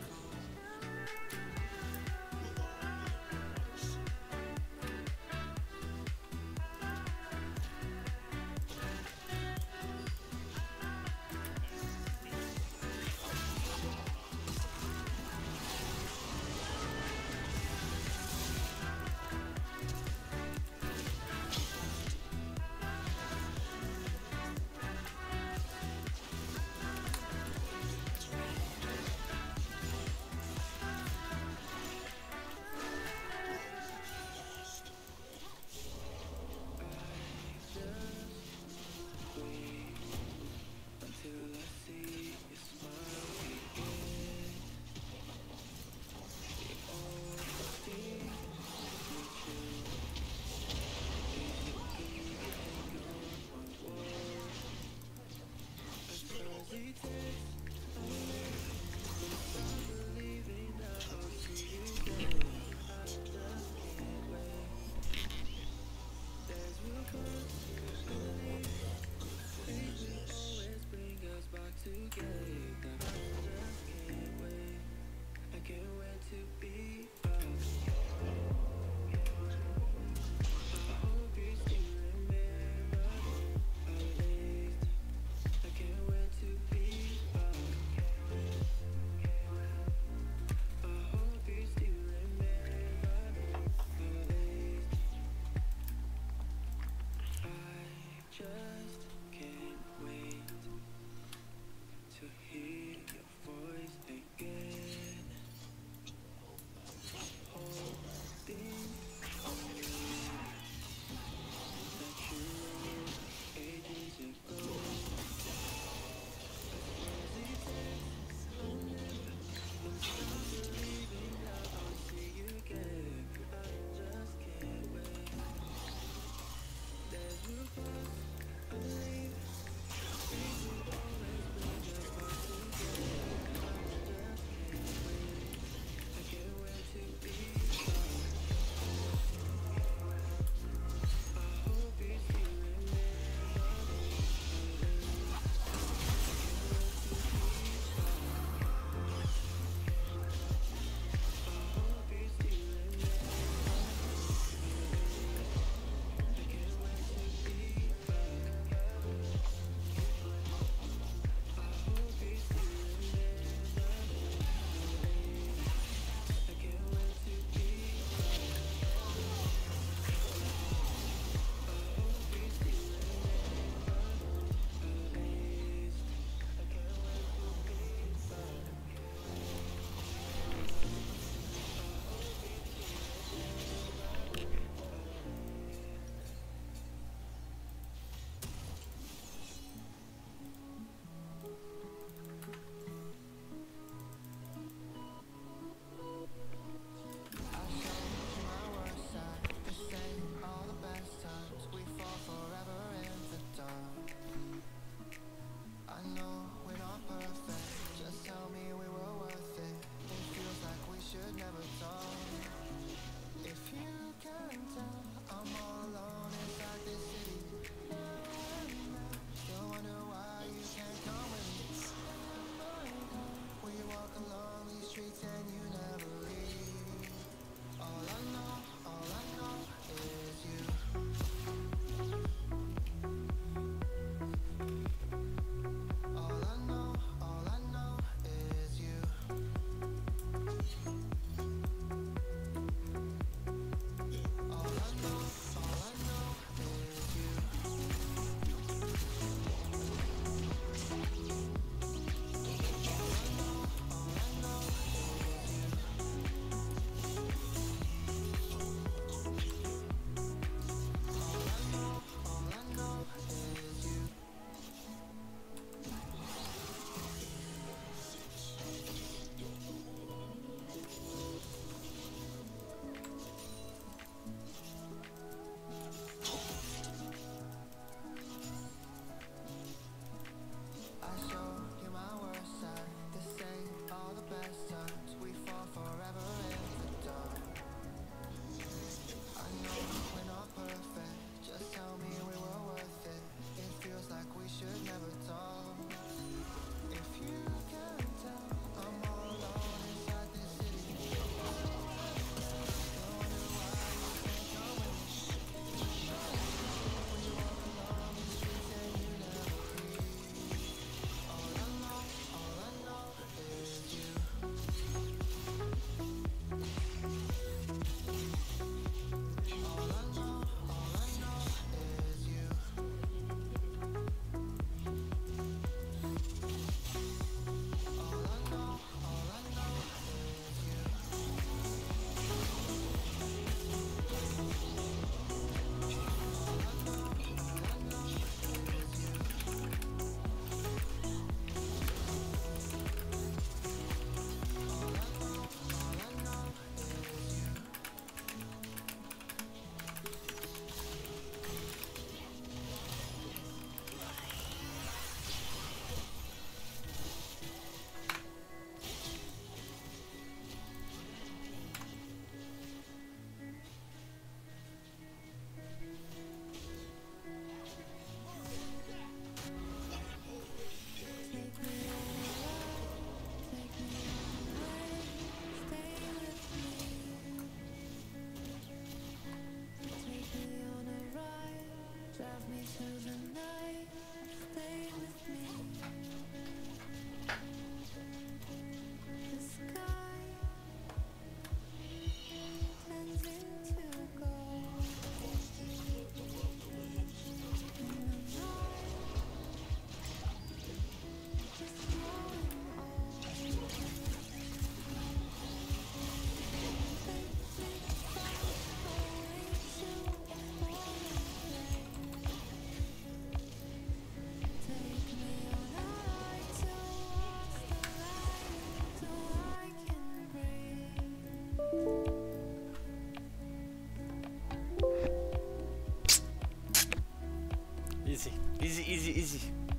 Speaker 3: easy, easy.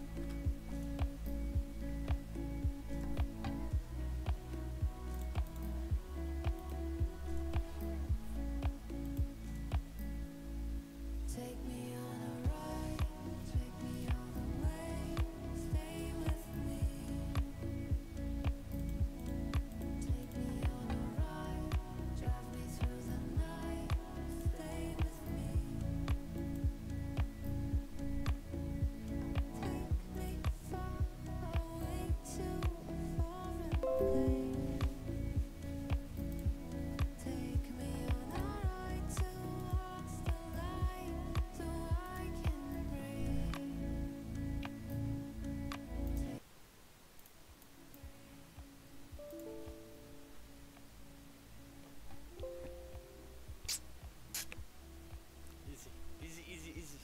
Speaker 1: Take me on a ride, take me all the way, stay with me. Take me on a ride, drive me through the night, stay with me. Take me far away to a foreign place. Take me on a ride towards the light, so I can breathe.
Speaker 3: Easy, easy, easy, easy.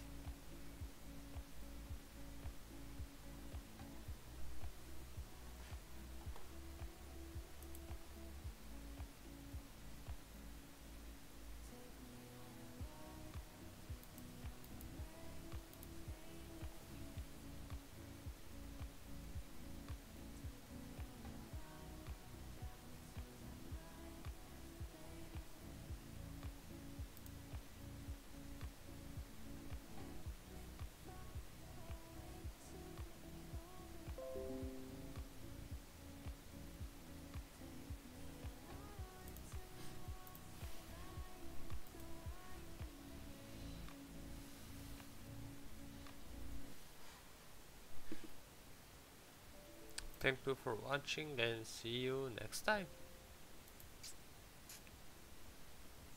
Speaker 3: Thank you for watching and see you next time.